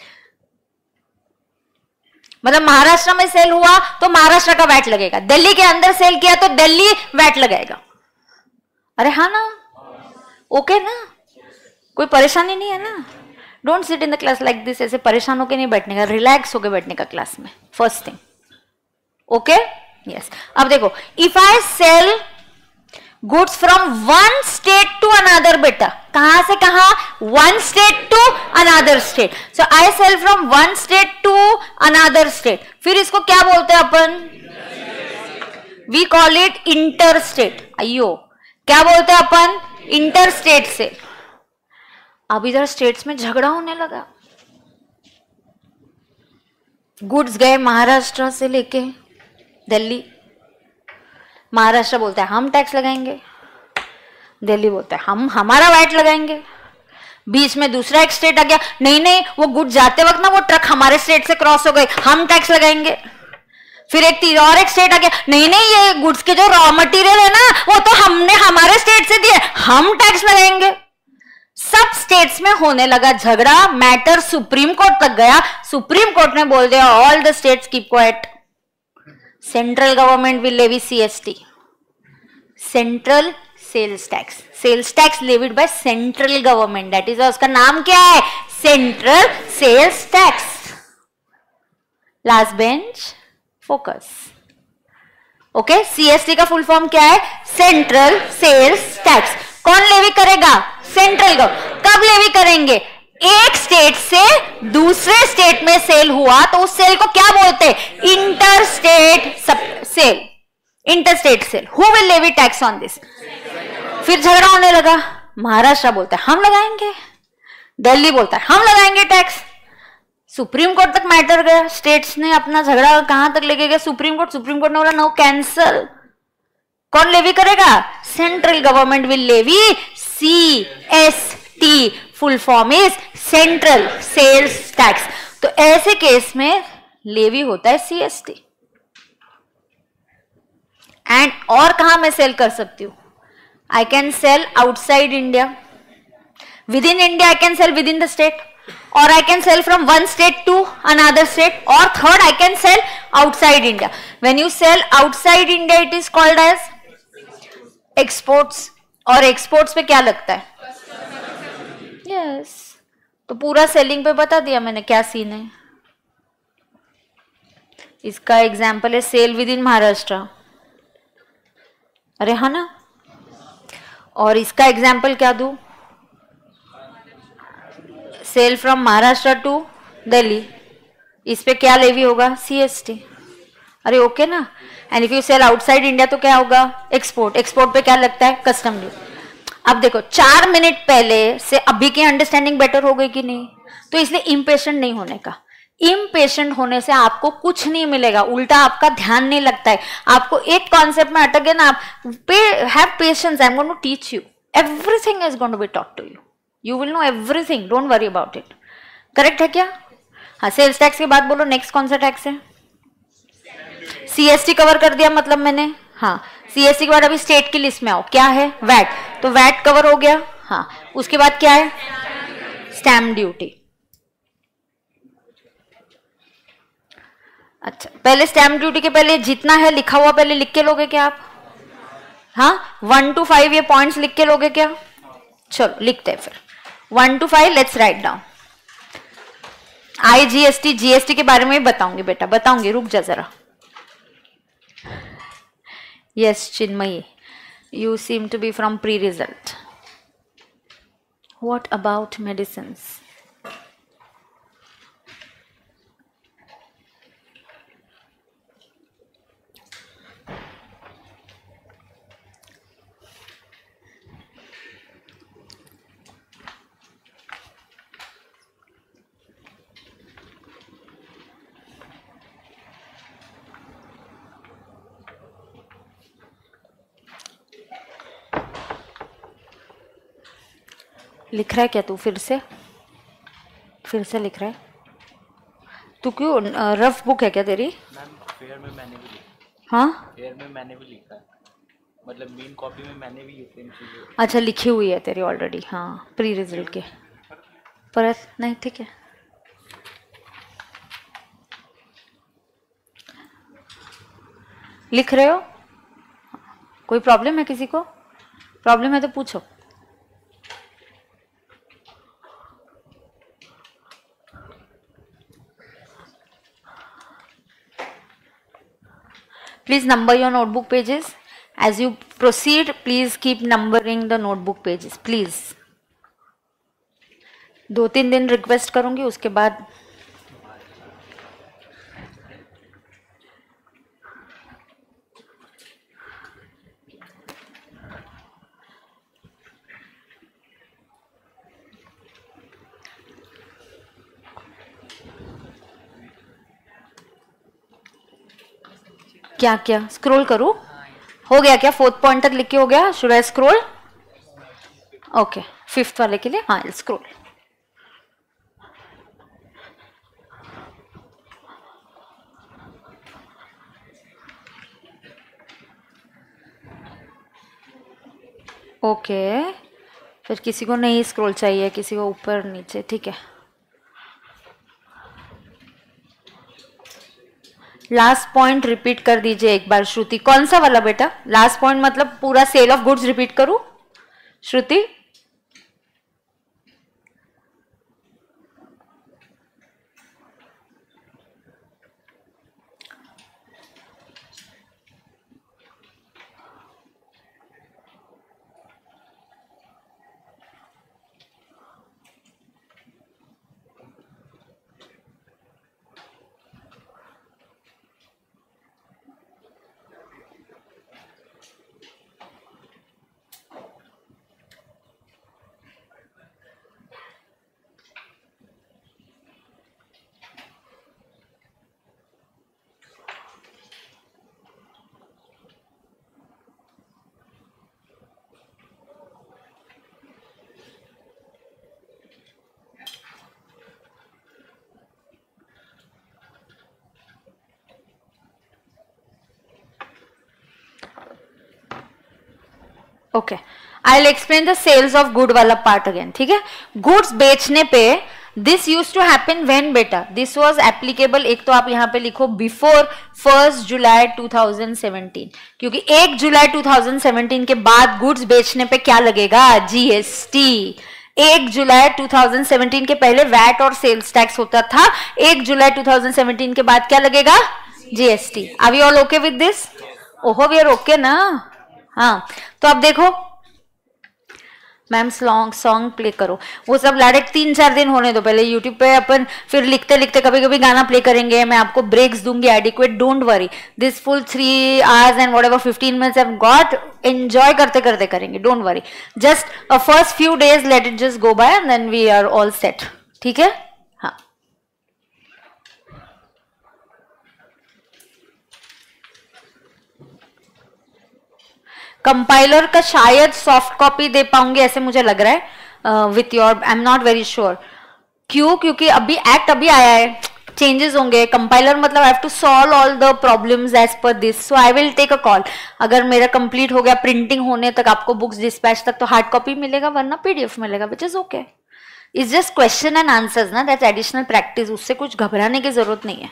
मतलब महाराष्ट्र में सेल हुआ तो महाराष्ट्र का वैट लगेगा, दिल्ली के अंदर सेल किया तो दिल्ली वैट लगेगा। अरे हाँ ना, ओके ना, कोई परेशानी नहीं है ना? Don't sit in the class like this, ऐसे परेशान होके नहीं बैठने का, रिलैक्स होके बैठने का क्लास में, फर्स्ट थिंग, ओके? यस। अब देखो, if I sell goods from one state to another, बेटा कहां से कहां? One state to another state. So I sell from one state to another state, फिर इसको क्या बोलते हैं अपन? We call it inter state. अयो, क्या बोलते हैं अपन? इंटर स्टेट से। अब इधर स्टेट्स में झगड़ा होने लगा, गुड्स गए महाराष्ट्र से लेके दिल्ली, महाराष्ट्र बोलता है हम टैक्स लगाएंगे, दिल्ली बोलता है हम हमारा वैट लगाएंगे। बीच में दूसरा एक स्टेट आ गया, नहीं नहीं वो गुड्स जाते वक्त ना वो ट्रक हमारे स्टेट से क्रॉस हो गए, हम टैक्स लगाएंगे। फिर एक तीन और एक स्टेट आ गया, नहीं नहीं ये गुड्स के जो रॉ मटेरियल है ना वो तो हमने हमारे स्टेट से दिए, हम टैक्स लगाएंगे। सब स्टेट्स में होने लगा झगड़ा, मैटर सुप्रीम कोर्ट तक गया। सुप्रीम कोर्ट ने बोल दिया all the states keep quiet, central government will levy CST, central sales tax, sales tax levied by central government, that is उसका नाम क्या है? Central sales tax. Last bench focus, okay? CST का full form क्या है? Central sales tax. कौन levy करेगा? Central government. कब लेवी करेंगे? एक स्टेट से दूसरे स्टेट में सेल हुआ तो उस सेल को क्या बोलते हैं? Inter state sale, inter state sale. Who will levy tax on this? फिर झगड़ा होने लगा, महाराष्ट्र बोलता है हम लगाएंगे, दिल्ली बोलता है हम लगाएंगे टैक्स। सुप्रीम कोर्ट तक मैटर गया, स्टेट्स ने अपना झगड़ा कहां तक लेके गया? Supreme court. सुप्रीम कोर्ट ने बोला नो कैंसल। कौन लेवी करेगा? Central government will levy CST, full form is central sales tax. तो ऐसे केस में लेवी होता है सीएसटी। एंड और कहां मैं सेल कर सकती हूं? I can sell outside India, within India I can sell within the state, or I can sell from one state to another state, or third I can sell outside India. When you sell outside India it is called as exports, और exports पे क्या लगता है? yes, तो पूरा selling पे बता दिया मैंने क्या सीन है। इसका एग्जाम्पल है सेल विद इन महाराष्ट्र, अरे हाँ ना, और इसका एग्जाम्पल क्या दूं? Sale from Maharashtra to Delhi, इस पे क्या लेवी होगा? सीएसटी। अरे ओके ना। And if you sell outside India तो क्या होगा? एक्सपोर्ट। एक्सपोर्ट पे क्या लगता है? Custom duty. अब देखो, चार मिनट पहले से अभी की अंडरस्टैंडिंग बेटर हो गई कि नहीं? तो इसलिए इम्पेशेंट नहीं होने का। इम्पेशेंट होने से आपको कुछ नहीं मिलेगा, उल्टा आपका ध्यान नहीं लगता है। आपको एक कॉन्सेप्ट में अटक गए ना, आप have patience, I am going to teach you, everything is going to be taught to you, you will know everything, don't worry about it. Correct है क्या? हाँ, सेल्स टैक्स के बाद बोलो नेक्स्ट कौन सा टैक्स है? सीएसटी कवर कर दिया मतलब मैंने। हाँ, सीएसटी के बाद अभी स्टेट की लिस्ट में आओ, क्या है? वैट। तो वैट कवर हो गया। हाँ, उसके बाद क्या है? Stamp duty. अच्छा, पहले स्टैम्प ड्यूटी के पहले जितना है लिखा हुआ पहले लिख के लोगे क्या आप? हाँ, वन टू फाइव ये पॉइंट्स लिख के लोगे क्या? चलो लिखते हैं फिर, one two five let's write down. I GST, GST के बारे में भी बताऊंगी बेटा, बताऊंगी, रुक जा जरा। Yes Chinmayi, you seem to be from pre-result. What about medicines? लिख रहा है क्या तू? फिर से फिर से लिख रहा है तू? क्यों, रफ बुक है क्या तेरी? मैम फेयर में मैंने भी लिखा। हाँ, फेयर में मैंने भी लिखा है, मतलब मेन कॉपी में मैंने भी ये सेम चीज़। अच्छा लिखी हुई है तेरी ऑलरेडी। हाँ, प्री रिजल्ट के परत नहीं, ठीक है। लिख रहे हो? कोई प्रॉब्लम है? किसी को प्रॉब्लम है तो पूछो। Please number your notebook pages. As you proceed, please keep numbering the notebook pages, please. दो तीन दिन रिक्वेस्ट करूंगी, उसके बाद क्या क्या स्क्रॉल करूं? हो गया क्या? फोर्थ पॉइंट तक लिख के हो गया? Should I scroll? Okay, fifth वाले के लिए हाँ स्क्रॉल। ओके, फिर किसी को नहीं स्क्रॉल चाहिए, किसी को ऊपर नीचे, ठीक है। लास्ट पॉइंट रिपीट कर दीजिए एक बार श्रुति। कौन सा वाला बेटा? लास्ट पॉइंट मतलब पूरा सेल ऑफ गुड्स रिपीट करूं Shruti? Okay, I will explain the sales of good वाला पार्ट अगेन, ठीक है। गुड्स बेचने पे this use to happen when बेटा? दिस वाज एप्लीकेबल, एक तो आप यहाँ पे लिखो before first July two thousand seventeen, क्योंकि एक जुलाई टू थाउजेंड सेवेंटीन के बाद गुड्स बेचने पे क्या लगेगा? जीएसटी। एक जुलाई टू थाउजेंड सेवेंटीन के पहले वैट और सेल्स टैक्स होता था, एक जुलाई टू थाउजेंड सेवेंटीन के बाद क्या लगेगा? GST. Are we all okay with this? ओहो, वी आर ओके ना? हाँ, तो अब देखो मैम सॉन्ग सॉन्ग प्ले करो, वो सब लाडे तीन चार दिन होने दो पहले यूट्यूब पे, अपन फिर लिखते लिखते कभी कभी गाना प्ले करेंगे, मैं आपको ब्रेक्स दूंगी adequate, don't worry, this full three hours and whatever fifteen minutes I got, enjoy करते करते करेंगे, don't worry, just a first few days let it just go by and then we are all set, ठीक है। हाँ, compiler का शायद soft copy दे पाऊंगी ऐसे मुझे लग रहा है with your, I am not very sure, क्यों, क्योंकि अभी एक्ट अभी आया है, चेंजेस होंगे, कंपाइलर मतलब I have to solve all the problems as per this, so I will take a call, अगर मेरा कंप्लीट हो गया प्रिंटिंग होने तक, आपको बुक्स डिस्पैच तक, तो हार्ड कॉपी मिलेगा, वरना पीडीएफ मिलेगा, which is okay, it's just question and answers ना, दैट्स एडिशनल प्रैक्टिस, उससे कुछ घबराने की जरूरत नहीं है।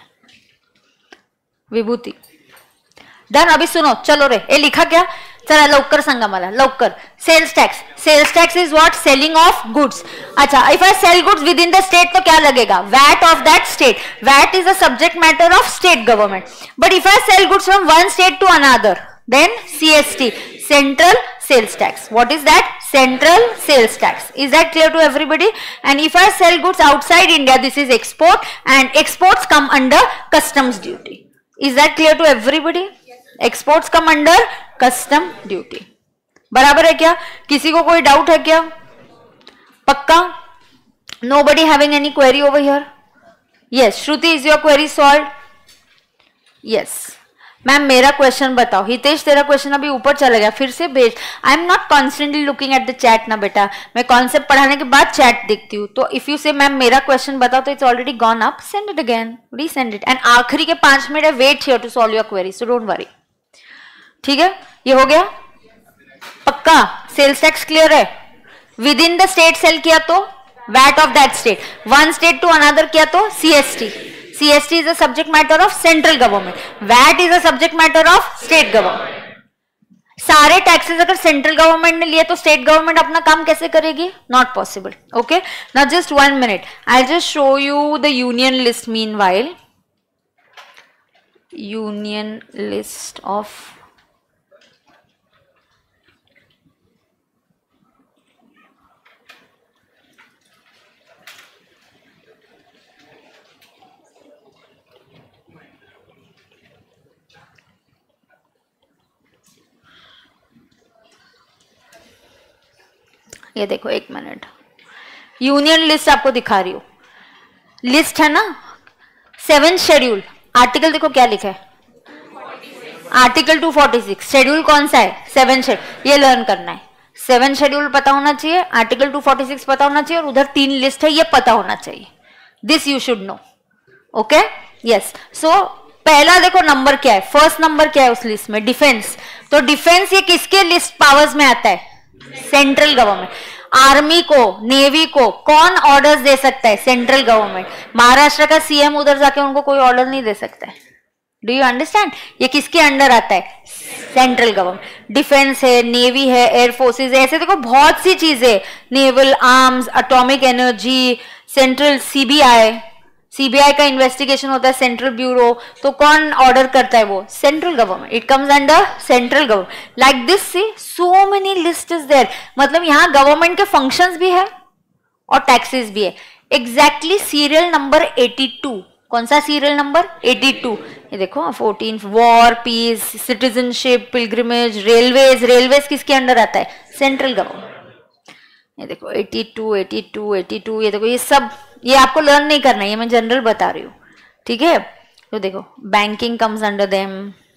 विभूति डन, अभी सुनो, चलो रे, ये लिखा क्या, चला लवकर सांगा मला, लवकर, sales tax, sales tax is what, selling of goods, अच्छा, if I sell goods within the state तो क्या लगेगा, VAT of that state, VAT is a subject matter of state government, but if I sell goods from one state to another then CST, central sales tax, what is that, central sales tax, is that clear to everybody? And if I sell goods outside India, this is export, and exports come under customs duty, is that clear to everybody? Exports come under custom duty, बराबर है क्या, किसी को कोई doubt है क्या, पक्का, nobody having any query over here? Yes, Shruti, is your query solved? Yes. Ma'am मेरा क्वेश्चन बताओ, हितेश तेरा क्वेश्चन अभी ऊपर चला गया, फिर से भेज, I am not constantly looking at the chat ना बेटा, मैं कॉन्सेप्ट पढ़ाने के बाद चैट देखती हूँ, तो इफ यू से मैम मेरा क्वेश्चन बताओ तो it's already gone up, send it again, resend it, and आखिरी के पांच मिनट है, wait here to solve your query, so don't worry, ठीक है, ये हो गया पक्का, सेल्स टैक्स क्लियर है, within the state sell किया तो VAT of that state, one state to another किया तो CST, C S T is a subject matter of central government, V A T is a subject matter of state government. सारे taxes अगर central government ने लिए तो state government अपना काम कैसे करेगी, not possible, okay, now just one minute, I just show you the union list, meanwhile union list of ये देखो, एक मिनट, यूनियन लिस्ट आपको दिखा रही हूं, लिस्ट है ना, सेवन शेड्यूल, आर्टिकल देखो क्या लिखा है, article two forty six, schedule कौन सा है, सेवन शेड्यूल, ये लर्न करना है, सेवन शेड्यूल पता होना चाहिए, आर्टिकल टू फोर्टी सिक्स पता होना चाहिए, और उधर तीन लिस्ट है ये पता होना चाहिए, this you should know, okay, yes, so पहला देखो नंबर क्या है, फर्स्ट नंबर क्या है उस लिस्ट में, डिफेंस, तो डिफेंस ये किसके लिस्ट पावर्स में आता है, सेंट्रल गवर्नमेंट, आर्मी को, नेवी को कौन ऑर्डर्स दे सकता है, सेंट्रल गवर्नमेंट, महाराष्ट्र का सीएम उधर जाके उनको कोई ऑर्डर नहीं दे सकता है, डू यू अंडरस्टैंड, ये किसके अंडर आता है, सेंट्रल गवर्नमेंट, डिफेंस है, नेवी है, एयर फोर्सेस है, ऐसे देखो बहुत सी चीजें, naval arms, atomic energy, central CBI, CBI का इन्वेस्टिगेशन होता है, सेंट्रल ब्यूरो, तो कौन ऑर्डर करता है वो, central government, it comes under central government, like this see so many list is there, मतलब यहाँ गवर्नमेंट के फंक्शंस भी है और टैक्सेस भी है, exactly serial number eighty two, कौन सा सीरियल नंबर, एटी टू, ये देखो fourteen, war, peace, citizenship, pilgrimage, railways, railways किसके अंडर आता है, सेंट्रल गवर्नमेंट, ये देखो eighty two, eighty two, eighty two, ये देखो, ये सब ये आपको लर्न नहीं करना है, ये मैं जनरल बता रही हूँ, ठीक है, तो देखो बैंकिंग कम्स अंडर देम,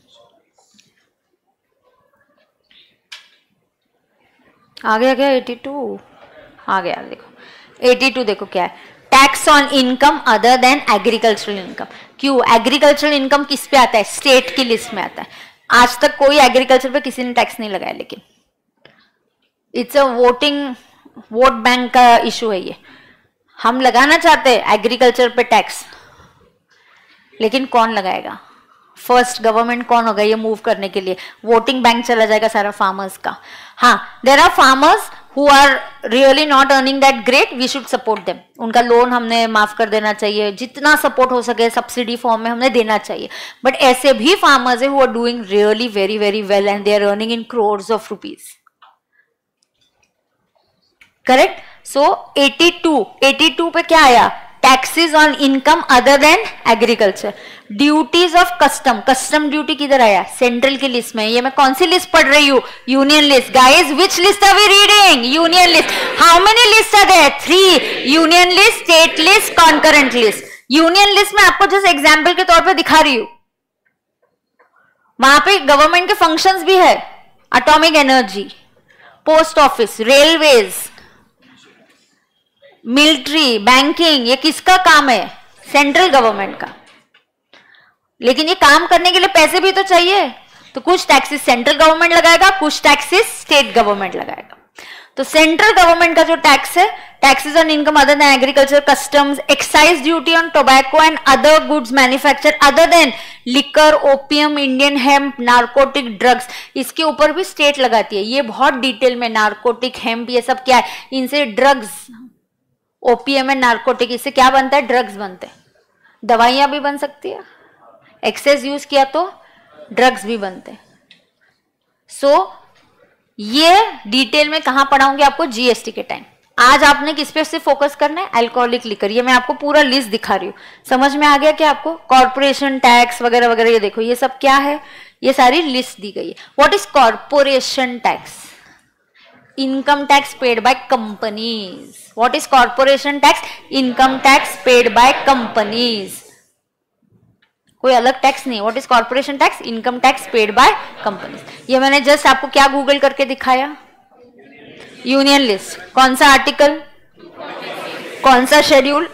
आ गया क्या एटी टू, आ गया, देखो एटी टू, देखो क्या है, tax on income other than agricultural income, क्यों, एग्रीकल्चरल इनकम किस पे आता है, स्टेट की लिस्ट में आता है, आज तक कोई एग्रीकल्चर पे किसी ने टैक्स नहीं लगाया, लेकिन it's a voting vote bank का इशू है, ये हम लगाना चाहते हैं एग्रीकल्चर पे टैक्स, लेकिन कौन लगाएगा, फर्स्ट गवर्नमेंट कौन होगा ये मूव करने के लिए, वोटिंग बैंक चला जाएगा सारा फार्मर्स का, हाँ, there are farmers who are really not earning that great, we should support them. उनका लोन हमने माफ कर देना चाहिए, जितना सपोर्ट हो सके सब्सिडी फॉर्म में हमने देना चाहिए. बट ऐसे भी फार्मर्स है who are doing really very very well and they are earning in crores of rupees. Correct? So eighty-two, eighty-two पे क्या आया? Taxes on income other than agriculture. Duties of custom. Custom duty किधर आया? Central की list में. ये मैं कौन सी लिस्ट पढ़ रही हूँ? Union list. Guys, which list are we reading? Union list. How many lists are there? Three. Union list, state list, concurrent list. Union list में आपको जस्ट एग्जाम्पल के तौर पे दिखा रही हूँ. वहां पे गवर्नमेंट के फंक्शंस भी है. Atomic energy, post office, railways, military, banking. ये किसका काम है? सेंट्रल गवर्नमेंट का. लेकिन ये काम करने के लिए पैसे भी तो चाहिए. तो कुछ टैक्सेस सेंट्रल गवर्नमेंट लगाएगा, कुछ टैक्सेस स्टेट गवर्नमेंट लगाएगा. तो सेंट्रल गवर्नमेंट का जो टैक्स है, taxes on income other than agriculture, customs, excise duty on tobacco and other goods manufacture other than liquor, opium, Indian hemp, narcotic drugs, इसके ऊपर भी स्टेट लगाती है. ये बहुत डिटेल में नार्कोटिक, हेम्प, ये सब क्या है? इनसे ड्रग्स, ओपीएम एंड नार्कोटिक, इससे क्या बनता है? ड्रग्स बनते हैं. दवाइयां भी बन सकती है. एक्सेस यूज किया तो ड्रग्स भी बनते हैं. सो so, ये डिटेल में कहां पढ़ाऊंगी आपको? जीएसटी के टाइम. आज आपने किस पे से फोकस करना है? Alcoholic liquor. ये मैं आपको पूरा लिस्ट दिखा रही हूँ. समझ में आ गया क्या आपको? कॉर्पोरेशन टैक्स वगैरह वगैरह. ये देखो, ये सब क्या है? ये सारी लिस्ट दी गई है. What is corporation tax? Income tax paid by companies. What is corporation tax? Income tax paid by companies. कोई अलग टैक्स नहीं. What is corporation tax? Income tax paid by companies. ये मैंने जस्ट आपको क्या गूगल करके दिखाया? Union list. कौन सा आर्टिकल? कौन सा शेड्यूल?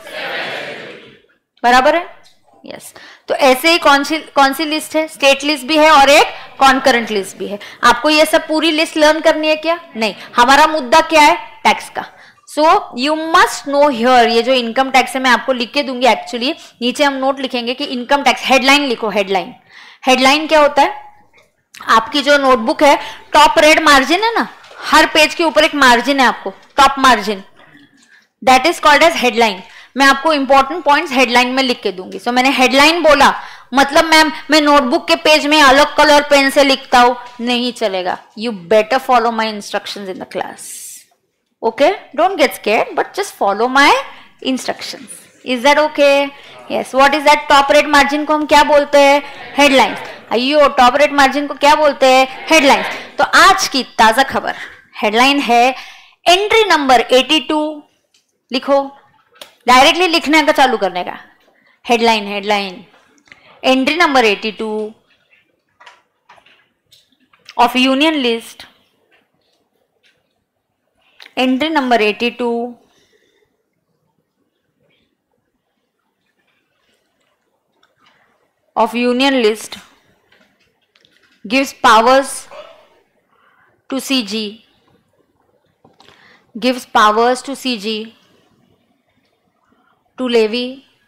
बराबर है? Yes yes. तो ऐसे ही कौन सी कौन सी लिस्ट है? स्टेट लिस्ट भी है और एक कॉन्करेंट लिस्ट भी है. आपको ये सब पूरी लिस्ट लर्न करनी है क्या? नहीं. हमारा मुद्दा क्या है? टैक्स का. So you must know here. ये जो इनकम टैक्स है मैं आपको लिख के दूंगी. एक्चुअली नीचे हम नोट लिखेंगे कि इनकम टैक्स. हेडलाइन लिखो. हेडलाइन. हेडलाइन क्या होता है? आपकी जो नोटबुक है, टॉप रेड मार्जिन है ना, हर पेज के ऊपर एक मार्जिन है आपको, top margin. That is called as headline. मैं आपको इंपॉर्टेंट पॉइंट्स हेडलाइन में लिख के दूंगी. सो so, मैंने हेडलाइन बोला मतलब मैम मैं नोटबुक के पेज में अलग कलर पेन से लिखता हूं, नहीं चलेगा. You better follow my instructions in the class. Okay, don't get scared but just follow my instructions. Is that okay? Yes. What is that? Top rate margin को हम क्या बोलते हैं? हेडलाइंस. अयो, टॉप रेट मार्जिन को क्या बोलते हैं? हेडलाइंस. तो आज की ताजा खबर हेडलाइन है. एंट्री नंबर बयासी. लिखो. डायरेक्टली लिखने का चालू करने का. हेडलाइन. हेडलाइन. एंट्री नंबर बयासी of union list. Entry number बयासी of union list gives powers to C G, gives powers to C G to levy,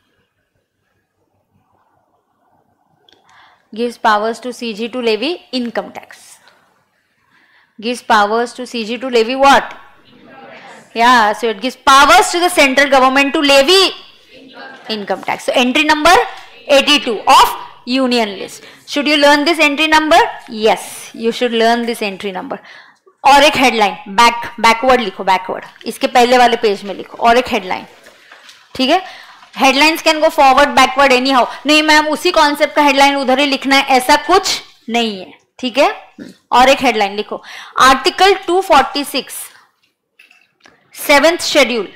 gives powers to C G to levy income tax, gives powers to C G to levy what? Yeah, so it gives powers to the central government to levy income tax. So entry number eighty-two of union list. Should you learn this entry number? Yes, you should learn this entry number. और एक headline. Back backward लिखो. Backward इसके पहले वाले page में लिखो. और एक हेडलाइन. ठीक है. Headlines can go forward backward anyhow. नहीं मैम उसी कॉन्सेप्ट का हेडलाइन उधर ही लिखना है, ऐसा कुछ नहीं है. ठीक है. और एक हेडलाइन लिखो. Article two forty six seventh schedule.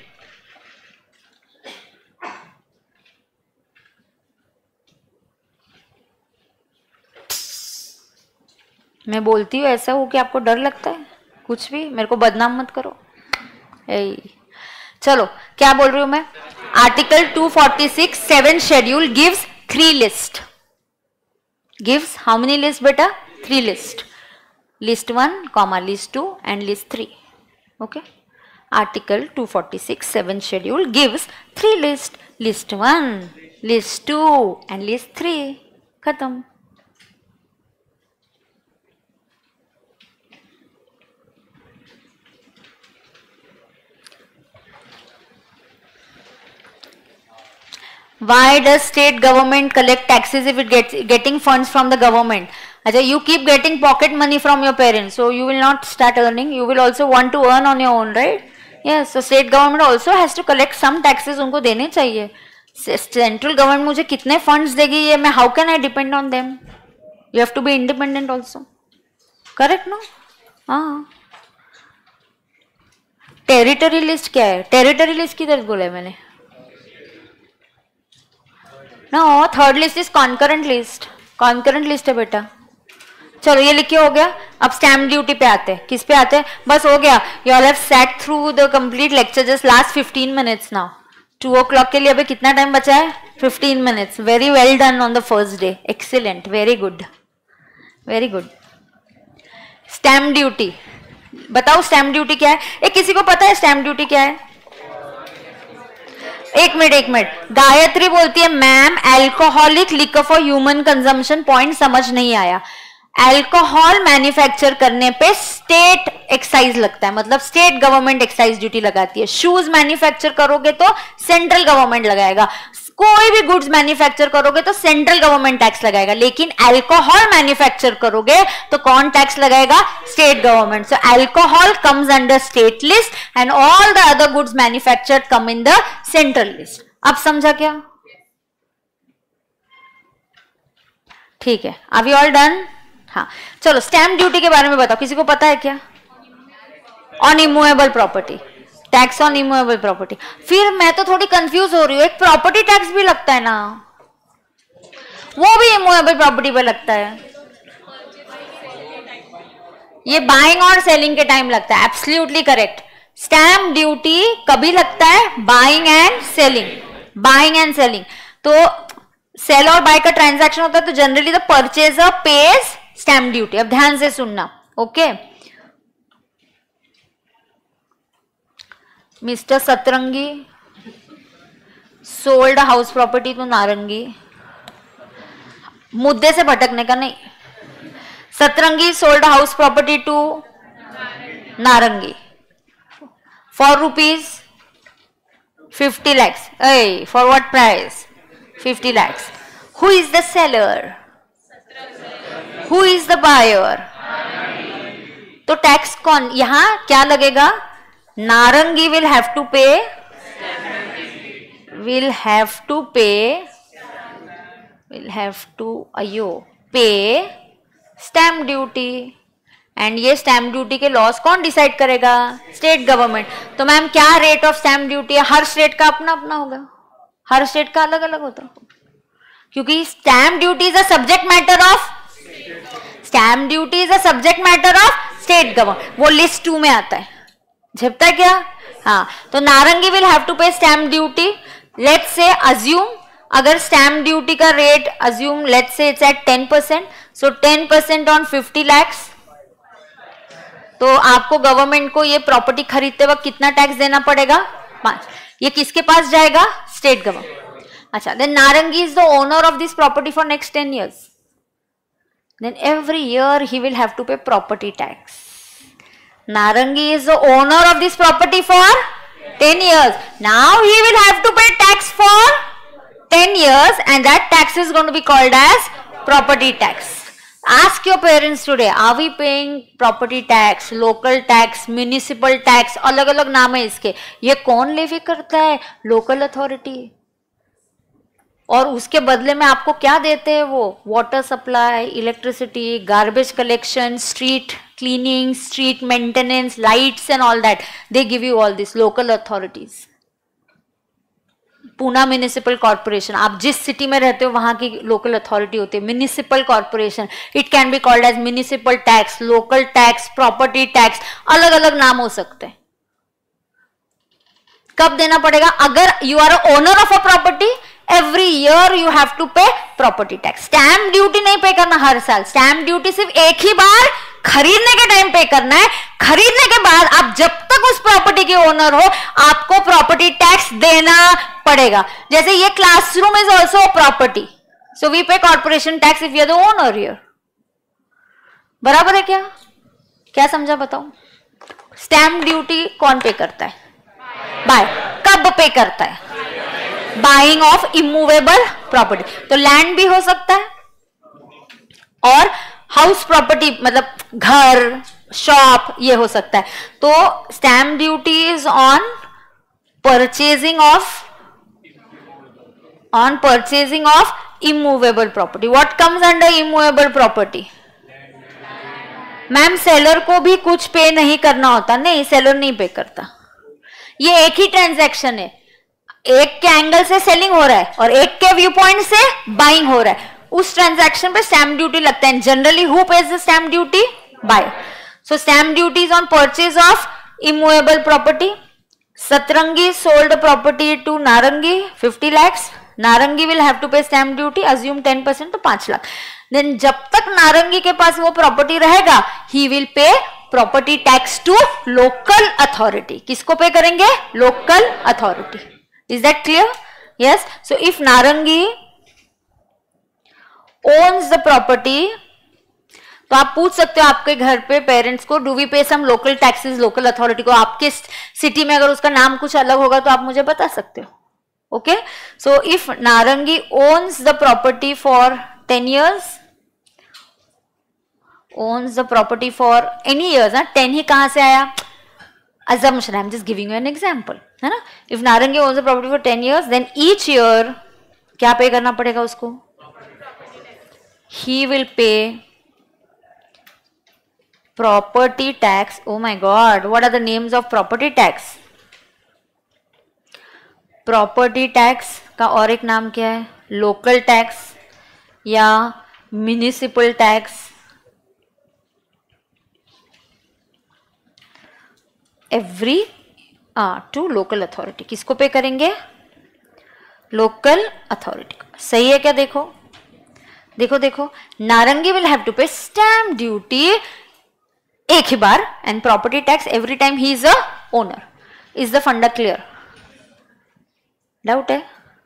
मैं बोलती हूँ ऐसा हो कि आपको डर लगता है. कुछ भी मेरे को बदनाम मत करो. ए, चलो क्या बोल रही हूं मैं. Article two forty six seven schedule gives three list. Gives how many list बेटा? Three list. List one comma list two and list three. Okay. Article two forty six seven schedule gives three list. List one, list two and list three. खत्म. Why does state government collect taxes if it gets getting funds from the government? Achha, you keep getting pocket money from your parents, so you will not start earning. You will also want to earn on your own, right? Yes. So state government also has to collect some taxes. उनको देने चाहिए. Central government मुझे कितने funds देगी ये मैं how can I depend on them? You have to be independent also. Correct no? हाँ. Territory list क्या है? Territory list किधर बोला है मैंने? No, third list is concurrent list. Concurrent list है बेटा. चलो ये लिखे हो गया. अब स्टैम्प ड्यूटी पे आते हैं. किस पे आते हैं? बस हो गया. You all have sat through the complete lecture just last fifteen minutes now. Two o'clock के लिए अभी कितना टाइम बचा है? fifteen minutes. Very well done on the first day. Excellent. Very good. Very good. Stamp duty. बताओ stamp duty क्या है? एक किसी को पता है स्टैम्प ड्यूटी क्या है? एक मिनट एक मिनट. गायत्री बोलती है ma'am alcoholic liquor for human consumption point समझ नहीं आया. अल्कोहल मैन्युफैक्चर करने पे स्टेट एक्साइज लगता है, मतलब स्टेट गवर्नमेंट एक्साइज ड्यूटी लगाती है. शूज मैन्युफैक्चर करोगे तो सेंट्रल गवर्नमेंट लगाएगा. कोई भी गुड्स मैन्युफैक्चर करोगे तो सेंट्रल गवर्नमेंट टैक्स लगाएगा. लेकिन अल्कोहल मैन्युफैक्चर करोगे तो कौन टैक्स लगाएगा? State government. So alcohol comes under state list and all the other goods manufactured come in the central list. अब समझा क्या? ठीक है. Are we all done? हाँ चलो स्टैम्प ड्यूटी के बारे में बताओ. किसी को पता है क्या? On immovable property. Tax on immovable property. फिर मैं तो थोड़ी कंफ्यूज हो रही हूँ. एक प्रॉपर्टी टैक्स भी लगता है ना, वो भी इमूवेबल प्रॉपर्टी पे लगता है. ये बाइंग और सेलिंग के टाइम लगता है. Absolutely correct. स्टैम्प ड्यूटी कभी लगता है? Buying and selling. Buying and selling. तो सेल और बाय का ट्रांजैक्शन होता है तो generally the purchaser pays stamp duty. अब ध्यान से सुनना. Okay okay? Mister Satrangi sold house property to Narangi. मुद्दे से भटकने का नहीं. Satrangi sold house property to Narangi for rupees fifty lakhs. A for what price? Fifty lakhs. Who is the seller? Who is the buyer? तो टैक्स कौन? यहां क्या लगेगा? नारंगी will have to pay will have to pay will have to ayo pay stamp duty. And ये stamp duty के laws कौन decide करेगा? State government. तो मैम क्या रेट ऑफ स्टैम्प ड्यूटी है? हर स्टेट का अपना अपना होगा. हर स्टेट का अलग अलग होता है क्योंकि stamp duty is a subject matter of stamp duty is a subject matter of state government. वो लिस्ट टू में आता है. झपता क्या? हाँ. तो Narangi will have to pay stamp duty. Let's say assume अगर स्टैम्प ड्यूटी का rate assume let's say it's at ten percent. So ten percent on fifty lakhs. तो आपको गवर्नमेंट को ये प्रॉपर्टी खरीदते वक्त कितना टैक्स देना पड़ेगा? पांच. ये किसके पास जाएगा? State government. अच्छा. Then Narangi is the owner of this property for next ten years. Then every year he will have to pay property tax. Narangi is the owner of this property for ten years. Now he will have to pay tax for ten years and that tax is going to be called as property tax. Ask your parents today, are we paying property tax, local tax, municipal tax? अलग अलग नाम है इसके. ये कौन levy करता है? Local authority. और उसके बदले में आपको क्या देते हैं वो? Water supply, electricity, garbage collection, street cleaning, street maintenance, lights and all that. They give you all this. Local authorities. Poona municipal corporation. आप जिस सिटी में रहते हो वहां की लोकल अथॉरिटी होती है municipal corporation. It can be called as municipal tax, local tax, property tax. अलग अलग नाम हो सकते हैं. कब देना पड़ेगा? अगर you are a owner of a property every year you have to pay property tax. Stamp duty नहीं पे करना हर साल. स्टैम्प ड्यूटी सिर्फ एक ही बार खरीदने के टाइम पे करना है. खरीदने के बाद आप जब तक उस प्रॉपर्टी के ओनर हो आपको प्रॉपर्टी टैक्स देना पड़ेगा. जैसे ये classroom is also property. So we pay corporation tax if you are the owner here. बराबर है क्या? क्या समझा बताओ? स्टैम्प ड्यूटी कौन पे करता है? बाय. कब पे करता है? Buying of immovable property. तो लैंड भी हो सकता है और हाउस प्रॉपर्टी मतलब घर, शॉप, ये हो सकता है। तो stamp duty is on purchasing of on purchasing of immovable property. What comes under immovable property? Ma'am seller को भी कुछ पे नहीं करना होता। नहीं, सेलर नहीं पे करता। ये एक ही ट्रांजैक्शन है, एक के एंगल से सेलिंग हो रहा है और एक के व्यू पॉइंट से बाइंग हो रहा है। उस ट्रांजैक्शन पे स्टैम्प ड्यूटी लगता है। Generally who pays the stamp duty? Buyer. So stamp duty is on purchase of immovable property. Satrangi sold property to Narangi fifty lakhs. Narangi will have to pay stamp duty, assume ten percent, तो पांच lakh. Then जब तक नारंगी के पास वो प्रॉपर्टी रहेगा, he will pay property tax to local authority. किसको पे करेंगे? Local authority. Is that clear? Yes. So if Narangi owns the property, तो आप पूछ सकते हो आपके घर पे पेरेंट्स को, do we pay some local taxes local authority को? आपके सिटी में अगर उसका नाम कुछ अलग होगा तो आप मुझे बता सकते हो। Okay, so if Narangi owns the property for ten years, owns the property for any years, ना ten ही कहां से आया? assumption, I'm just giving you an example, है ना? if नारंगी owns the property for ten years, then each year क्या पे करना पड़ेगा उसको? he will pay property tax. Oh my god, what are the names of property tax? Property tax का और एक नाम क्या है? लोकल टैक्स या municipal tax. Every to local authority. किसको पे करेंगे? Local authority. सही है क्या? देखो देखो देखो, Narangi will have to pay stamp duty एक ही बार and property tax every time he is a owner. Is the funda clear? Doubt है?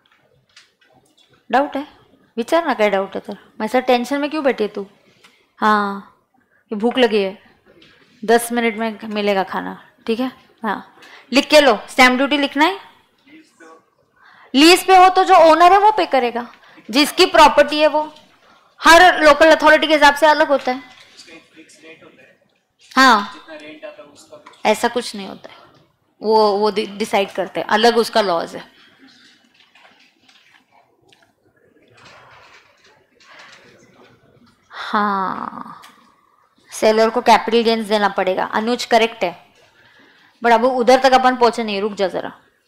डाउट है? विचार ना, क्या डाउट है तर? मैं सर टेंशन में क्यों बैठी है तू? हाँ, ये भूख लगी है, दस मिनट में मिलेगा खाना, ठीक है? हाँ, लिख के लो। स्टैम्प ड्यूटी लिखना है। लीज पे हो तो जो ओनर है वो पे करेगा, जिसकी प्रॉपर्टी है वो। हर लोकल अथॉरिटी के हिसाब से अलग होता है। हाँ, ऐसा कुछ नहीं होता है, वो वो डिसाइड करते हैं, अलग उसका लॉज है। हाँ, सेलर को कैपिटल गेन्स देना पड़ेगा। अनुज करेक्ट है, बट अब उधर तक अपन पहुंचे नहीं, रुक जा जरा।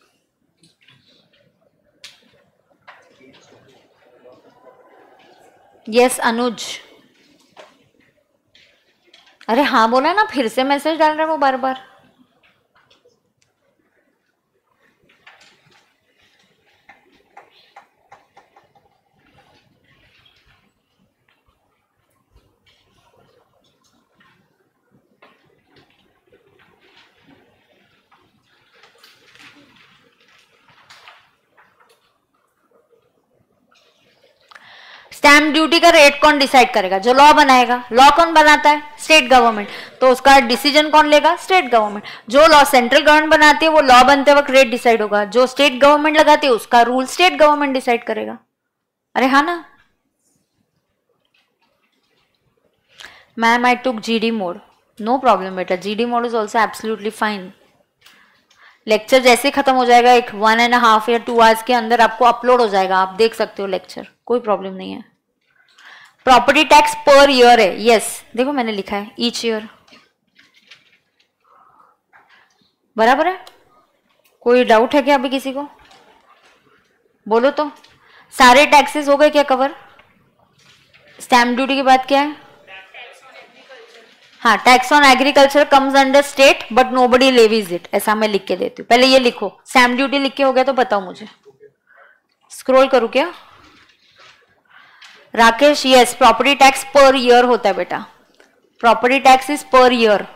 यस अनुज, अरे हाँ बोला ना, फिर से मैसेज डाल रहे हैं वो बार बार। स्टैम्प ड्यूटी का रेट कौन डिसाइड करेगा? जो लॉ बनाएगा। लॉ कौन बनाता है? State government. तो उसका डिसीजन कौन लेगा? State government. जो लॉ सेंट्रल गवर्नमेंट बनाती है वो लॉ बनते वक्त रेट डिसाइड होगा। जो स्टेट गवर्नमेंट लगाती है उसका रूल स्टेट गवर्नमेंट डिसाइड करेगा। अरे हाँ ना ma'am, I took GD mode. No problem बेटा, GD mode is also absolutely fine. Lecture जैसे खत्म हो जाएगा एक वन एंड हाफ या टू आवर्स के अंदर आपको अपलोड हो जाएगा, आप देख सकते हो लेक्चर, कोई प्रॉब्लम नहीं है। प्रॉपर्टी टैक्स पर ईयर है। यस yes, देखो मैंने लिखा है ईच ईयर, बराबर है। कोई डाउट है क्या अभी किसी को? बोलो तो। सारे टैक्सेस हो गए क्या कवर? स्टैम्प ड्यूटी की बात क्या है? हाँ, tax on agriculture comes under state but nobody levies it, ऐसा मैं लिख के देती हूँ। पहले ये लिखो, स्टैम्प ड्यूटी लिख के हो गया तो बताओ मुझे। स्क्रॉल करूँ क्या? Rakesh, yes, property tax per year होता है बेटा। Property tax is per year.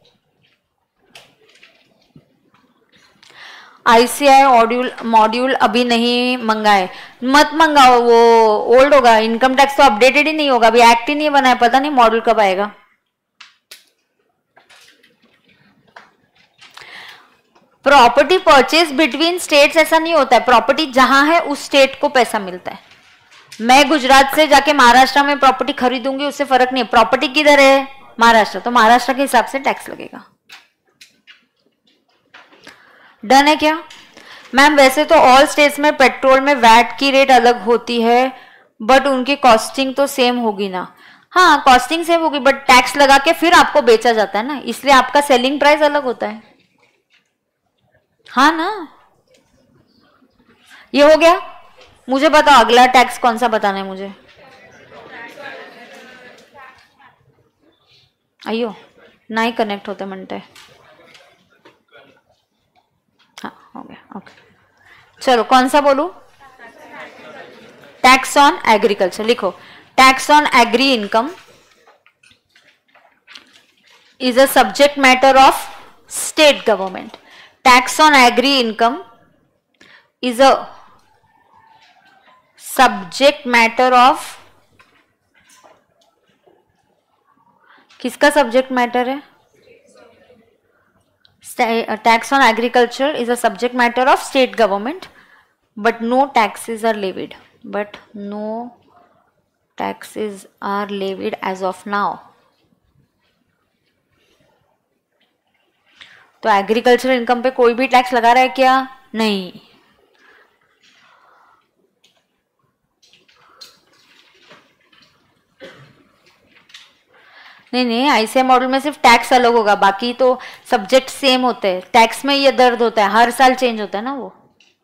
ICI ऑड्यूल मॉड्यूल अभी नहीं मंगाए, मत मंगाओ, वो ओल्ड होगा। इनकम टैक्स तो अपडेटेड ही नहीं होगा, अभी एक्ट ही नहीं बना है, पता नहीं मॉड्यूल कब आएगा। प्रॉपर्टी परचेज बिटवीन स्टेट्स ऐसा नहीं होता है, प्रॉपर्टी जहां है उस स्टेट को पैसा मिलता है। मैं गुजरात से जाके महाराष्ट्र में प्रॉपर्टी खरीदूंगी, उससे फर्क नहीं है, प्रॉपर्टी किधर है महाराष्ट्र, तो महाराष्ट्र के हिसाब से टैक्स लगेगा। डन है क्या मैम? वैसे तो ऑल स्टेट्स में पेट्रोल में वैट की रेट अलग होती है, बट उनकी कॉस्टिंग तो सेम होगी ना। हाँ कॉस्टिंग सेम होगी, बट टैक्स लगा के फिर आपको बेचा जाता है ना, इसलिए आपका सेलिंग प्राइस अलग होता है। हाँ ना, ये हो गया। मुझे बताओ अगला टैक्स कौन सा बताना है मुझे? अयो नहीं कनेक्ट होते मनते। हाँ हो गया, ओके। चलो कौन सा बोलूं? टैक्स ऑन एग्रीकल्चर लिखो। Tax on agri income is a subject matter of state government. Tax on agri income is a subject matter of, किसका subject matter है? Tax on agriculture is a subject matter of state government, but no taxes are levied. But no taxes are levied as of now. तो agriculture income पे कोई भी tax लगा रहा है क्या? नहीं। नहीं नहीं आईसीए मॉडल में सिर्फ टैक्स अलग होगा, बाकी तो सब्जेक्ट सेम होते हैं। टैक्स में ये दर्द होता है, हर साल चेंज होता है ना वो।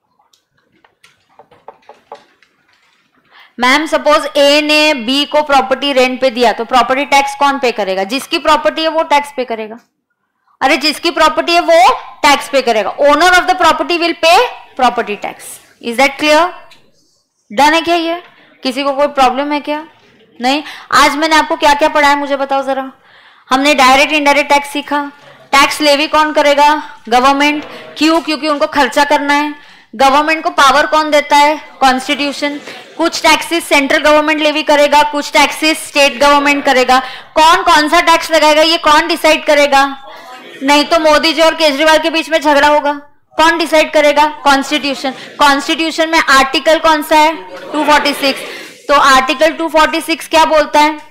मैम सपोज ए ने बी को प्रॉपर्टी रेंट पे दिया, तो प्रॉपर्टी टैक्स कौन पे करेगा? जिसकी प्रॉपर्टी है वो टैक्स पे करेगा। अरे जिसकी प्रॉपर्टी है वो टैक्स पे करेगा। Owner of the property will pay property tax. Is that clear? Done है क्या ये? किसी को कोई प्रॉब्लम है क्या? नहीं। आज मैंने आपको क्या क्या पढ़ाया मुझे बताओ जरा। हमने डायरेक्ट इनडायरेक्ट टैक्स सीखा। टैक्स लेवी कौन करेगा? गवर्नमेंट। क्यों? क्योंकि उनको खर्चा करना है। गवर्नमेंट को पावर कौन देता है? कॉन्स्टिट्यूशन। कुछ टैक्सेस सेंट्रल गवर्नमेंट लेवी करेगा, कुछ टैक्सेस स्टेट गवर्नमेंट करेगा। कौन कौन सा टैक्स लगाएगा ये कौन डिसाइड करेगा? नहीं तो मोदी जी और केजरीवाल के बीच में झगड़ा होगा। कौन डिसाइड करेगा? कॉन्स्टिट्यूशन। कॉन्स्टिट्यूशन में आर्टिकल कौन सा है? Two forty six. तो आर्टिकल टू फोर्टी सिक्स क्या बोलता है?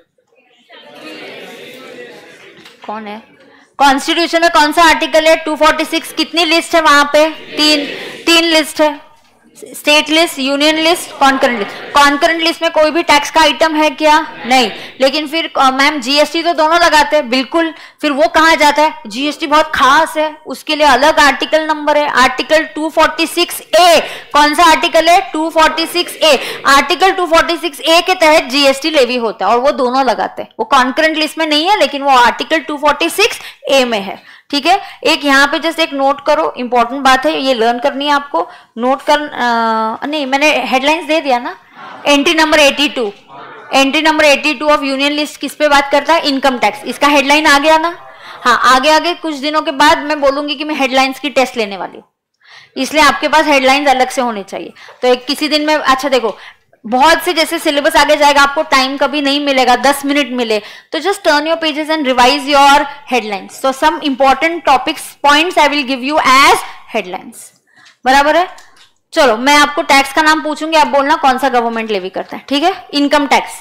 कौन है? कॉन्स्टिट्यूशन में कौन सा आर्टिकल है? Two forty six. कितनी लिस्ट है वहां पे? तीन तीन लिस्ट है। State list, union list, concurrent list. Concurrent list में कोई भी टैक्स का आइटम है क्या? नहीं। लेकिन फिर मैम जीएसटी तो दोनों लगाते हैं। बिल्कुल। फिर वो कहाँ जाता है? जीएसटी बहुत खास है, उसके लिए अलग आर्टिकल नंबर है, article two forty six A. कौन सा आर्टिकल है? Two forty six A. Article two forty six A के तहत जीएसटी लेवी होता है और वो दोनों लगाते हैं। वो कॉन्करेंट लिस्ट में नहीं है, लेकिन वो article two forty six A में है। ठीक है। एक यहाँ पे जस्ट एक नोट करो, इंपॉर्टेंट बात है, ये लर्न करनी है आपको। नोट कर आ, नहीं मैंने हेडलाइंस दे दिया ना। Entry number eighty two. Entry number eighty two of union list किस पे बात करता है? Income tax. इसका हेडलाइन आ गया ना। हाँ आगे आगे कुछ दिनों के बाद मैं बोलूंगी कि मैं हेडलाइंस की टेस्ट लेने वाली हूँ, इसलिए आपके पास हेडलाइंस अलग से होने चाहिए। तो एक किसी दिन में, अच्छा देखो बहुत से जैसे सिलेबस आगे जाएगा, आपको टाइम कभी नहीं मिलेगा, दस मिनट मिले तो just turn your pages and revise your headlines. So some important topics points I will give you as headlines. बराबर है? चलो मैं आपको टैक्स का नाम पूछूंगी, आप बोलना कौन सा गवर्नमेंट लेवी करता है। ठीक है। Income tax,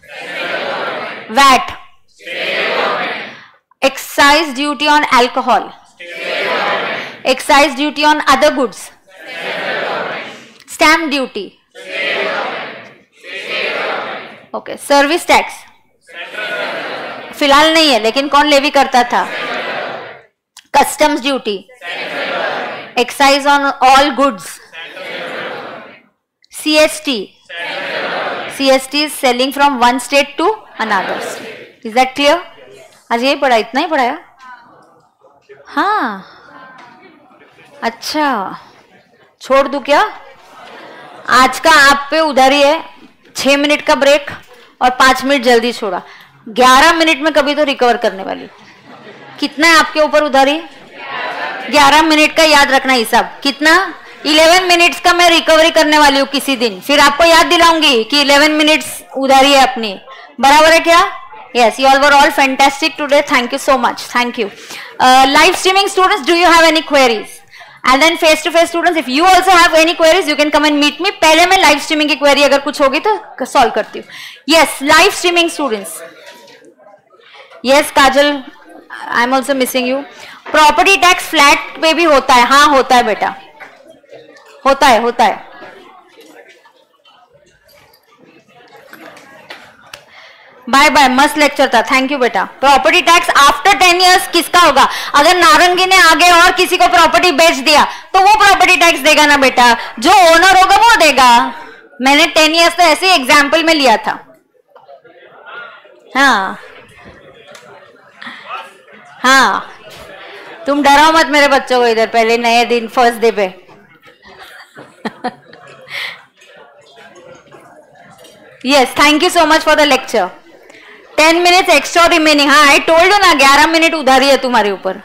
VAT, excise duty on alcohol, excise duty on other goods, stamp duty, okay, service tax फिलहाल नहीं है, लेकिन कौन लेवी करता था? Customs duty, excise on all goods, CST, CST is selling from one state to another state. Is that clear? आज यही पढ़ा, इतना ही पढ़ाया? हाँ अच्छा, छोड़ दूं क्या? आज का आप पे उधारी है, छह मिनट का ब्रेक और पांच मिनट जल्दी छोड़ा, ग्यारह मिनट में कभी तो रिकवर करने वाली। कितना है आपके ऊपर उधारी? ग्यारह मिनट का याद रखना हिसाब। कितना? इलेवन मिनट्स का मैं रिकवरी करने वाली हूँ किसी दिन, फिर आपको याद दिलाऊंगी कि इलेवन मिनट्स उधारी है अपनी। बराबर है क्या? Yes, you all were all fantastic today. Thank you so much. Thank you. Uh, live streaming students, do you have any queries? And then face to face students, if you also have any queries you can come and meet me. पहले मैं live streaming की query अगर कुछ होगी तो solve करती हूँ. Yes, live streaming students. Yes Kajal, I am also missing you. Property tax flat पे भी होता है? हाँ होता है बेटा, होता है होता है. बाय बाय, मस्त लेक्चर था, थैंक यू बेटा. Property tax after ten years किसका होगा? अगर नारंगी ने आगे और किसी को प्रॉपर्टी बेच दिया तो वो प्रॉपर्टी टैक्स देगा ना बेटा, जो ओनर होगा वो देगा. मैंने टेन इयर्स तो ऐसे ही एग्जाम्पल में लिया था. हाँ हाँ, तुम डराओ मत मेरे बच्चों को इधर पहले नए दिन फर्स्ट डे पे. Yes, thank you so much for the lecture. Ten minutes extra remaining. हाँ आई टोल्ड यू ना, ग्यारह मिनट उधर ही है तुम्हारे ऊपर.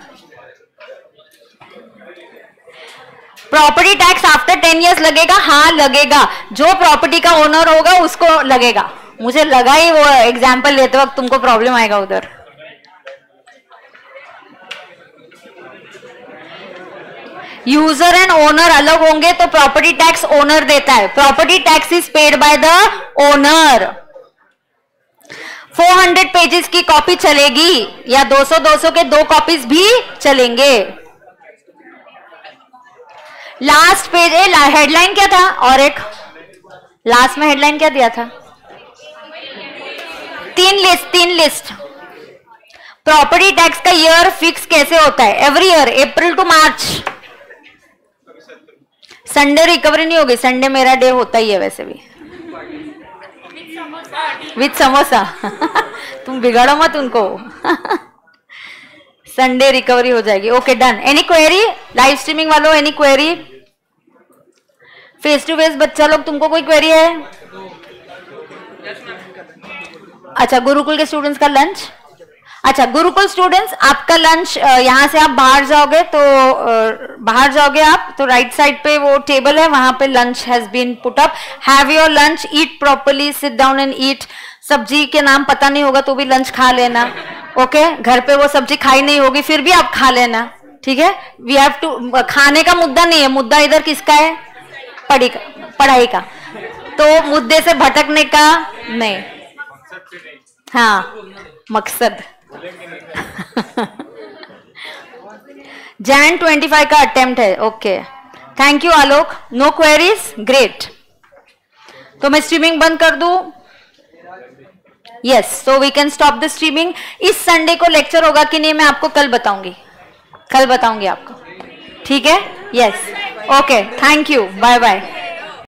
Property tax after ten years लगेगा? हाँ लगेगा, जो प्रॉपर्टी का ओनर होगा उसको लगेगा. मुझे लगा ही वो एग्जाम्पल लेते वक्त तुमको प्रॉब्लम आएगा उधर. यूजर एंड ओनर अलग होंगे तो प्रॉपर्टी टैक्स ओनर देता है. Property tax is paid by the owner. चार सौ पेजेस की कॉपी चलेगी या दो सौ दो सौ के दो कॉपीज भी चलेंगे. लास्ट पेज ए हेडलाइन क्या था? और एक लास्ट में हेडलाइन क्या दिया था? तीन लिस्ट, तीन लिस्ट. प्रॉपर्टी टैक्स का ईयर फिक्स कैसे होता है? Every year April to March. Sunday recovery नहीं होगी, संडे मेरा डे होता ही है वैसे भी. विथ समोसा. तुम बिगाड़ो मत उनको. संडे रिकवरी हो जाएगी. Okay done. Any query live streaming वालों? Any query? Face to face बच्चा लोग तुमको कोई क्वेरी है? अच्छा, गुरुकुल के स्टूडेंट्स का लंच. अच्छा गुरुकुल स्टूडेंट्स, आपका लंच यहाँ से आप बाहर जाओगे तो बाहर जाओगे आप तो राइट साइड पे वो टेबल है, वहां पे lunch has been put up. Have your lunch, eat properly, sit down and eat. सब्जी के नाम पता नहीं होगा तो भी लंच खा लेना. Okay okay? घर पे वो सब्जी खाई नहीं होगी फिर भी आप खा लेना. ठीक है, वी हैव टू. खाने का मुद्दा नहीं है, मुद्दा इधर किसका है? पढ़ी का, पढ़ाई का. तो मुद्दे से भटकने का नहीं. हाँ मकसद. जैन पच्चीस का अटेम्प्ट है. Okay thank you Alok. No queries? Great. तो मैं स्ट्रीमिंग बंद कर दूं? Yes, so we can stop the streaming. इस संडे को लेक्चर होगा कि नहीं मैं आपको कल बताऊंगी, कल बताऊंगी आपको. ठीक है? Yes okay, thank you, bye bye.